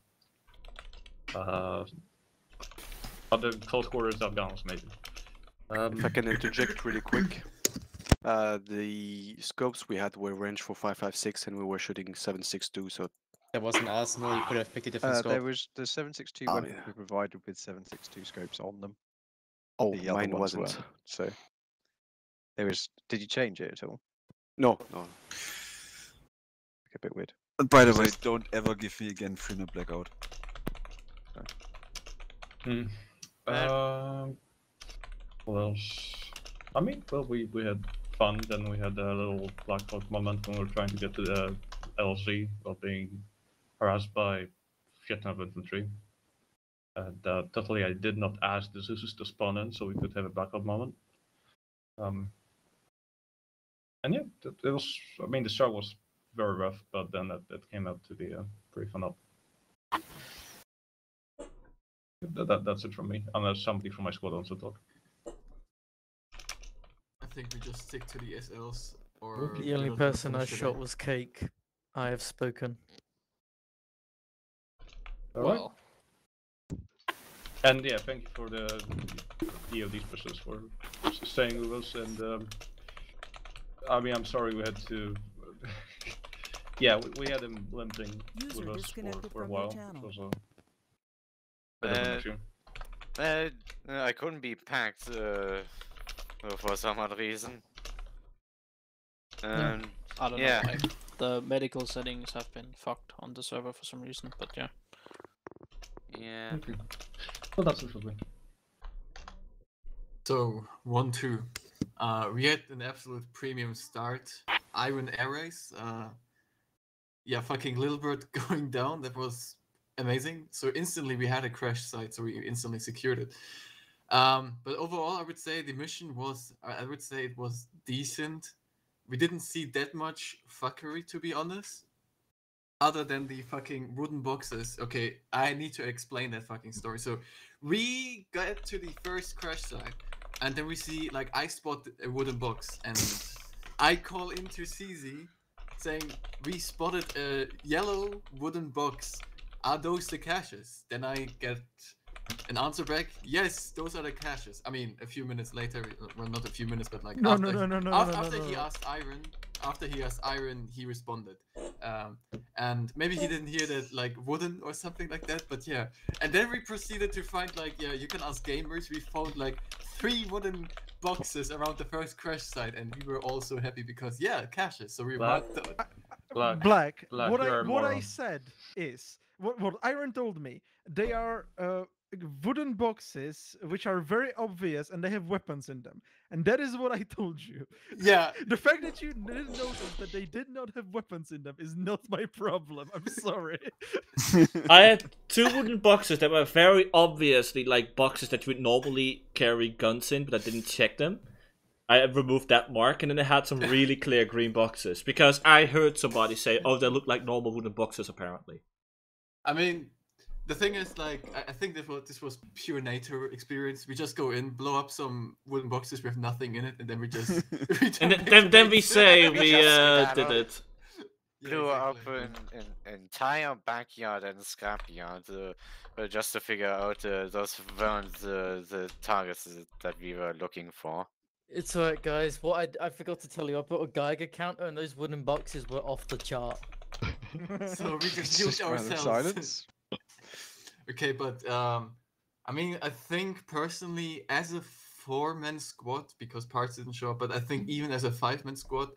But the close quarters that gun was amazing. If I can interject really quick, the scopes we had were range for 5.56 and we were shooting 7.62, so... That wasn't Arsenal, you could have picked a different scope. There was the 7.62 weren't provided with 7.62 scopes on them. Oh, the mine other ones wasn't, were. so... There was... Did you change it at all? No, no. A bit weird. And by the way, don't ever give me again Freener Blackout. What else? I mean, well, we had fun. Then we had a little blackout moment when we were trying to get to the LZ while being harassed by shit ton of infantry. And totally, I did not ask the Zeus to spawn in, so we could have a blackout moment. And yeah, it was. I mean, the start was very rough, but then that came out to be pretty fun up. That's it from me, unless somebody from my squad wants to talk. I think we just stick to the SLs. Or The only person I shot was Cake. I have spoken. Well. And yeah, thank you for the DOD specialist for staying with us. And I mean, I'm sorry we had to. Yeah, we had him limping with us for a while. It was a bit of an issue. I couldn't be packed for some other reason. I don't know why. The medical settings have been fucked on the server for some reason, but yeah. Yeah. Okay. Well, that's it for me. So 1-2. We had an absolute premium start. Iron Air Race. Yeah, fucking Little Bird going down. That was amazing. So instantly we had a crash site, so we instantly secured it. But overall, I would say the mission was, I would say it was decent. We didn't see that much fuckery, to be honest. Other than the fucking wooden boxes. Okay, I need to explain that fucking story. So we got to the first crash site, and then we see, like, I spot a wooden box, and I call into CZ saying, we spotted a yellow wooden box. Are those the caches? Then I get An answer back, yes, those are the caches. I mean, a few minutes later, well, not a few minutes, but like No, after, no, he no. asked Iron, he responded. And maybe he didn't hear that like wooden or something like that, but yeah. And then we proceeded to find like, yeah, you can ask gamers. We found like 3 wooden boxes around the first crash site, and we were all so happy because yeah, caches. So we Black. marked Black. Black, What you're I a what I moron. said is what Iron told me. They are wooden boxes which are very obvious and they have weapons in them, and that is what I told you. Yeah. The fact that you didn't notice that they did not have weapons in them is not my problem. I'm sorry. I had 2 wooden boxes that were very obviously like boxes that you would normally carry guns in, but I didn't check them. I removed that mark, and then I had some really clear green boxes because I heard somebody say, "Oh, they look like normal wooden boxes." Apparently, I mean, the thing is, like, I think this was pure NATO experience. We just go in, blow up some wooden boxes with nothing in it, and then we just and then we say we did it. Blew up an entire backyard and scrapyard just to figure out those weren't the targets that we were looking for. It's alright, guys. What I forgot to tell you, I put a Geiger counter, and those wooden boxes were off the chart. So we just used ourselves. Silence. Okay, but I mean, I think personally, as a 4-man squad, because parts didn't show up, but I think even as a 5-man squad,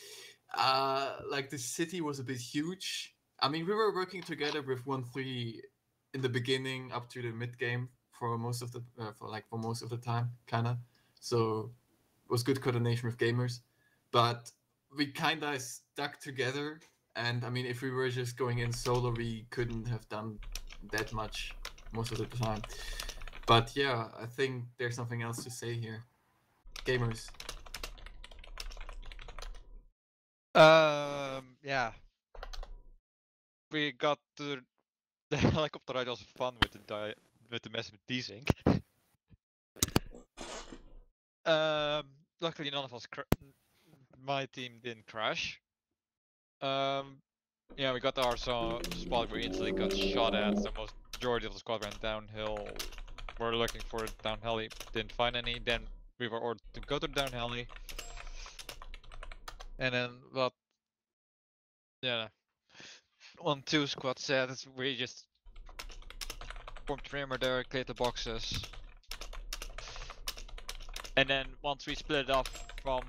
like the city was a bit huge. I mean, we were working together with 1-3 in the beginning up to the mid game for most of the for most of the time, kinda. So it was good coordination with gamers, but we kinda stuck together. And I mean, if we were just going in solo, we couldn't have done that much most of the time. But yeah, I think there's something else to say here. Gamers. Yeah. We got the helicopter ride was fun with the massive desync. Luckily none of us my team didn't crash. Yeah, we got our spot. We instantly got shot at. So most majority of the squad ran downhill. We're looking for a down heli, didn't find any. Then we were ordered to go to the down heli. And then what? Yeah, 1-2 squad said we just formed perimeter there, cleared the boxes. And then once we split off from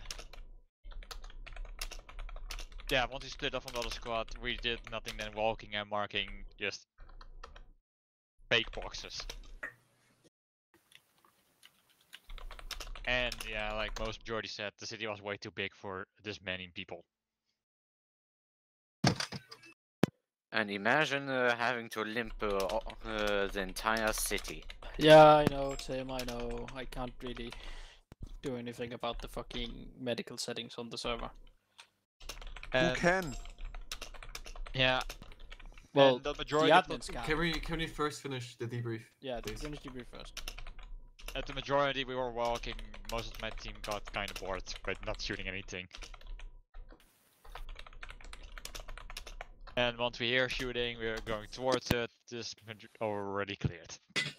once we split off from the other squad, we did nothing than walking and marking just fake boxes. And yeah, like most majority said, the city was way too big for this many people. And imagine having to limp the entire city. Yeah, I know, Tim, I know. I can't really do anything about the fucking medical settings on the server. Who can? Yeah. Well, and the majority admins can. Can we first finish the debrief? Yeah, please? finish debrief first. At the majority we were walking, most of my team got kind of bored, but not shooting anything. And once we hear shooting, we are going towards it, this already cleared.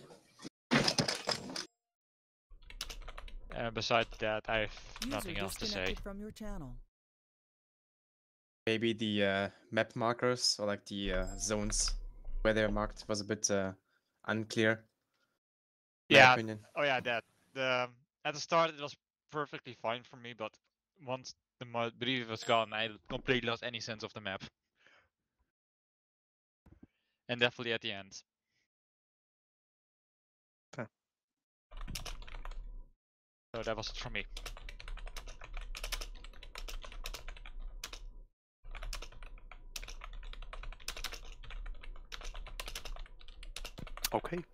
And besides that, I have nothing else to say. From your channel. Maybe the map markers or like the zones where they're marked was a bit unclear. Yeah. Opinion. Oh yeah, that. At the start it was perfectly fine for me, but once the brief was gone, I completely lost any sense of the map. And definitely at the end. Okay. So that was it from me. Okay.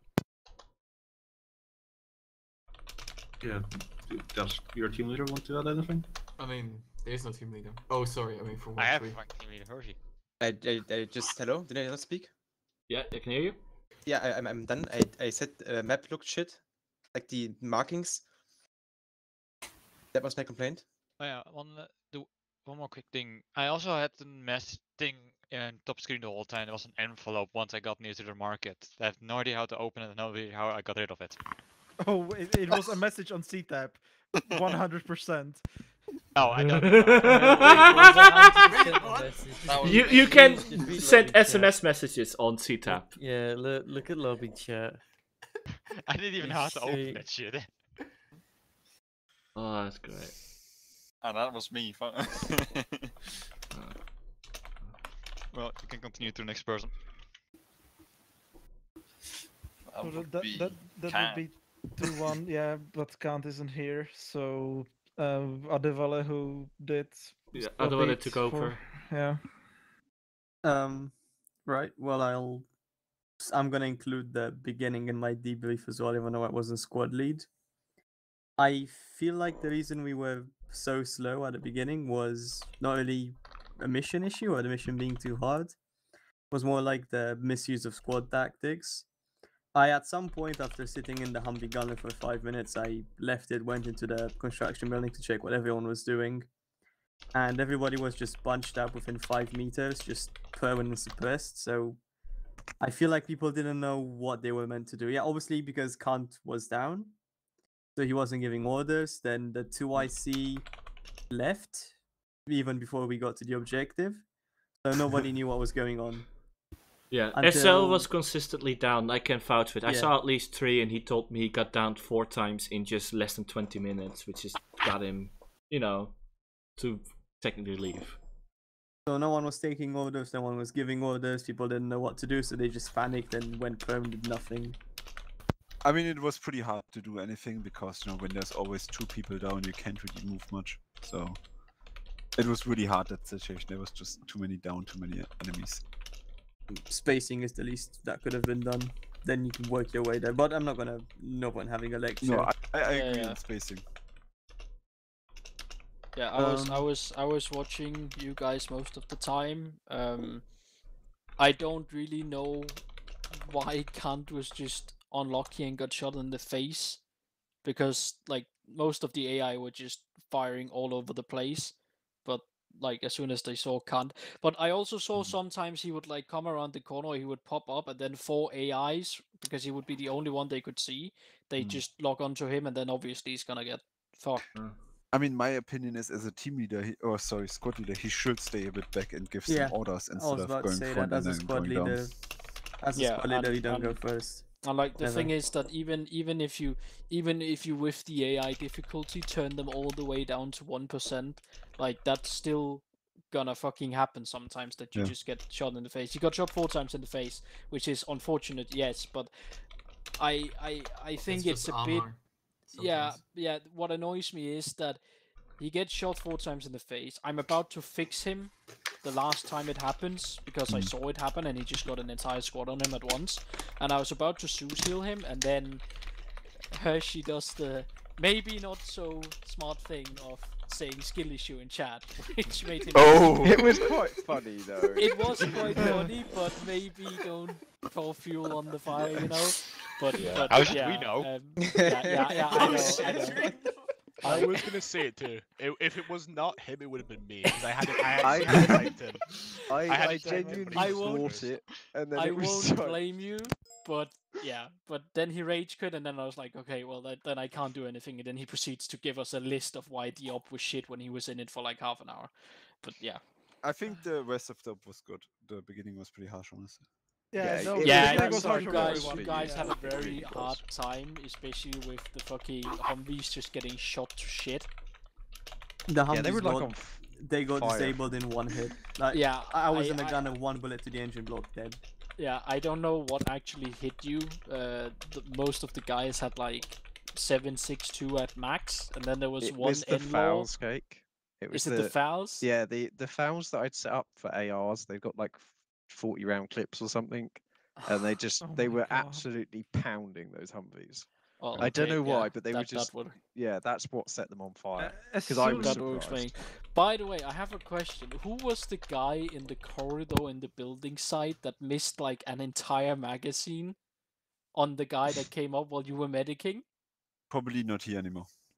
Yeah. Does your team leader want to add anything? I mean, there's no team leader. Oh, sorry. I mean, for 1-3. I have one team leader, Hershey. I just hello. Did I not speak? Yeah, I can hear you. Yeah, I'm done. I said map looked shit, like the markings. That was my complaint. Oh yeah, one more quick thing. I also had the mess thing in top screen the whole time. There was an envelope once I got near to the market. I have no idea how to open it and no idea how I got rid of it. Oh, it was a message on CTAP. 100%. No, I don't. You can send SMS messages on CTAP. Yeah, look at lobby chat. I didn't even know how to open that shit. Oh, that's great. And that was me. Well, you can continue to the next person. That would be 2-1, yeah, but Kant isn't here, so Adewale, who did. Yeah, Adewale took over. Yeah. Right. Well, I'm gonna include the beginning in my debrief as well, even though I wasn't squad lead. I feel like the reason we were so slow at the beginning was not really a mission issue or the mission being too hard. It was more like the misuse of squad tactics. At some point after sitting in the Humvee gunner for 5 minutes, I left it, went into the construction building to check what everyone was doing. And everybody was just bunched up within 5 meters, just permanently suppressed. So I feel like people didn't know what they were meant to do. Yeah, obviously because Kant was down, so he wasn't giving orders. Then the 2IC left even before we got to the objective. So nobody knew what was going on. Yeah, Until... SL was consistently down. I can vouch for it. I saw at least 3, and he told me he got down 4 times in just less than 20 minutes, which just got him, to technically leave. So no one was taking orders, no one was giving orders, people didn't know what to do, so they just panicked and went prone, did nothing. I mean, it was pretty hard to do anything because, when there's always 2 people down, you can't really move much. So it was really hard, that situation. There was just too many down, too many enemies. Spacing is the least that could have been done. Then you can work your way there. But I'm not gonna. No point having a lecture. No, I agree on spacing. Yeah, I was watching you guys most of the time. I don't really know why Kant was just unlucky and got shot in the face, because like most of the AI were just firing all over the place, but like as soon as they saw Kant. But I also saw sometimes he would like come around the corner, he would pop up, and then 4 AIs, because he would be the only one they could see, they just log onto him, and then obviously he's gonna get fucked. I mean, my opinion is, as a team leader, squad leader, he should stay a bit back and give some orders instead of going front and then going down. As a squad leader, you don't go first. And like the thing is that even if you with the AI difficulty turn them all the way down to 1%, like that's still gonna fucking happen sometimes, that you just get shot in the face. You got shot 4 times in the face, which is unfortunate, yes, but I think it's a bit yeah. What annoys me is that he gets shot 4 times in the face. I'm about to fix him the last time it happens, because I saw it happen and he just got an entire squad on him at once. And I was about to Zeus heal him, and then Hershey does the maybe not so smart thing of saying skill issue in chat, which made him... It was quite funny though. It was quite funny, but maybe don't pour fuel on the fire, But how should we know? I know. I was gonna say it too. If it was not him, it would have been me. Because I liked him. I genuinely thought it, and then I it was won't so... blame you, but then he rage quit, and then I was like, okay, well then I can't do anything, and then he proceeds to give us a list of why the op was shit when he was in it for like half an hour. But yeah. I think the rest of the op was good. The beginning was pretty harsh, honestly. You guys had a very hard time, especially with the fucking Humvees just getting shot to shit. The Humvees they were like they got fire. disabled in 1 hit. Like, I was in a gun of 1 bullet to the engine block, dead. Yeah, I don't know what actually hit you. Most of the guys had like 762 at max, and then there was one was the fouls, Cake. Is it the fouls? Yeah, the fouls that I'd set up for ARs, they've got like 40 round clips or something, and they were absolutely pounding those Humvees. Well, I don't know why, yeah, but they were just that's what set them on fire. Because I was surprised. By the way, I have a question. Who was the guy in the corridor in the building site that missed like an entire magazine on the guy that came up while you were medicing? Probably not here anymore.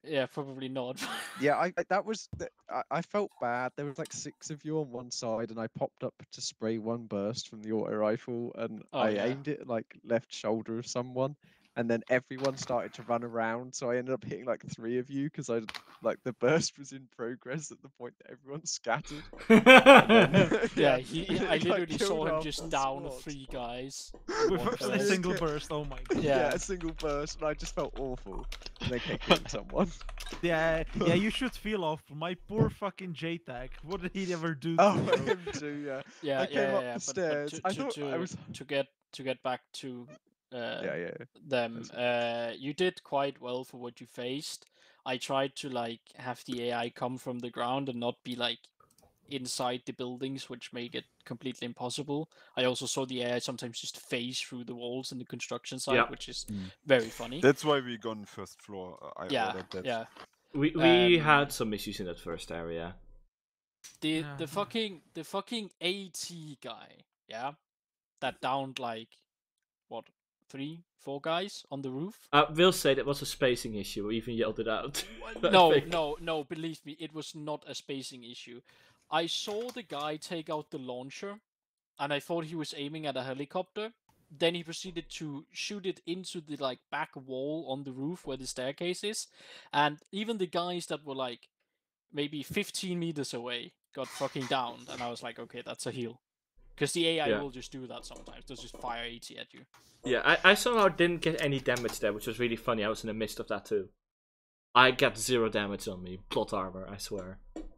Yeah, probably not. Yeah, I felt bad. There was like 6 of you on one side, and I popped up to spray one burst from the auto rifle, and I aimed it at, like, left shoulder of someone, and then everyone started to run around. So I ended up hitting like 3 of you because the burst was in progress at the point that everyone scattered. Yeah, I it, literally saw killed him half just the down squad. 3 guys. With One a burst. single burst. Oh my god. Yeah, a single burst, and I just felt awful. And they kept killing someone. Yeah, you should feel awful. My poor fucking JTAG. What did he ever do to Oh, you? him too, yeah. Yeah, I came up yeah, the but stairs. I thought I was. to get back to Yeah. them. You did quite well for what you faced. I tried to like have the AI come from the ground and not be like inside the buildings, which make it completely impossible. I also saw the AI sometimes just phase through the walls in the construction site, Yeah. which is very funny. That's why we gone first floor. I Yeah, ordered that. yeah. We had some issues in that first area. The fucking AT guy, yeah, that downed like what 3-4 guys on the roof. I will say that was a spacing issue. We even yelled it out. No, believe me, it was not a spacing issue. I saw the guy take out the launcher, and I thought he was aiming at a helicopter. Then he proceeded to shoot it into the like back wall on the roof where the staircase is, and even the guys that were like maybe 15 meters away got fucking downed, and I was like, okay, that's a heal. Because the AI Yeah. will just do that sometimes. They'll just fire AT at you. Yeah, I somehow didn't get any damage there, which was really funny. I was in the midst of that too. I got 0 damage on me. Plot armor, I swear.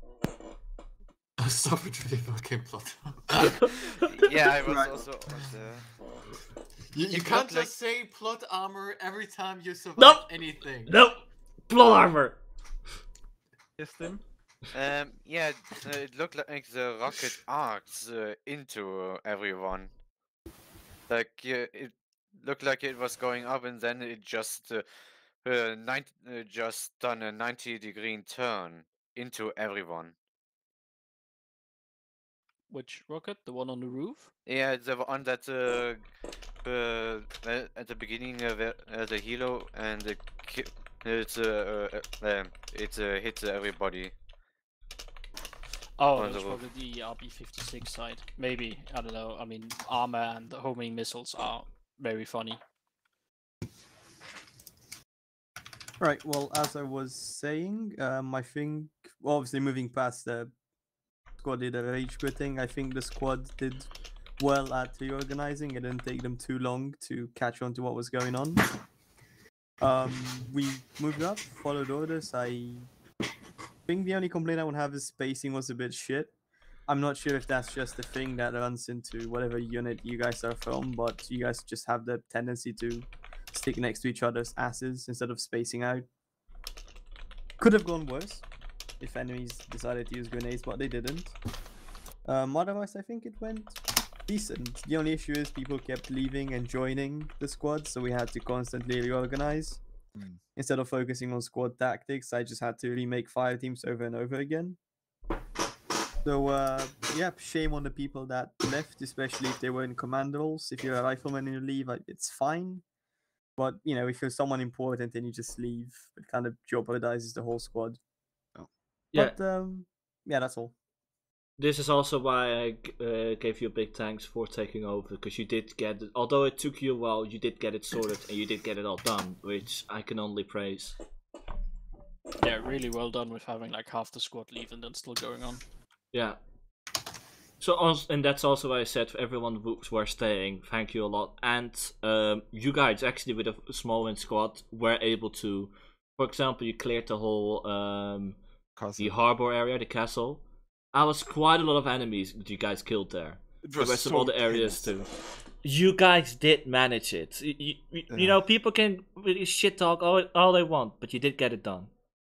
Stop it with the fucking plot. Yeah, I was also on the... You can't just say plot armor every time you survive Nope. anything. Nope! Plot armor! Yes, Tim? Yeah, it looked like the rocket arcs into everyone. Like, it looked like it was going up, and then it just just done a 90-degree turn into everyone. Which rocket? The one on the roof? Yeah, the one that at the beginning of the helo, and it hit everybody. Oh, on that's the roof. probably the RB-56 side. Maybe, I don't know. I mean, Arma and the homing missiles are very funny. Right, well, as I was saying, I think, well, obviously moving past the squad did a rage quitting, I think the squad did well at reorganizing. It didn't take them too long to catch on to what was going on. We moved up, followed orders. I think the only complaint I would have is spacing was a bit shit. I'm not sure if that's just a thing that runs into whatever unit you guys are from, but you guys just have the tendency to stick next to each other's asses instead of spacing out. Could have gone worse if enemies decided to use grenades, but they didn't. Otherwise, I think it went decent. The only issue is people kept leaving and joining the squad, so we had to constantly reorganize. Instead of focusing on squad tactics, I just had to remake fire teams over and over again. So, yeah, shame on the people that left, especially if they were in command roles. If you're a rifleman and you leave, it's fine. But, you know, if you're someone important and you just leave, it kind of jeopardizes the whole squad. Yeah. But, yeah, that's all. This is also why I gave you a big thanks for taking over, because you did get it, although it took you a while, you did get it sorted and you did get it all done, which I can only praise. Yeah, really well done with having like half the squad leave and then still going on. Yeah. So, and that's also why I said for everyone who were staying, thank you a lot. And you guys, actually, with a small win squad, were able to, for example, you cleared the whole the harbor area, the castle. I was quite a lot of enemies that you guys killed there. The rest of all the areas too. You guys did manage it. You know, people can really shit talk all they want, but you did get it done.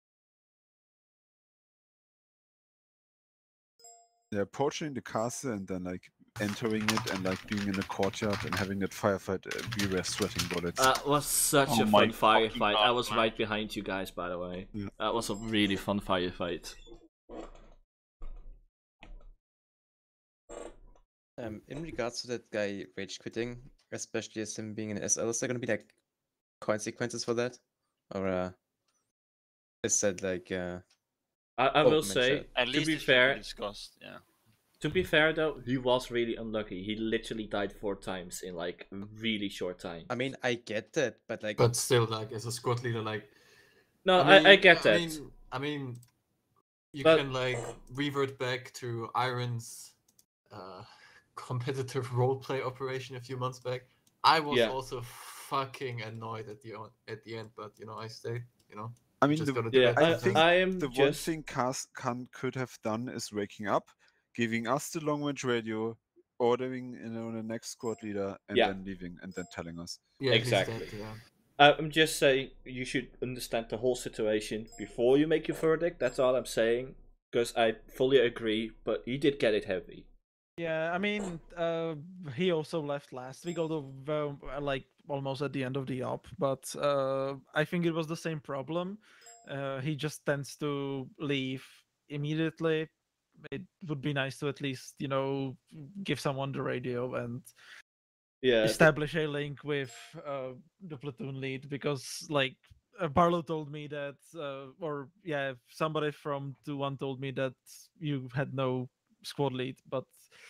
Yeah, approaching the castle and then like entering it and like being in the courtyard and having that firefight, we were sweating bullets. That was such a fun firefight. I was right behind you guys, by the way. Yeah. That was a really fun firefight. In regards to that guy rage quitting, especially as him being an SL, is there gonna be like consequences for that? Or I said like. I will open say, chat. At to least be it should fair, be discussed. Yeah. to be fair though, he was really unlucky. He literally died 4 times in like a really short time. I mean, I get that, but like. But still, like as a squad leader, like. No, I get that. I mean, you But- can like revert back to Iron's competitive roleplay operation a few months back. I was Yeah. also fucking annoyed at the end, but you know, I stayed. You know. I You mean, just gotta the, do that I sometimes. think the one thing Khan could have done is waking up, giving us the long range radio, ordering the next squad leader, and Yeah. then leaving, and then telling us. Yeah, exactly. yeah. I'm just saying you should understand the whole situation before you make your verdict. That's all I'm saying. Because I fully agree, but he did get it heavy. Yeah, I mean, he also left last week, although like almost at the end of the op. But I think it was the same problem. He just tends to leave immediately. It would be nice to at least, you know, give someone the radio and establish a link with the platoon lead, because like Barlow told me that, or yeah, somebody from 2-1 told me that you had no squad lead, but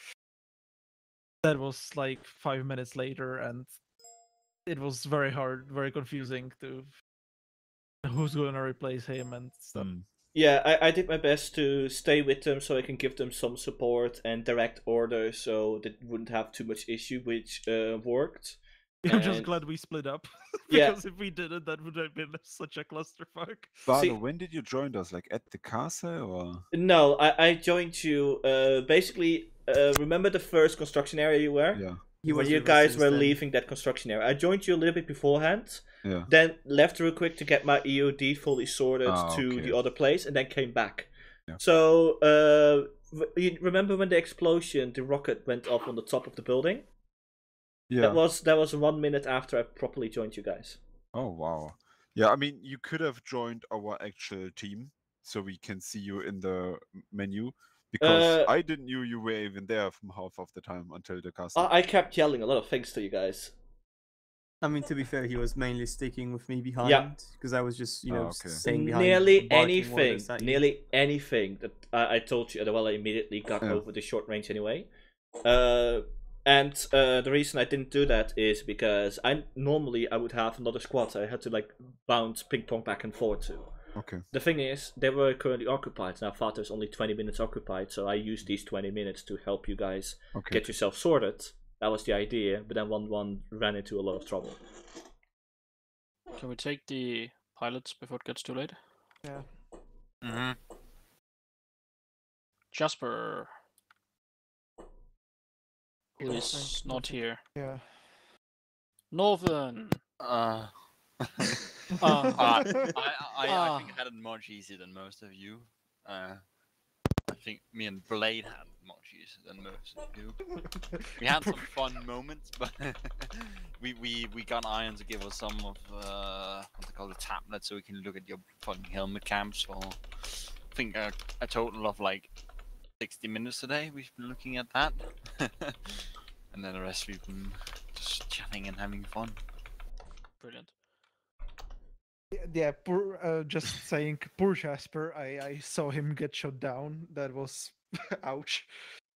that was like 5 minutes later, and it was very hard, very confusing to who's going to replace him and stuff. Yeah, I did my best to stay with them so I can give them some support and direct orders so they wouldn't have too much issue, which worked. I'm just And- glad we split up, Yeah. because if we didn't, that would have been such a clusterfuck. Barlow, when did you join us? Like at the castle or? No, I joined you. Basically, remember the first construction area you were? Yeah. When you guys were leaving that construction area, I joined you a little bit beforehand. Yeah. Then left real quick to get my EOD fully sorted Ah, to okay. the other place, and then came back. Yeah. So, you remember when the explosion, the rocket went off on the top of the building? Yeah. That was 1 minute after I properly joined you guys. Oh wow. Yeah, I mean, you could have joined our actual team, so we can see you in the menu. Because I didn't know you were even there from half of the time until the castle. I kept yelling a lot of things to you guys. I mean, to be fair, he was mainly sticking with me behind because I was just, you know, staying behind. Nearly barking orders at you. anything that I told you. Well, I immediately got over the short range anyway. And the reason I didn't do that is because normally I would have another squad I had to like bounce ping pong back and forth to. Okay. The thing is, they were currently occupied, and I thought there's only 20 minutes occupied, so I used these 20 minutes to help you guys get yourself sorted. That was the idea, but then 1-1 ran into a lot of trouble. Can we take the pilots before it gets too late? Yeah. Mm-hmm. Jasper, who is not here. Yeah. Northern. I think I had it much easier than most of you. I think me and Blade had it much easier than most of you. We had some fun moments, but we got Iron to give us some of what they call the tablet, so we can look at your fucking helmet cams for I think a total of like 60 minutes today. We've been looking at that, and then the rest we've been just chatting and having fun. Brilliant. Yeah, just saying, poor Jasper. I saw him get shot down. That was ouch.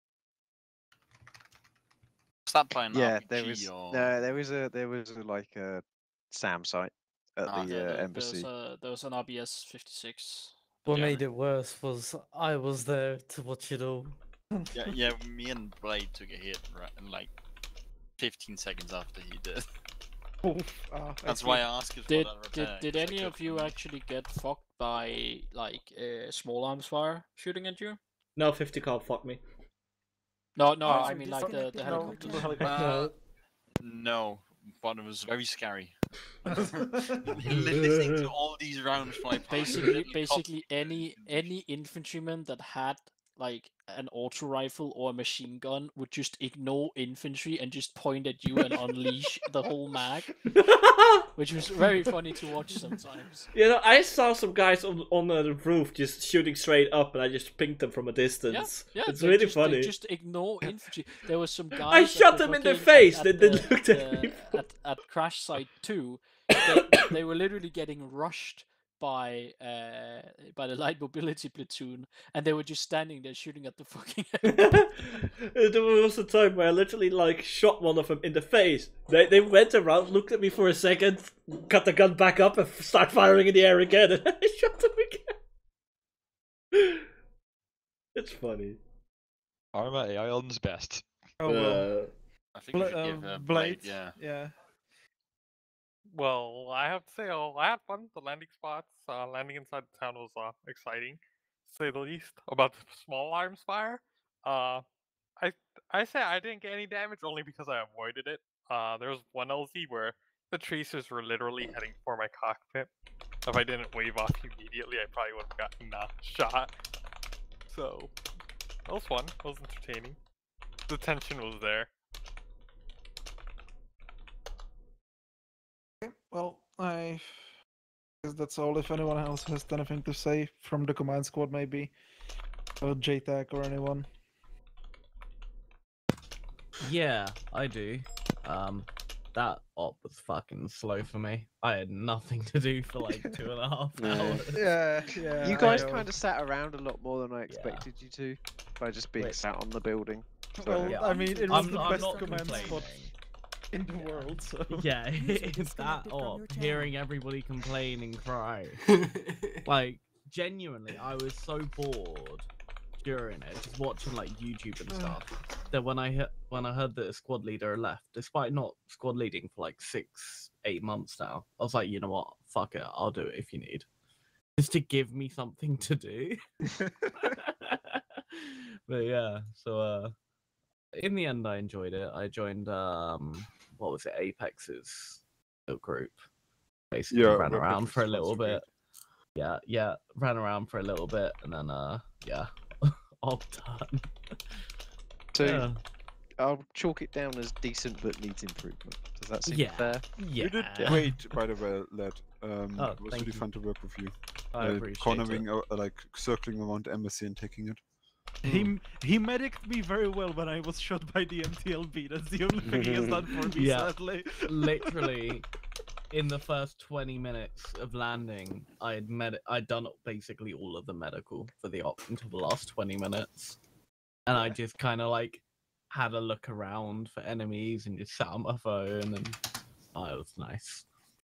Was that by an Yeah, RPG there was a like a SAM site at the embassy. There was an RBS 56. What made it worse was I was there to watch it all. Yeah, me and Blade took a hit right, and like 15 seconds after he did. That's why I asked you for that repair. Did any of you actually get fucked by like small arms fire shooting at you? No, 50 cal fucked me. No, I mean like the helicopter. No, but it was very scary. Listening to all these rounds fly past. Basically any infantryman that had like an auto rifle or a machine gun would just ignore infantry and just point at you and unleash the whole mag, which was very funny to watch sometimes. You know, I saw some guys on the roof just shooting straight up, and I just pinged them from a distance. Yeah, it's really funny. They just ignore infantry. There was some guys. I shot them in the face. They looked at me. At crash site 2, they were literally getting rushed by the light mobility platoon, and they were just standing there shooting at the fucking. There was a time where I literally like shot one of them in the face. They went around, looked at me for a second, got the gun back up, and start firing in the air again, and I shot them again. It's funny. ArmaIII on his best. Oh well. I think we should give Blade, yeah. Well, I have to say, I had fun. The landing spots, landing inside the town was exciting, to say the least. About the small arms fire, I say I didn't get any damage only because I avoided it. There was one LZ where the tracers were literally heading for my cockpit. If I didn't wave off immediately, I probably would have gotten shot. So that was fun. It was entertaining. The tension was there. Okay, well, I guess that's all. If anyone else has anything to say from the command squad, maybe, or JTAC or anyone. Yeah, I do. That op was fucking slow for me. I had nothing to do for like 2.5 hours. Yeah. You guys kind of sat around a lot more than I expected you to, by just being sat on the building. Well, Yeah. I mean, it was I'm the not best command complaining. squad in the world, so... Yeah, it's that op, hearing everybody complain and cry. Like, genuinely, I was so bored during it, just watching like YouTube and stuff, that when I heard that a squad leader left, despite not squad leading for like 6-8 months now, I was like, you know what, fuck it, I'll do it if you need. Just to give me something to do. But yeah, so in the end I enjoyed it. I joined what was it, Apex's group. Basically ran around for a little bit. Yeah, ran around for a little bit and then yeah. All done. So Yeah. I'll chalk it down as decent but needs improvement. Does that seem fair? You did great, by the way, lad. It was thank really you. fun to work with you. I appreciate cornering, like circling around the embassy and taking it. He medicked me very well when I was shot by the MTLB. That's the only thing he has done for me, sadly. Literally, in the first 20 minutes of landing, I'd done basically all of the medical for the op until the last 20 minutes. And I just kind of like had a look around for enemies and just sat on my phone and it was nice.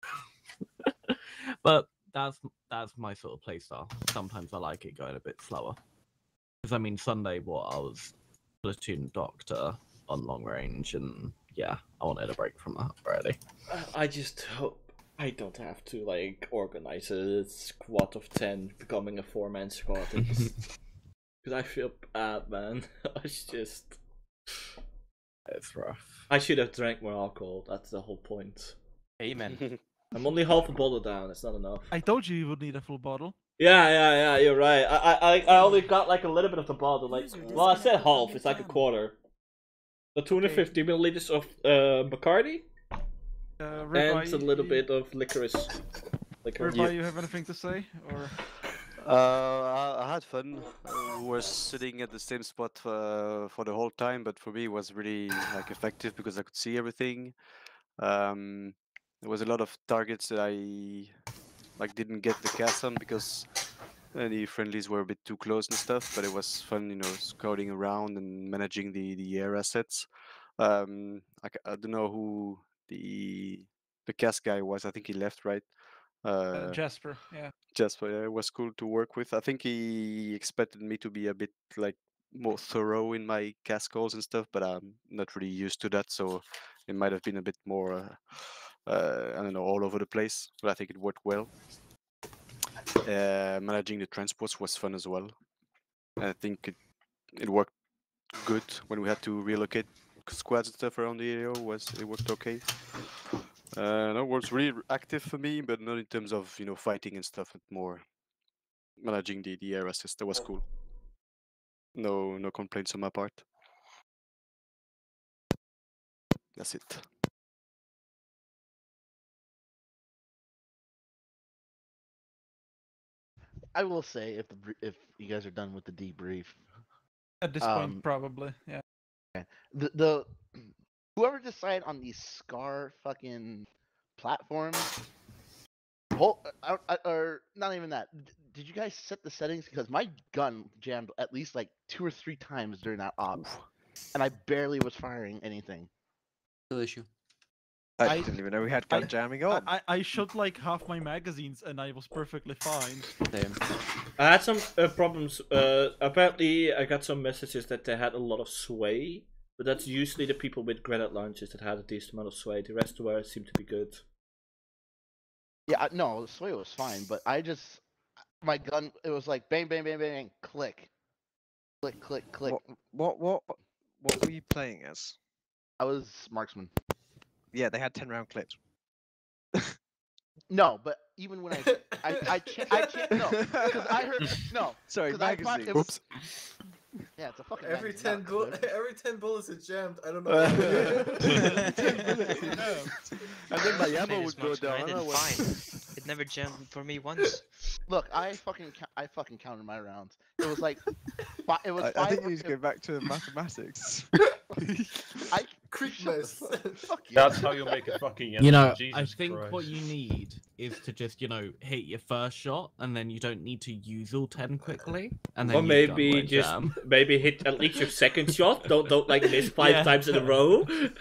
But that's my sort of playstyle. Sometimes I like it going a bit slower. Because I mean, Sunday, I was platoon doctor on long range, and yeah, I wanted a break from that already. I just hope I don't have to like organize a squad of 10 becoming a 4-man squad. Because I feel bad, man. It's rough. I should have drank more alcohol. That's the whole point. Amen. I'm only half a bottle down. It's not enough. I told you would need a full bottle. Yeah. You're right. I only got like a little bit of the bottle. Like, well, I said half. It's like a quarter. The 250 milliliters of Bacardi, and a little bit of licorice. Ribeye, you have anything to say, or? I had fun. We were sitting at the same spot for the whole time, but for me it was really like effective because I could see everything. There was a lot of targets that I didn't get the cast on because the friendlies were a bit too close and stuff. But it was fun, you know, scouting around and managing the air assets. I don't know who the cast guy was. I think he left, right? Jasper, yeah. Jasper, yeah, it was cool to work with. I think he expected me to be a bit like more thorough in my cast calls and stuff, but I'm not really used to that, so it might have been a bit more, I don't know, all over the place. But I think it worked well. Managing the transports was fun as well. I think it worked good when we had to relocate squads and stuff around the area. It worked okay. No, it was really active for me, but not in terms of, you know, fighting and stuff, but more managing the air assist. That was cool. No complaints on my part. That's it. I will say if you guys are done with the debrief. At this point, probably, yeah. Okay. The whoever decided on these Scar fucking platforms, or not even that. Did you guys set the settings? Because my gun jammed at least like 2 or 3 times during that op, and I barely was firing anything. No issue. I didn't even know we had gun jamming on. I shot like half my magazines and I was perfectly fine. I had some problems. Apparently, I got some messages that they had a lot of sway, but that's usually the people with granite launchers that had a decent amount of sway. The rest were seemed to be good. Yeah, no, the sway was fine, but my gun, it was like bang, bang, bang, bang, bang, click, click, click, click. What were you playing as? I was marksman. Yeah, they had 10-round clips. No, but even when I no, because I heard no. Sorry, 'cause I thought magazine. it was, yeah, it's a fucking Every magazine, 10 not a every 10 bullets it jammed. I don't know. And then my ammo would go down. I did fine. It never jammed for me once. Look, I fucking counted my rounds. It was like, it was. I think you need to go back to mathematics. Quickness. That's how you make a fucking You know, Jesus I think Christ. what you need is to just, hit your first shot, and then you don't need to use all 10 quickly. And then Or your gun maybe won't just jam. maybe hit at least your second shot. Don't like miss 5 times in a row.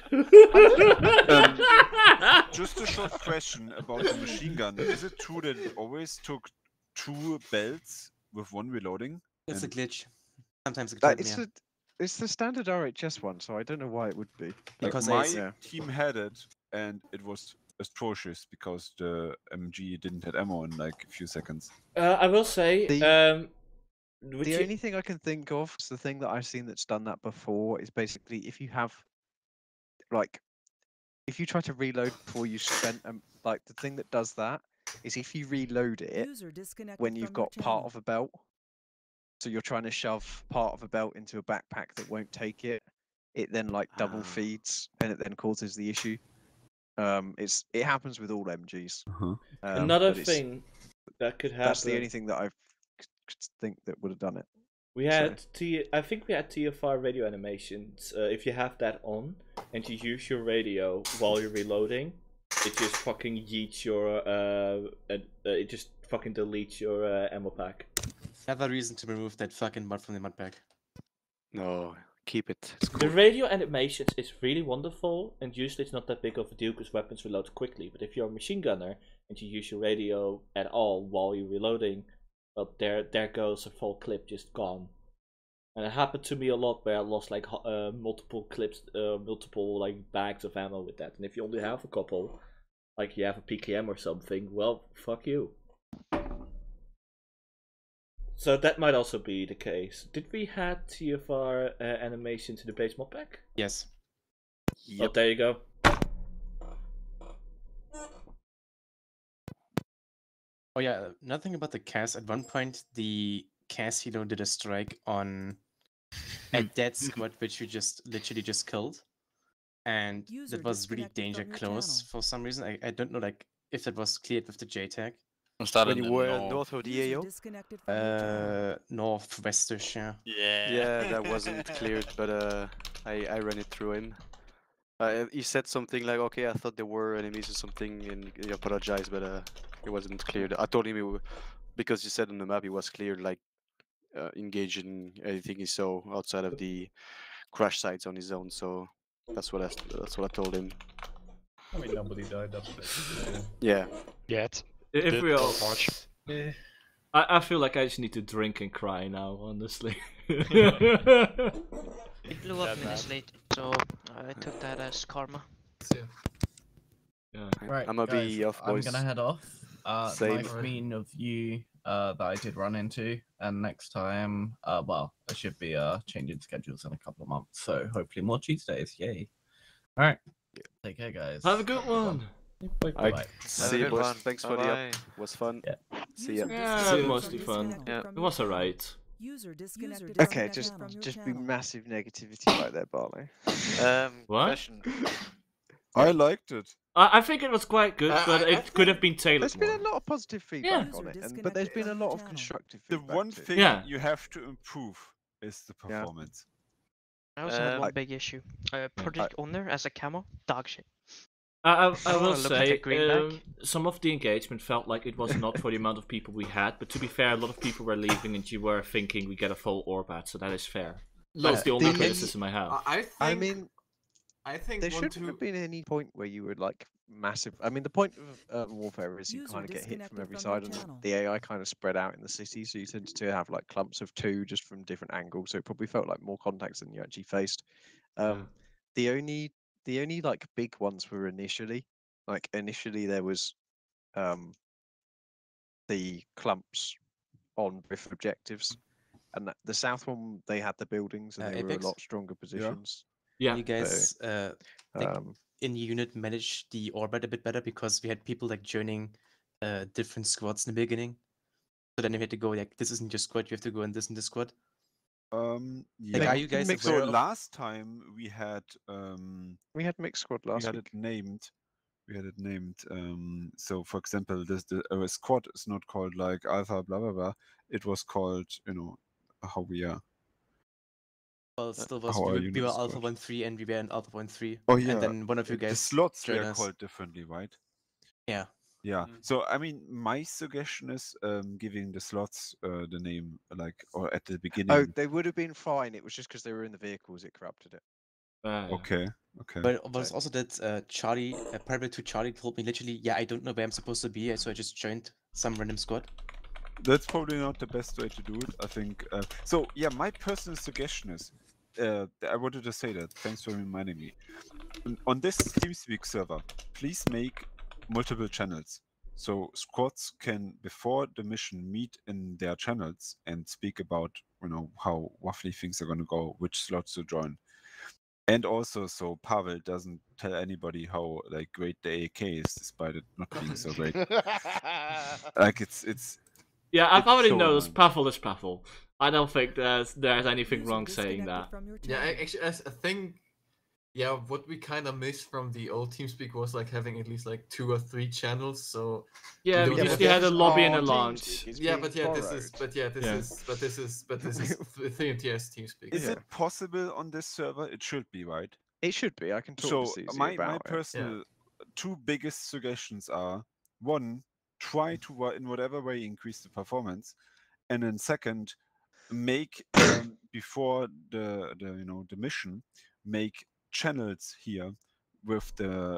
Just a short question about the machine gun. Is it true that it always took 2 belts with 1 reloading? It's a glitch. Sometimes it It's the standard RHS one, so I don't know why it would be. Because Because my team had it, and it was atrocious because the MG didn't have ammo in like a few seconds. I will say, The only thing I can think of is the thing that I've seen that's done that before is basically if you have, like, if you try to reload before you spent, like, the thing that does that is if you reload it when you've got part of a belt. So you're trying to shove part of a belt into a backpack that won't take it. It then like double feeds, and it then causes the issue. It happens with all MGs. Another but thing that could happen. That's the only thing that I think that would have done it. We had I think we had TFR radio animations. If you have that on and you use your radio while you're reloading, it just fucking yeets your it just fucking deletes your ammo pack. Another reason to remove that fucking mod from the mod pack. No, keep it. The radio animations is really wonderful, and usually it's not that big of a deal because weapons reload quickly. But if you're a machine gunner and you use your radio at all while you're reloading, well, there goes a full clip just gone. And it happened to me a lot where I lost like multiple clips, multiple like bags of ammo with that. And if you only have a couple, like you have a PKM or something, well, fuck you. So that might also be the case. Did we have TFR animation to the base mod pack? Yes. Oh, there you go. Oh yeah, nothing about the CAS. At one point, the CAS helo did a strike on a dead squad, which we literally just killed, and User that was really disconnected danger from your close for some reason. I don't know, like if that was cleared with the JTAG. Was that When in you the were north of the AO? Northwestish, yeah. Yeah, that wasn't cleared, but I ran it through him. He said something like, "Okay, I thought there were enemies or something," and he apologized, but it wasn't cleared. I told him because he said on the map it was cleared, like engaging anything he saw outside of the crash sites on his own. So that's what I told him. I mean, nobody died. That's it. Yeah. Yet. If we all watch. I feel like I just need to drink and cry now, honestly. It blew up minutes late, so I took that as karma. Yeah. Right, I'm gonna guys, be off, boys. I'm gonna head off. Same. Nice meeting of you that I did run into, and next time, well, I should be changing schedules in a couple of months, so hopefully more Tuesdays. Yay! All right, take care, guys. Have a good one. Bye. See you, boys. Thanks for the Bye-bye. up. It was fun. Yeah. See ya. Yeah, mostly fun. Yeah. It was alright. Okay, just be massive negativity right there, Barley. What? Question. I liked it. I think it was quite good, but it could have been tailored There's been a lot of positive feedback Yeah. on it, but there's been a lot of constructive The feedback. one too. thing Yeah. you have to improve is the performance. I also had one big issue. Project owner as a camo, dog shit. I will wanna look like a say, greenback. some of the engagement felt like it was not for the amount of people we had, but to be fair, a lot of people were leaving and you were thinking we get a full Orbat, so that is fair. That's the only criticism I have. I mean, I think there shouldn't have been any point where you would like massive. I mean, the point of warfare is you User kind of get hit from disconnected every from your side, and channel. the AI kind of spread out in the city, so you tend to have like clumps of two just from different angles. So it probably felt like more contacts than you actually faced. The only like big ones were initially. Like initially there was the clumps on both objectives, and the south one they had the buildings and they were a Apex? lot stronger positions. Can you guys like um, in unit manage the orbit a bit better, because we had people like joining different squads in the beginning. So then you had to go like, this isn't your squad, you have to go in this and this squad. Yeah. Like, are you guys So aware of... last time we had mixed squad last we had week. it named. We had it named. So for example, the squad is not called like Alpha blah blah blah. It was called, you know, how we are. Well, it still was, How are we you were not Alpha squad? 1-3 and we were in Alpha 1-3. Oh yeah. And then one of you the guys slots joined were us. called differently, right? Yeah. Yeah. So I mean, my suggestion is giving the slots the name like, or at the beginning. Oh, they would have been fine. It was just because they were in the vehicles it corrupted it. Okay. Okay. But it was also that Charlie, Private 2 Charlie told me literally, yeah, I don't know where I'm supposed to be, so I just joined some random squad. That's probably not the best way to do it, I think. So yeah, my personal suggestion is, I wanted to say that. Thanks for reminding me. On this TeamSpeak server, please make multiple channels, so squads can before the mission meet in their channels and speak about, you know, how roughly things are going to go, which slots to join, and also so Pavel doesn't tell anybody how like great the AK is, despite it not being so great. Like it's. Yeah, I've it's already so knows annoying. Pavel is Pavel. I don't think there's anything wrong saying that. Yeah, actually, I think, yeah, what we kind of missed from the old TeamSpeak was like having at least like 2 or 3 channels. So Yeah, you we don't usually have- had a lobby and a lounge. Yeah, but yeah, this is 3MTS TeamSpeak. Is it possible on this server? It should be, right? It should be. I can talk So to CZ my about it. personal two biggest suggestions are: one, try to in whatever way increase the performance, and then second, make before the you know the mission, make channels here with the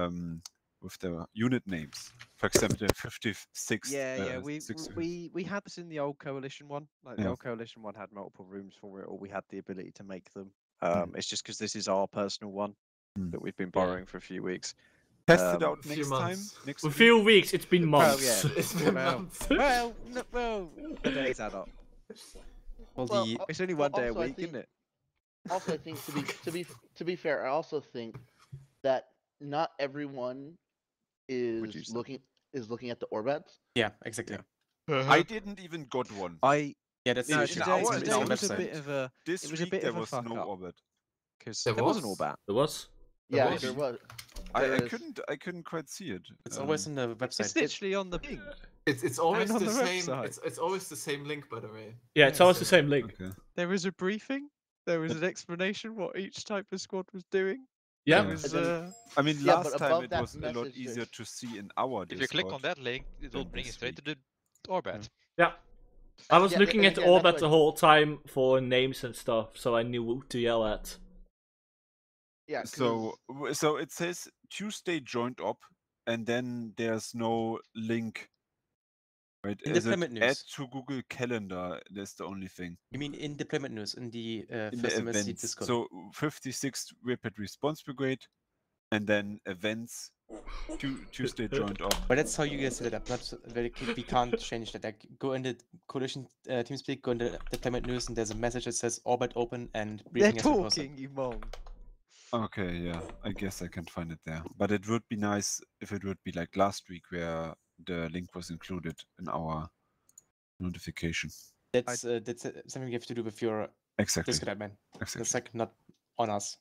unit names. For example, the 56. Yeah, six- we had this in the old coalition one. Like the Yeah. old coalition one had multiple rooms for it, or we had the ability to make them. Mm. It's just because this is our personal one that we've been borrowing for a few weeks. Test it out few next months. time. Next A week. few weeks, it's been months. Well, yeah. It's been well, months. well, the days add up. Well, It's only one day a also, I week, think- isn't it? Also, I think to be fair, I also think that not everyone is looking at the Orbats. Yeah, exactly. I didn't even got one. Yeah, that's No, the issue. today, It's on today the was a website. bit of a This it was a week bit there of a was fuck no up orbit. because There there was an was? Orbat. There was. Yeah, was? there was. I There is- couldn't quite see it. It's always on the website. It's literally on the ping. It's always And on the the same. website. It's always the same link, by the way. Yeah, it's always the same link. Okay. There was a briefing. There was an explanation what each type of squad was doing. Yeah. There was, And then- I mean, Yeah, last but time above it that was a lot message, easier there's- to see in our If you click on Discord that link, it will than bring you this straight to week. the Orbat. Yeah. I was Yeah, looking and at again, Orbat that's the what- whole time for names and stuff, so I knew who to yell at. Yeah. 'cause- So it says Tuesday joined up, and then there's no link. Right? In Is it deployment add news. to Google Calendar? That's the only thing. You mean in deployment news in the In first the MSC events. Discord? So 56th Rapid Response Brigade, and then events. Tuesday joined up. But that's how you guys set it up. Not we can't change that. Like, go in the coalition TeamSpeak, go in the deployment news, and there's a message that says Orbit open and They're briefing has been posted. talking, you mong. Okay, yeah, I guess I can find it there. But it would be nice if it would be like last week where the link was included in our notification. That's something you have to do with your Exactly. Discord admin. Exactly. It's like not on us.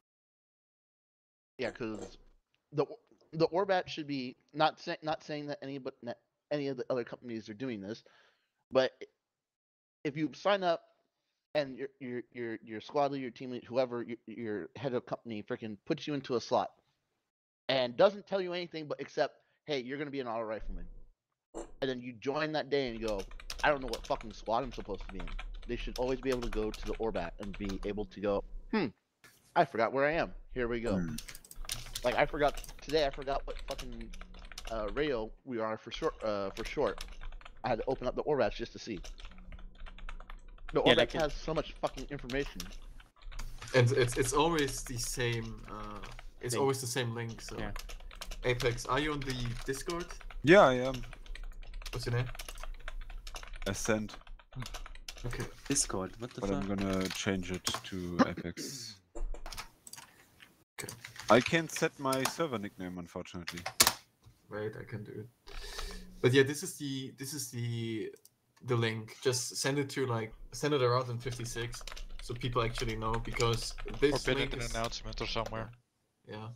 Yeah, because the Orbat should be not saying that any of the other companies are doing this, but if you sign up and your squad leader, your teammate, whoever your head of company freaking puts you into a slot, and doesn't tell you anything but except, hey, you're gonna be an auto rifleman. And then you join that day and you go, I don't know what fucking squad I'm supposed to be in. They should always be able to go to the Orbat and be able to go, I forgot where I am. Here we go. Like I forgot what fucking radio we are for short. I had to open up the Orbats just to see. The Yeah, Orbat like has so much fucking information. And it's always the same. It's Link. always the same link. So, Yeah. Apex, are you on the Discord? Yeah, I am. What's your name? Ascent. Okay. Discord. What the But fuck? I'm gonna change it to Apex. Okay. I can't set my server nickname, unfortunately. Wait, I can do it. But yeah, this is the link. Just send it around in 56 so people actually know, because this Or pin link it in an is announcement or somewhere. yeah.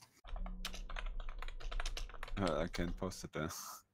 I can't post it there.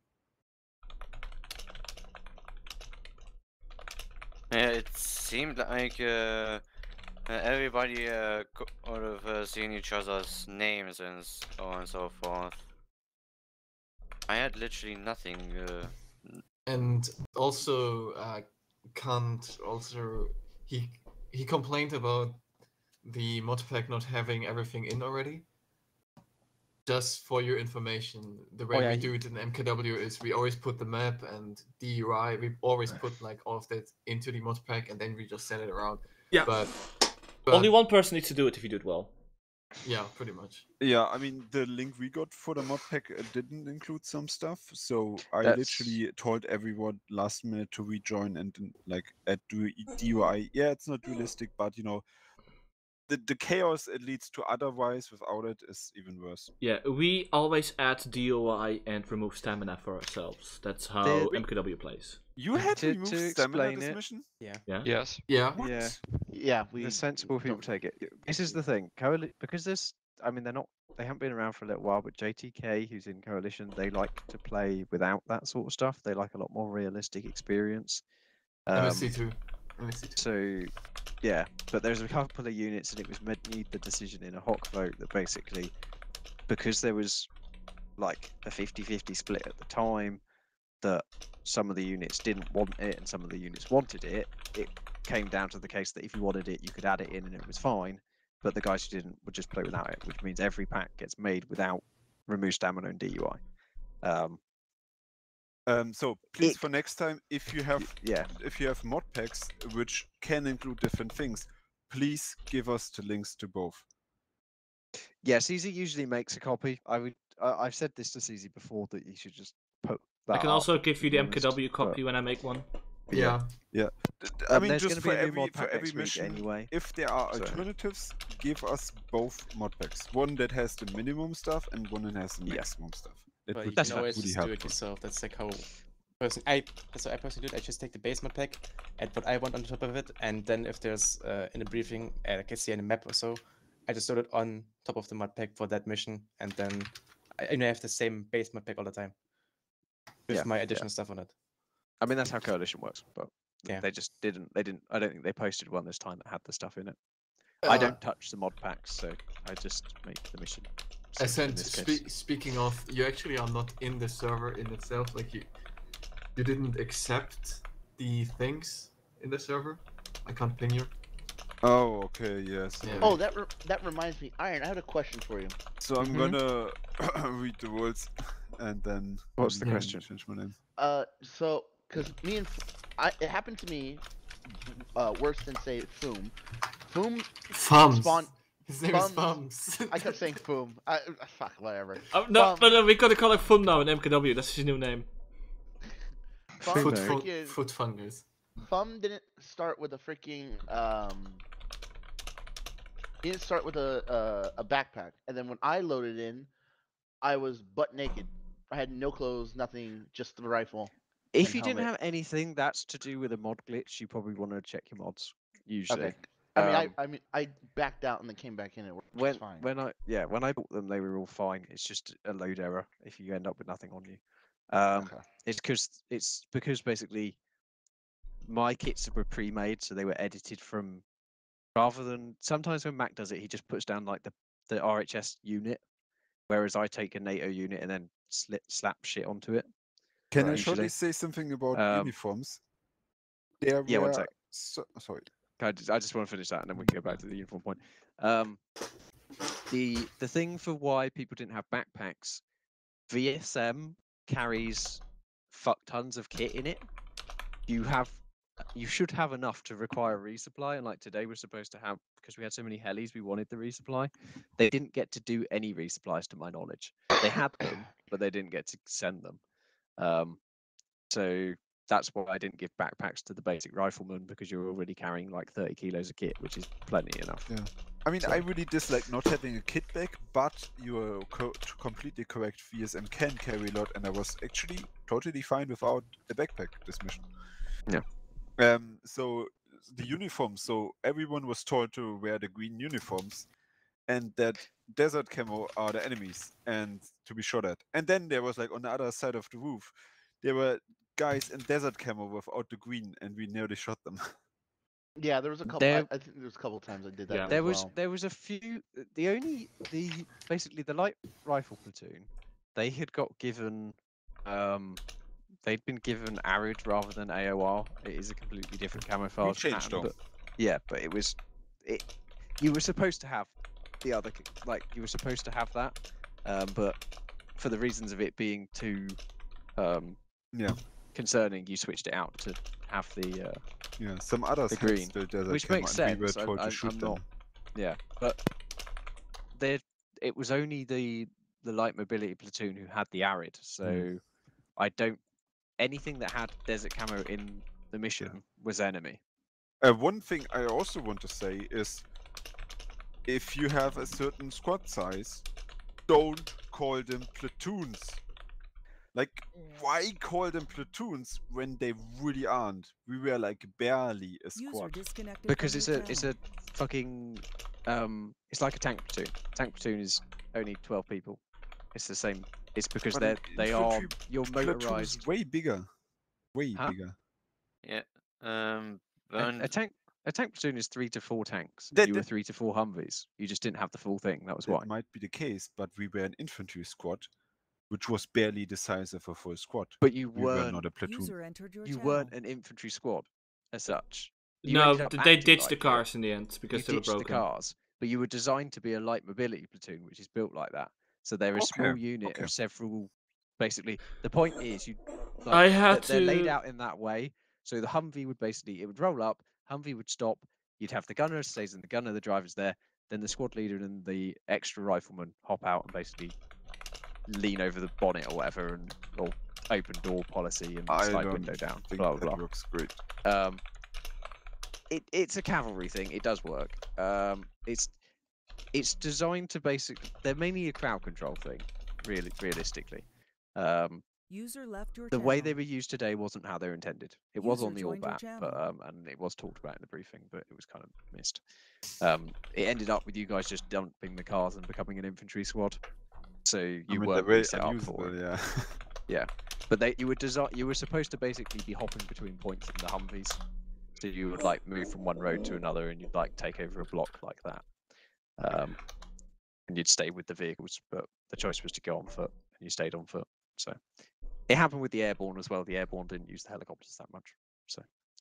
Yeah, it seemed like everybody out of seeing each other's names and so on and so forth. I had literally nothing. And also, Kant also he complained about the modpack not having everything in already. Just for your information, the way yeah, we do it in MKW is we always put the map and DUI. We always put like all of that into the modpack, and then we just send it around. Yeah. But Only one person needs to do it if you do it well. yeah, pretty much. Yeah, I mean, the link we got for the mod pack didn't include some stuff, so I That's- literally told everyone last minute to rejoin and like add DUI. Yeah, it's not realistic, but you know, the chaos it leads to otherwise without it is even worse. Yeah, we always add DOI and remove stamina for ourselves. That's how MKW plays. You had To- removed to stamina explain this it- mission? Yeah. Yeah. Yes. Yeah. What? Yeah. Yeah, we The sensible people don't- take it. This is the thing, because there's, I mean, they haven't been around for a little while, but JTK, who's in Coalition, they like to play without that sort of stuff. They like a lot more realistic experience. MSC2. So, yeah, but there's a couple of units, and it was made the decision in a Hock vote that basically, because there was like a 50-50 split at the time, that some of the units didn't want it and some of the units wanted it. It came down to the case that if you wanted it, you could add it in and it was fine. But the guys who didn't would just play without it, which means every pack gets made without remove stamina and DUI. So please, for next time, if you have mod packs which can include different things, please give us the links to both. Yeah, CZ usually makes a copy. I've said this to CZ before that you should just put that I can up, also give to you be the honest, MKW copy but- when I make one. Yeah. Yeah. I mean, there's just gonna for be a new every mod pack next week mission, anyway, if there are so- alternatives, give us both mod packs. One that has the minimum stuff and one that has the maximum stuff. It But would you be can always really just do it helpful. yourself. That's like how I personally do it. I just take the base mod pack, add what I want on top of it, and then if there's in a briefing, like I see in a map or so, I just load it on top of the mod pack for that mission, and then I have the same base mod pack all the time with Yeah, my yeah. additional stuff on it. I mean, that's how Coalition works, but Yeah. they just didn't. I don't think they posted one this time that had the stuff in it. I don't touch the mod packs, so I just make the mission. simple in Ascent, this case. speaking of, you actually are not in the server in itself. Like you didn't accept the things in the server. I can't ping you. Oh, okay, yes. Yeah. Oh, that reminds me, Iron. I had a question for you. So I'm gonna read the rules and then. What's the question? Change my name. So because it happened to me, worse than say Foom. Fums. Spawned. His name is Fums. I kept saying Foom. Fuck, whatever. No, we gotta call it Fum now in MKW. That's his new name. Foot fungus. Fum didn't start with a freaking He didn't start with a backpack, and then when I loaded in, I was butt naked. I had no clothes, nothing, just the rifle. If and you didn't helmet. have anything that's to do with a mod glitch, you probably want to check your mods. Usually. Okay. I mean, I backed out and then came back in. It worked just fine. When I bought them, they were all fine. It's just a load error if you end up with nothing on you. It's because basically my kits were pre-made, so they were edited from. Rather than sometimes when Mac does it, he just puts down like the RHS unit, whereas I take a NATO unit and then slap shit onto it. Can I usually. shortly say something about uniforms? Yeah, one sec. Sorry. I just want to finish that, and then we can go back to the uniform point. The thing for why people didn't have backpacks, VSM carries fuck tons of kit in it. You should have enough to require resupply, and like today we're supposed to have, because we had so many helis, we wanted the resupply. They didn't get to do any resupplies to my knowledge. They had them, but they didn't get to send them. So that's why I didn't give backpacks to the basic rifleman, because you're already carrying like 30 kilos of kit, which is plenty enough. Yeah. I mean, I really dislike not having a kit bag, but you are completely correct. VSM can carry a lot, and I was actually totally fine without a backpack this mission. Yeah. So the uniforms. So everyone was told to wear the green uniforms, and that desert camo are the enemies, and to be shot at. And then there was like on the other side of the roof, there were guys in desert camo without the green, and we nearly shot them. Yeah, there was a couple. I think there was a couple times I did that. Yeah. There was a few. Basically the light rifle platoon, they had got given. They'd been given ARID rather than AOR. It is a completely different camouflage changed pattern, though. but yeah, but you were supposed to have the other, you were supposed to have that, but for the reasons of it being too concerning, you switched it out to have the some others the had green, still desert which camo, makes and we were sense. told to shoot I'm them. not, yeah, but it was only the light mobility platoon who had the ARID, so I don't. Anything that had desert camo in the mission was enemy. One thing I also want to say is, if you have a certain squad size, don't call them platoons. Like, why call them platoons when they really aren't? We were like barely a squad. Because it's a fucking it's like a tank platoon. Tank platoon is only 12 people. It's the same. It's because But they are infantry you're platoon is motorized. way bigger. Way bigger. Yeah. A tank platoon is 3 to 4 tanks. That- You were that- 3 to 4 Humvees. You just didn't have the full thing. That was why. That might be the case, but we were an infantry squad, which was barely the size of a full squad. But you we were weren't not a platoon. You weren't an infantry squad as such. You No, ended up they acting ditched like the it. cars in the end because You they were ditched broken. the cars, but you were designed to be a light mobility platoon, which is built like that. So they're a small Okay, unit okay. of several. Basically, the point is I had they're laid to- out in that way. So the Humvee would basically, it would roll up, Humvee would stop. You'd have the gunner stays in the gunner, the driver's there. Then the squad leader and the extra rifleman hop out and basically lean over the bonnet or whatever, or open door policy and I slide don't window down. think Blah that blah blah. works great. It's a cavalry thing. It does work. It's designed to basically. They're mainly a crowd control thing, realistically. User left your The way channel. they were used today wasn't how they were intended. It was User on the joined your AllBat, but channel. and it was talked about in the briefing, but it was kind of missed. It ended up with you guys just dumping the cars and becoming an infantry squad. So you I mean, weren't they're really very set up for unusable, it. yeah. Yeah, but you were supposed to basically be hopping between points in the Humvees. So you would like move from one road to another, and you'd like take over a block like that. And you'd stay with the vehicles, but the choice was to go on foot, and you stayed on foot. So it happened with the airborne as well. The airborne didn't use the helicopters that much, so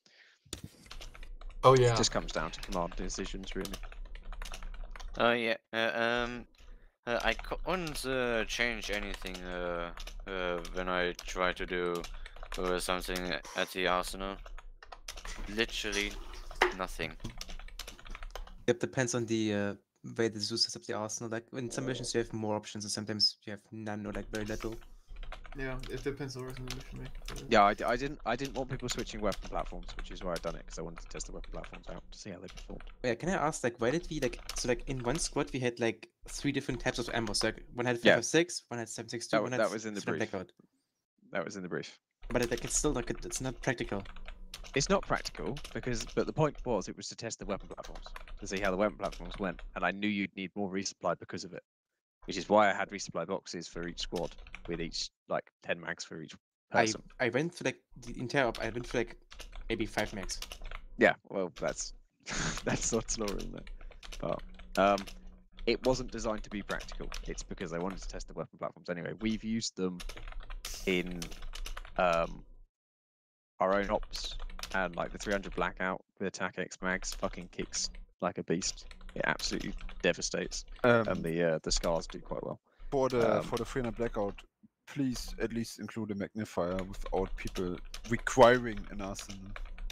yeah, it just comes down to command decisions, really. Oh yeah. I couldn't change anything when I try to do something at the arsenal. Literally nothing. It depends on the way the zoo sets up the arsenal. Like in some missions you have more options, and sometimes you have none or like very little. Yeah, it depends on the mission. Yeah, I didn't want people switching weapon platforms, which is why I've done it, because I wanted to test the weapon platforms out to see how they performed. Yeah, can I ask, like, why did we in one squad we had like 3 different types of ammo? So like, one had 5.56, one had 7.62, one had That was in the brief. Blackout. That was in the brief. But it's still like it's not practical. It's not practical but the point was it was to test the weapon platforms to see how the weapon platforms went, and I knew you'd need more resupply because of it, which is why I had resupply boxes for each squad with each like 10 mags for each person. I went for like the entire I went for like maybe 5 mags. Yeah, well that's that's not slower, isn't it? But it wasn't designed to be practical. It's because they wanted to test the weapon platforms anyway. We've used them in our own ops, and like the 300 Blackout with Attack X Mags fucking kicks like a beast. It absolutely devastates, and the scars do quite well. For the 300 Blackout, please at least include a magnifier without people requiring an arsenal.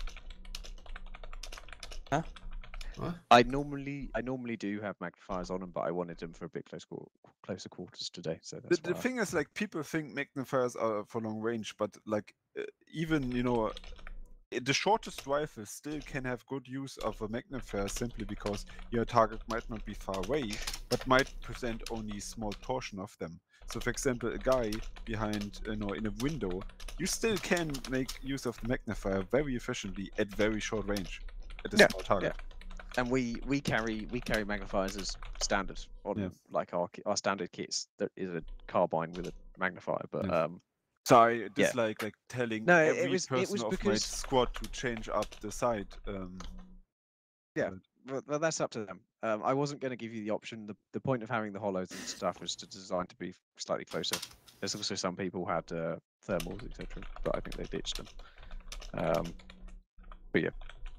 Huh? What? I normally do have magnifiers on them, but I wanted them for a bit closer quarters today. So that's The thing is, like, people think magnifiers are for long range, but like even the shortest rifle still can have good use of a magnifier simply because your target might not be far away, but might present only a small portion of them. So, for example, a guy behind, in a window, you still can make use of the magnifier very efficiently at very short range at a small target. Yeah. And we carry magnifiers as standard on like our standard kits. There is a carbine with a magnifier, but so I dislike like telling every person of my because... squad to change up the sight. Yeah, well, that's up to them. I wasn't going to give you the option. The point of having the hollows and stuff was to design to be slightly closer. There's also some people had thermals, etc., but I think they ditched them. But yeah.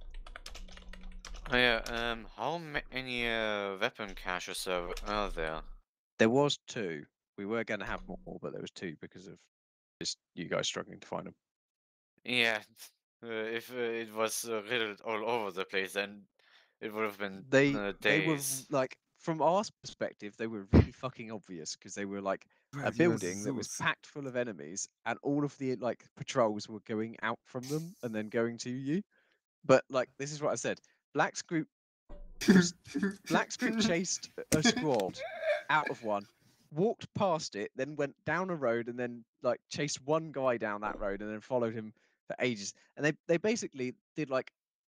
Oh yeah, how many weapon caches are there? There was 2. We were going to have more, but there was 2 because of just you guys struggling to find them. Yeah, if it was riddled all over the place, then it would have been days. They were like, from our perspective, they were really fucking obvious because they were like a building that was packed full of enemies, and all of the like patrols were going out from them and then going to you. But like, this is what I said. Black's group chased a squad out of one, walked past it, then went down a road, and then like chased one guy down that road, and then followed him for ages. And they basically did like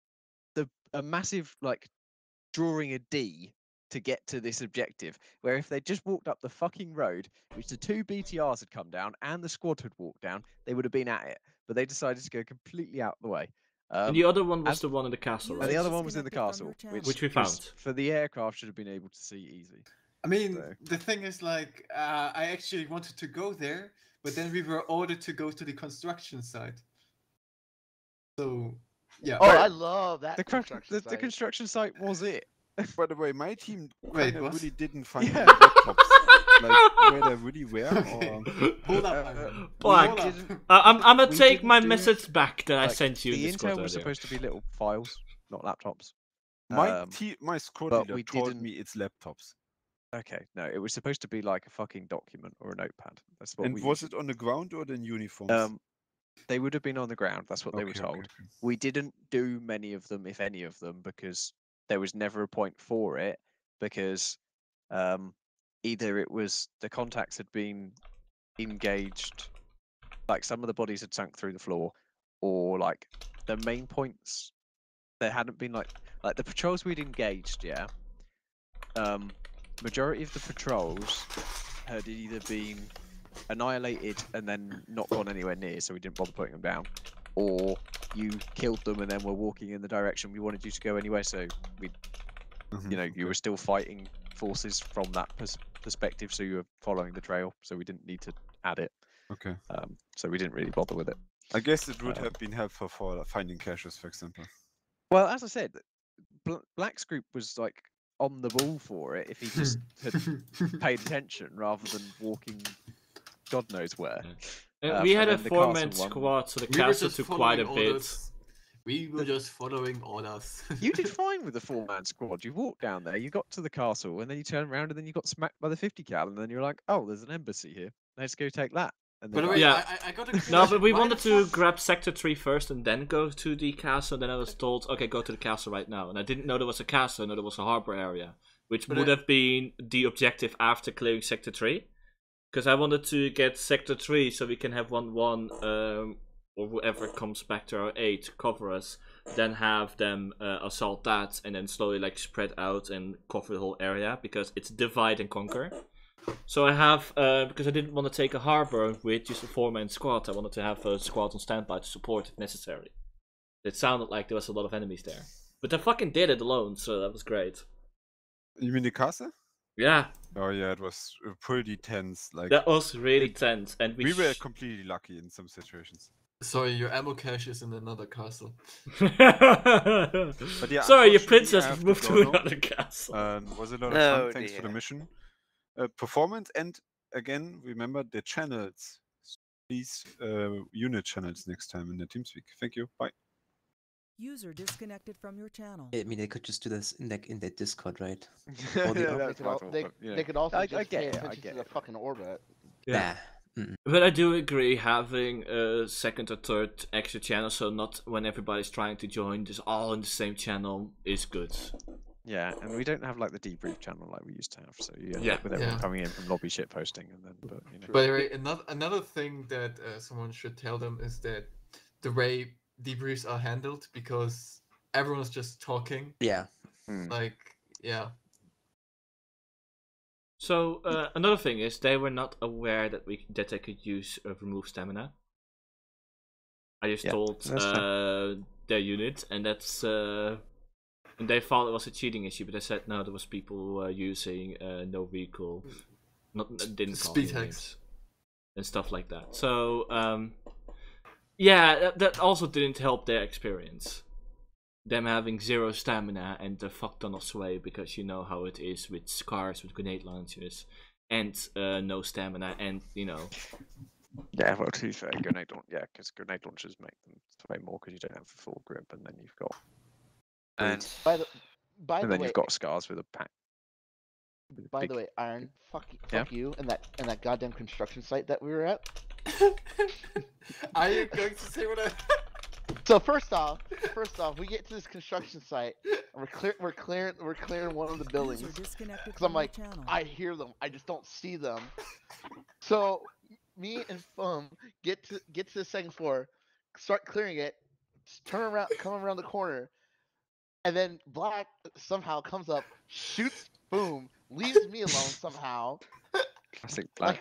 a massive like drawing a D to get to this objective. Where if they just walked up the fucking road, which the 2 BTRs had come down and the squad had walked down, they would have been at it. But they decided to go completely out of the way. And the other one was the one in the castle, right? And the other one was in the castle, which we found. For the aircraft should have been able to see easy. I mean, the thing is, like, I actually wanted to go there, but then we were ordered to go to the construction site. So, yeah. Oh, I love that. The construction site was it. By the way, my team really didn't find Yeah. any laptops. Like, where they really were. Or... Hold up. Black. I'm gonna take my message back that I sent you. The in Discord intel was earlier. supposed to be little files, not laptops. My squad but leader we told didn't- me it's laptops. Okay, no, it was supposed to be like a fucking document or a notepad. That's what And we was used. it on the ground or in uniforms? They would have been on the ground. That's what they were Okay, told. okay, okay. We didn't do many of them, if any of them, because there was never a point for it. Because either it was the contacts had been engaged, like some of the bodies had sunk through the floor, or like the main points there hadn't been like the patrols we'd engaged. Yeah. Majority of the patrols had either been annihilated and then not gone anywhere near, so we didn't bother putting them down, or you killed them and then were walking in the direction we wanted you to go anyway, so we you were still fighting forces from that perspective, so you were following the trail, so we didn't need to add it. Okay. So we didn't really bother with it. I guess it would have been helpful for finding caches, for example. Well, as I said, Black's group was like on the ball for it if he just had paid attention rather than walking God knows where. We had a and then the 4-man castle one- squad, so the We were castle just took quite a following bit. orders. We were just following orders. You did fine with the 4-man squad. You walked down there, you got to the castle, and then you turned around and then you got smacked by the 50 cal, and then you're like, oh, there's an embassy here. Let's go take that. And By the like, way, Yeah. I got a No, question. but we Why wanted the to fuck- grab Sector 3 first and then go to the castle. Then I was told, okay, go to the castle right now. And I didn't know there was a castle, I know there was a harbor area, which But would have been the objective after clearing Sector 3. Because I wanted to get Sector 3 so we can have 1-1, or whoever comes back to our aid to cover us, then have them assault that, and then slowly like spread out and cover the whole area, because it's divide and conquer. So I have, because I didn't want to take a harbor with just a 4-man squad, I wanted to have a squad on standby to support if necessary. It sounded like there was a lot of enemies there. But I fucking did it alone, so that was great. You mean the castle? Yeah. Oh yeah, it was pretty tense. Like that was really tense, and we were completely lucky in some situations. Sorry, your ammo cache is in another castle. But yeah, sorry, your unfortunately, princess I have moved go to now. another castle. Was a lot of Oh, fun. Thanks for the dear. mission, performance, and again, remember the channels. Please, unit channels next time in the TeamSpeak. Thank you. Bye. User disconnected from your channel. I mean, they could just do this in that Discord, right? Or Or the they That's could, what I thought, they, but, you know. they could also I just get pay it, I attention get to the it. fucking orbit. Yeah. Nah. But I do agree having a second or third extra channel, so not when everybody's trying to join, just all in the same channel is good. Yeah, and we don't have like the debrief channel like we used to have, so you end Yeah. up with everyone Yeah. coming in from lobby shit posting, and then but you know. By the way, another thing that someone should tell them is that the way debriefs are handled, because everyone's just talking. Yeah. Like, yeah. So another thing is they were not aware that they could use remove stamina. I just told their unit, and that's and they thought it was a cheating issue, but they said no, there was people using no vehicle, didn't call Speed any hacks names and stuff like that. So yeah, that also didn't help their experience. Them having 0 stamina and the fuck ton of sway, because you know how it is with scars, with grenade launchers, and no stamina, and you know. Yeah, well, to be fair, because grenade launchers make them sway more because you don't have the full grip, and then you've got. And by the then way, you've got scars with a pack. By the way, Iron, fuck Yeah? you, and that goddamn construction site that we were at. Are you going to say what I? So first off, we get to this construction site, and we're clearing one of the buildings. Because I'm like, I hear them, I just don't see them. So me and Fum get to the second floor, start clearing it, turn around, come around the corner, and then Black somehow comes up, shoots, boom, leaves me alone somehow. Classic Black.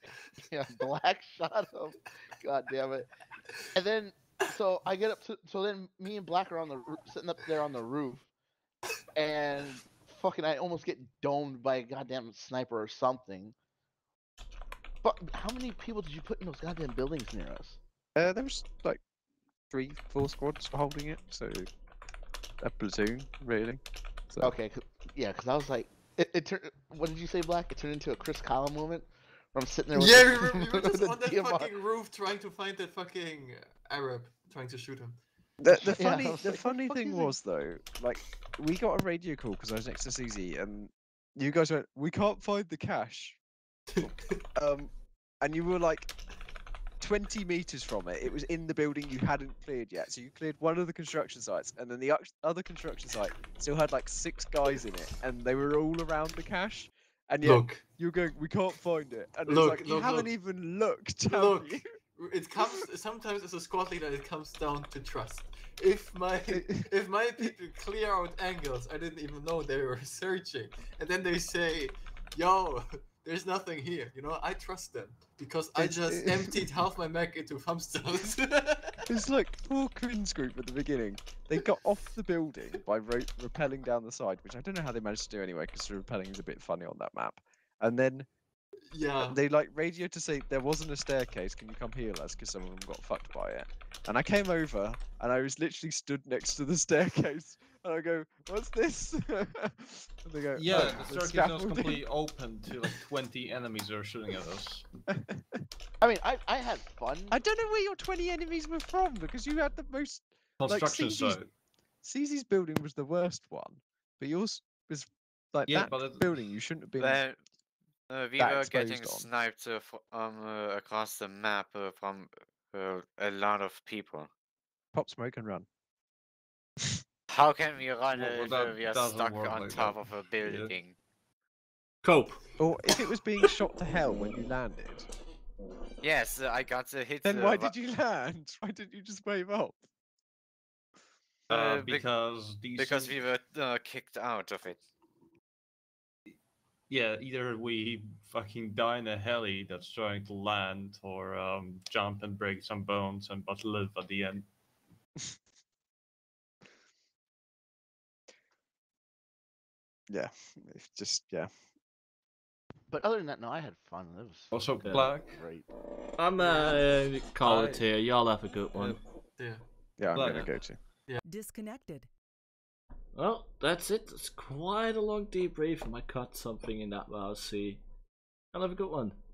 Black shot him. God damn it. And then, so I get up to, so then me and Black are sitting up there on the roof, and fucking I almost get domed by a goddamn sniper or something. But how many people did you put in those goddamn buildings near us? There was like 3-4 squads holding it, so a platoon really. So. Okay, because I was like, it turned. What did you say, Black? It turned into a Chris Kyle moment. Where I'm sitting there. With we were just on that fucking roof trying to find that fucking Arab, trying to shoot him. The funny thing was though, like we got a radio call because I was next to CZ, and you guys went, "We can't find the cache," and you were like 20 meters from it. It was in the building you hadn't cleared yet, so you cleared one of the construction sites, and then the other construction site still had like 6 guys in it, and they were all around the cache. And yet you're going, "We can't find it," and it's like you haven't even looked. Have you? It comes sometimes as a squad leader. It comes down to trust. If my people clear out angles, I didn't even know they were searching, and then they say, "Yo, there's nothing here." You know, I trust them because I just emptied half my mech into thumbstones. It's like poor Quinn's group at the beginning. They got off the building by rappelling down the side, which I don't know how they managed to do anyway, because rappelling is a bit funny on that map. And then they like radioed to say there wasn't a staircase. Can you come heal us? Because some of them got fucked by it. And I came over, and I was literally stood next to the staircase. And I go, "What's this?" And they go, "Yeah, "Oh, the staircase was completely open to like 20 enemies are shooting at us." I mean, I had fun. I don't know where your 20 enemies were from, because you had the most Construction site. CZ's building was the worst one, but yours was like that building you shouldn't have been. We were getting sniped across the map from a lot of people. Pop smoke and run. How can we run Well, if that we are doesn't stuck work on like top that. of a building? Cope. Or if it was being shot to hell when you landed. Yes, I got the hit. Then why did you land? Why didn't you just wave up? Because we were kicked out of it. Yeah, either we fucking die in a heli that's trying to land, or jump and break some bones but live at the end. Yeah, it's just But other than that, no, I had fun. It was Also, Yeah. Black. great. I'm call it here. Y'all have a good one. Yeah. Yeah, I'm Black. gonna go to. Disconnected. Well, that's it. It's quite a long debrief, and I cut something in that while I see. I'll have a good one.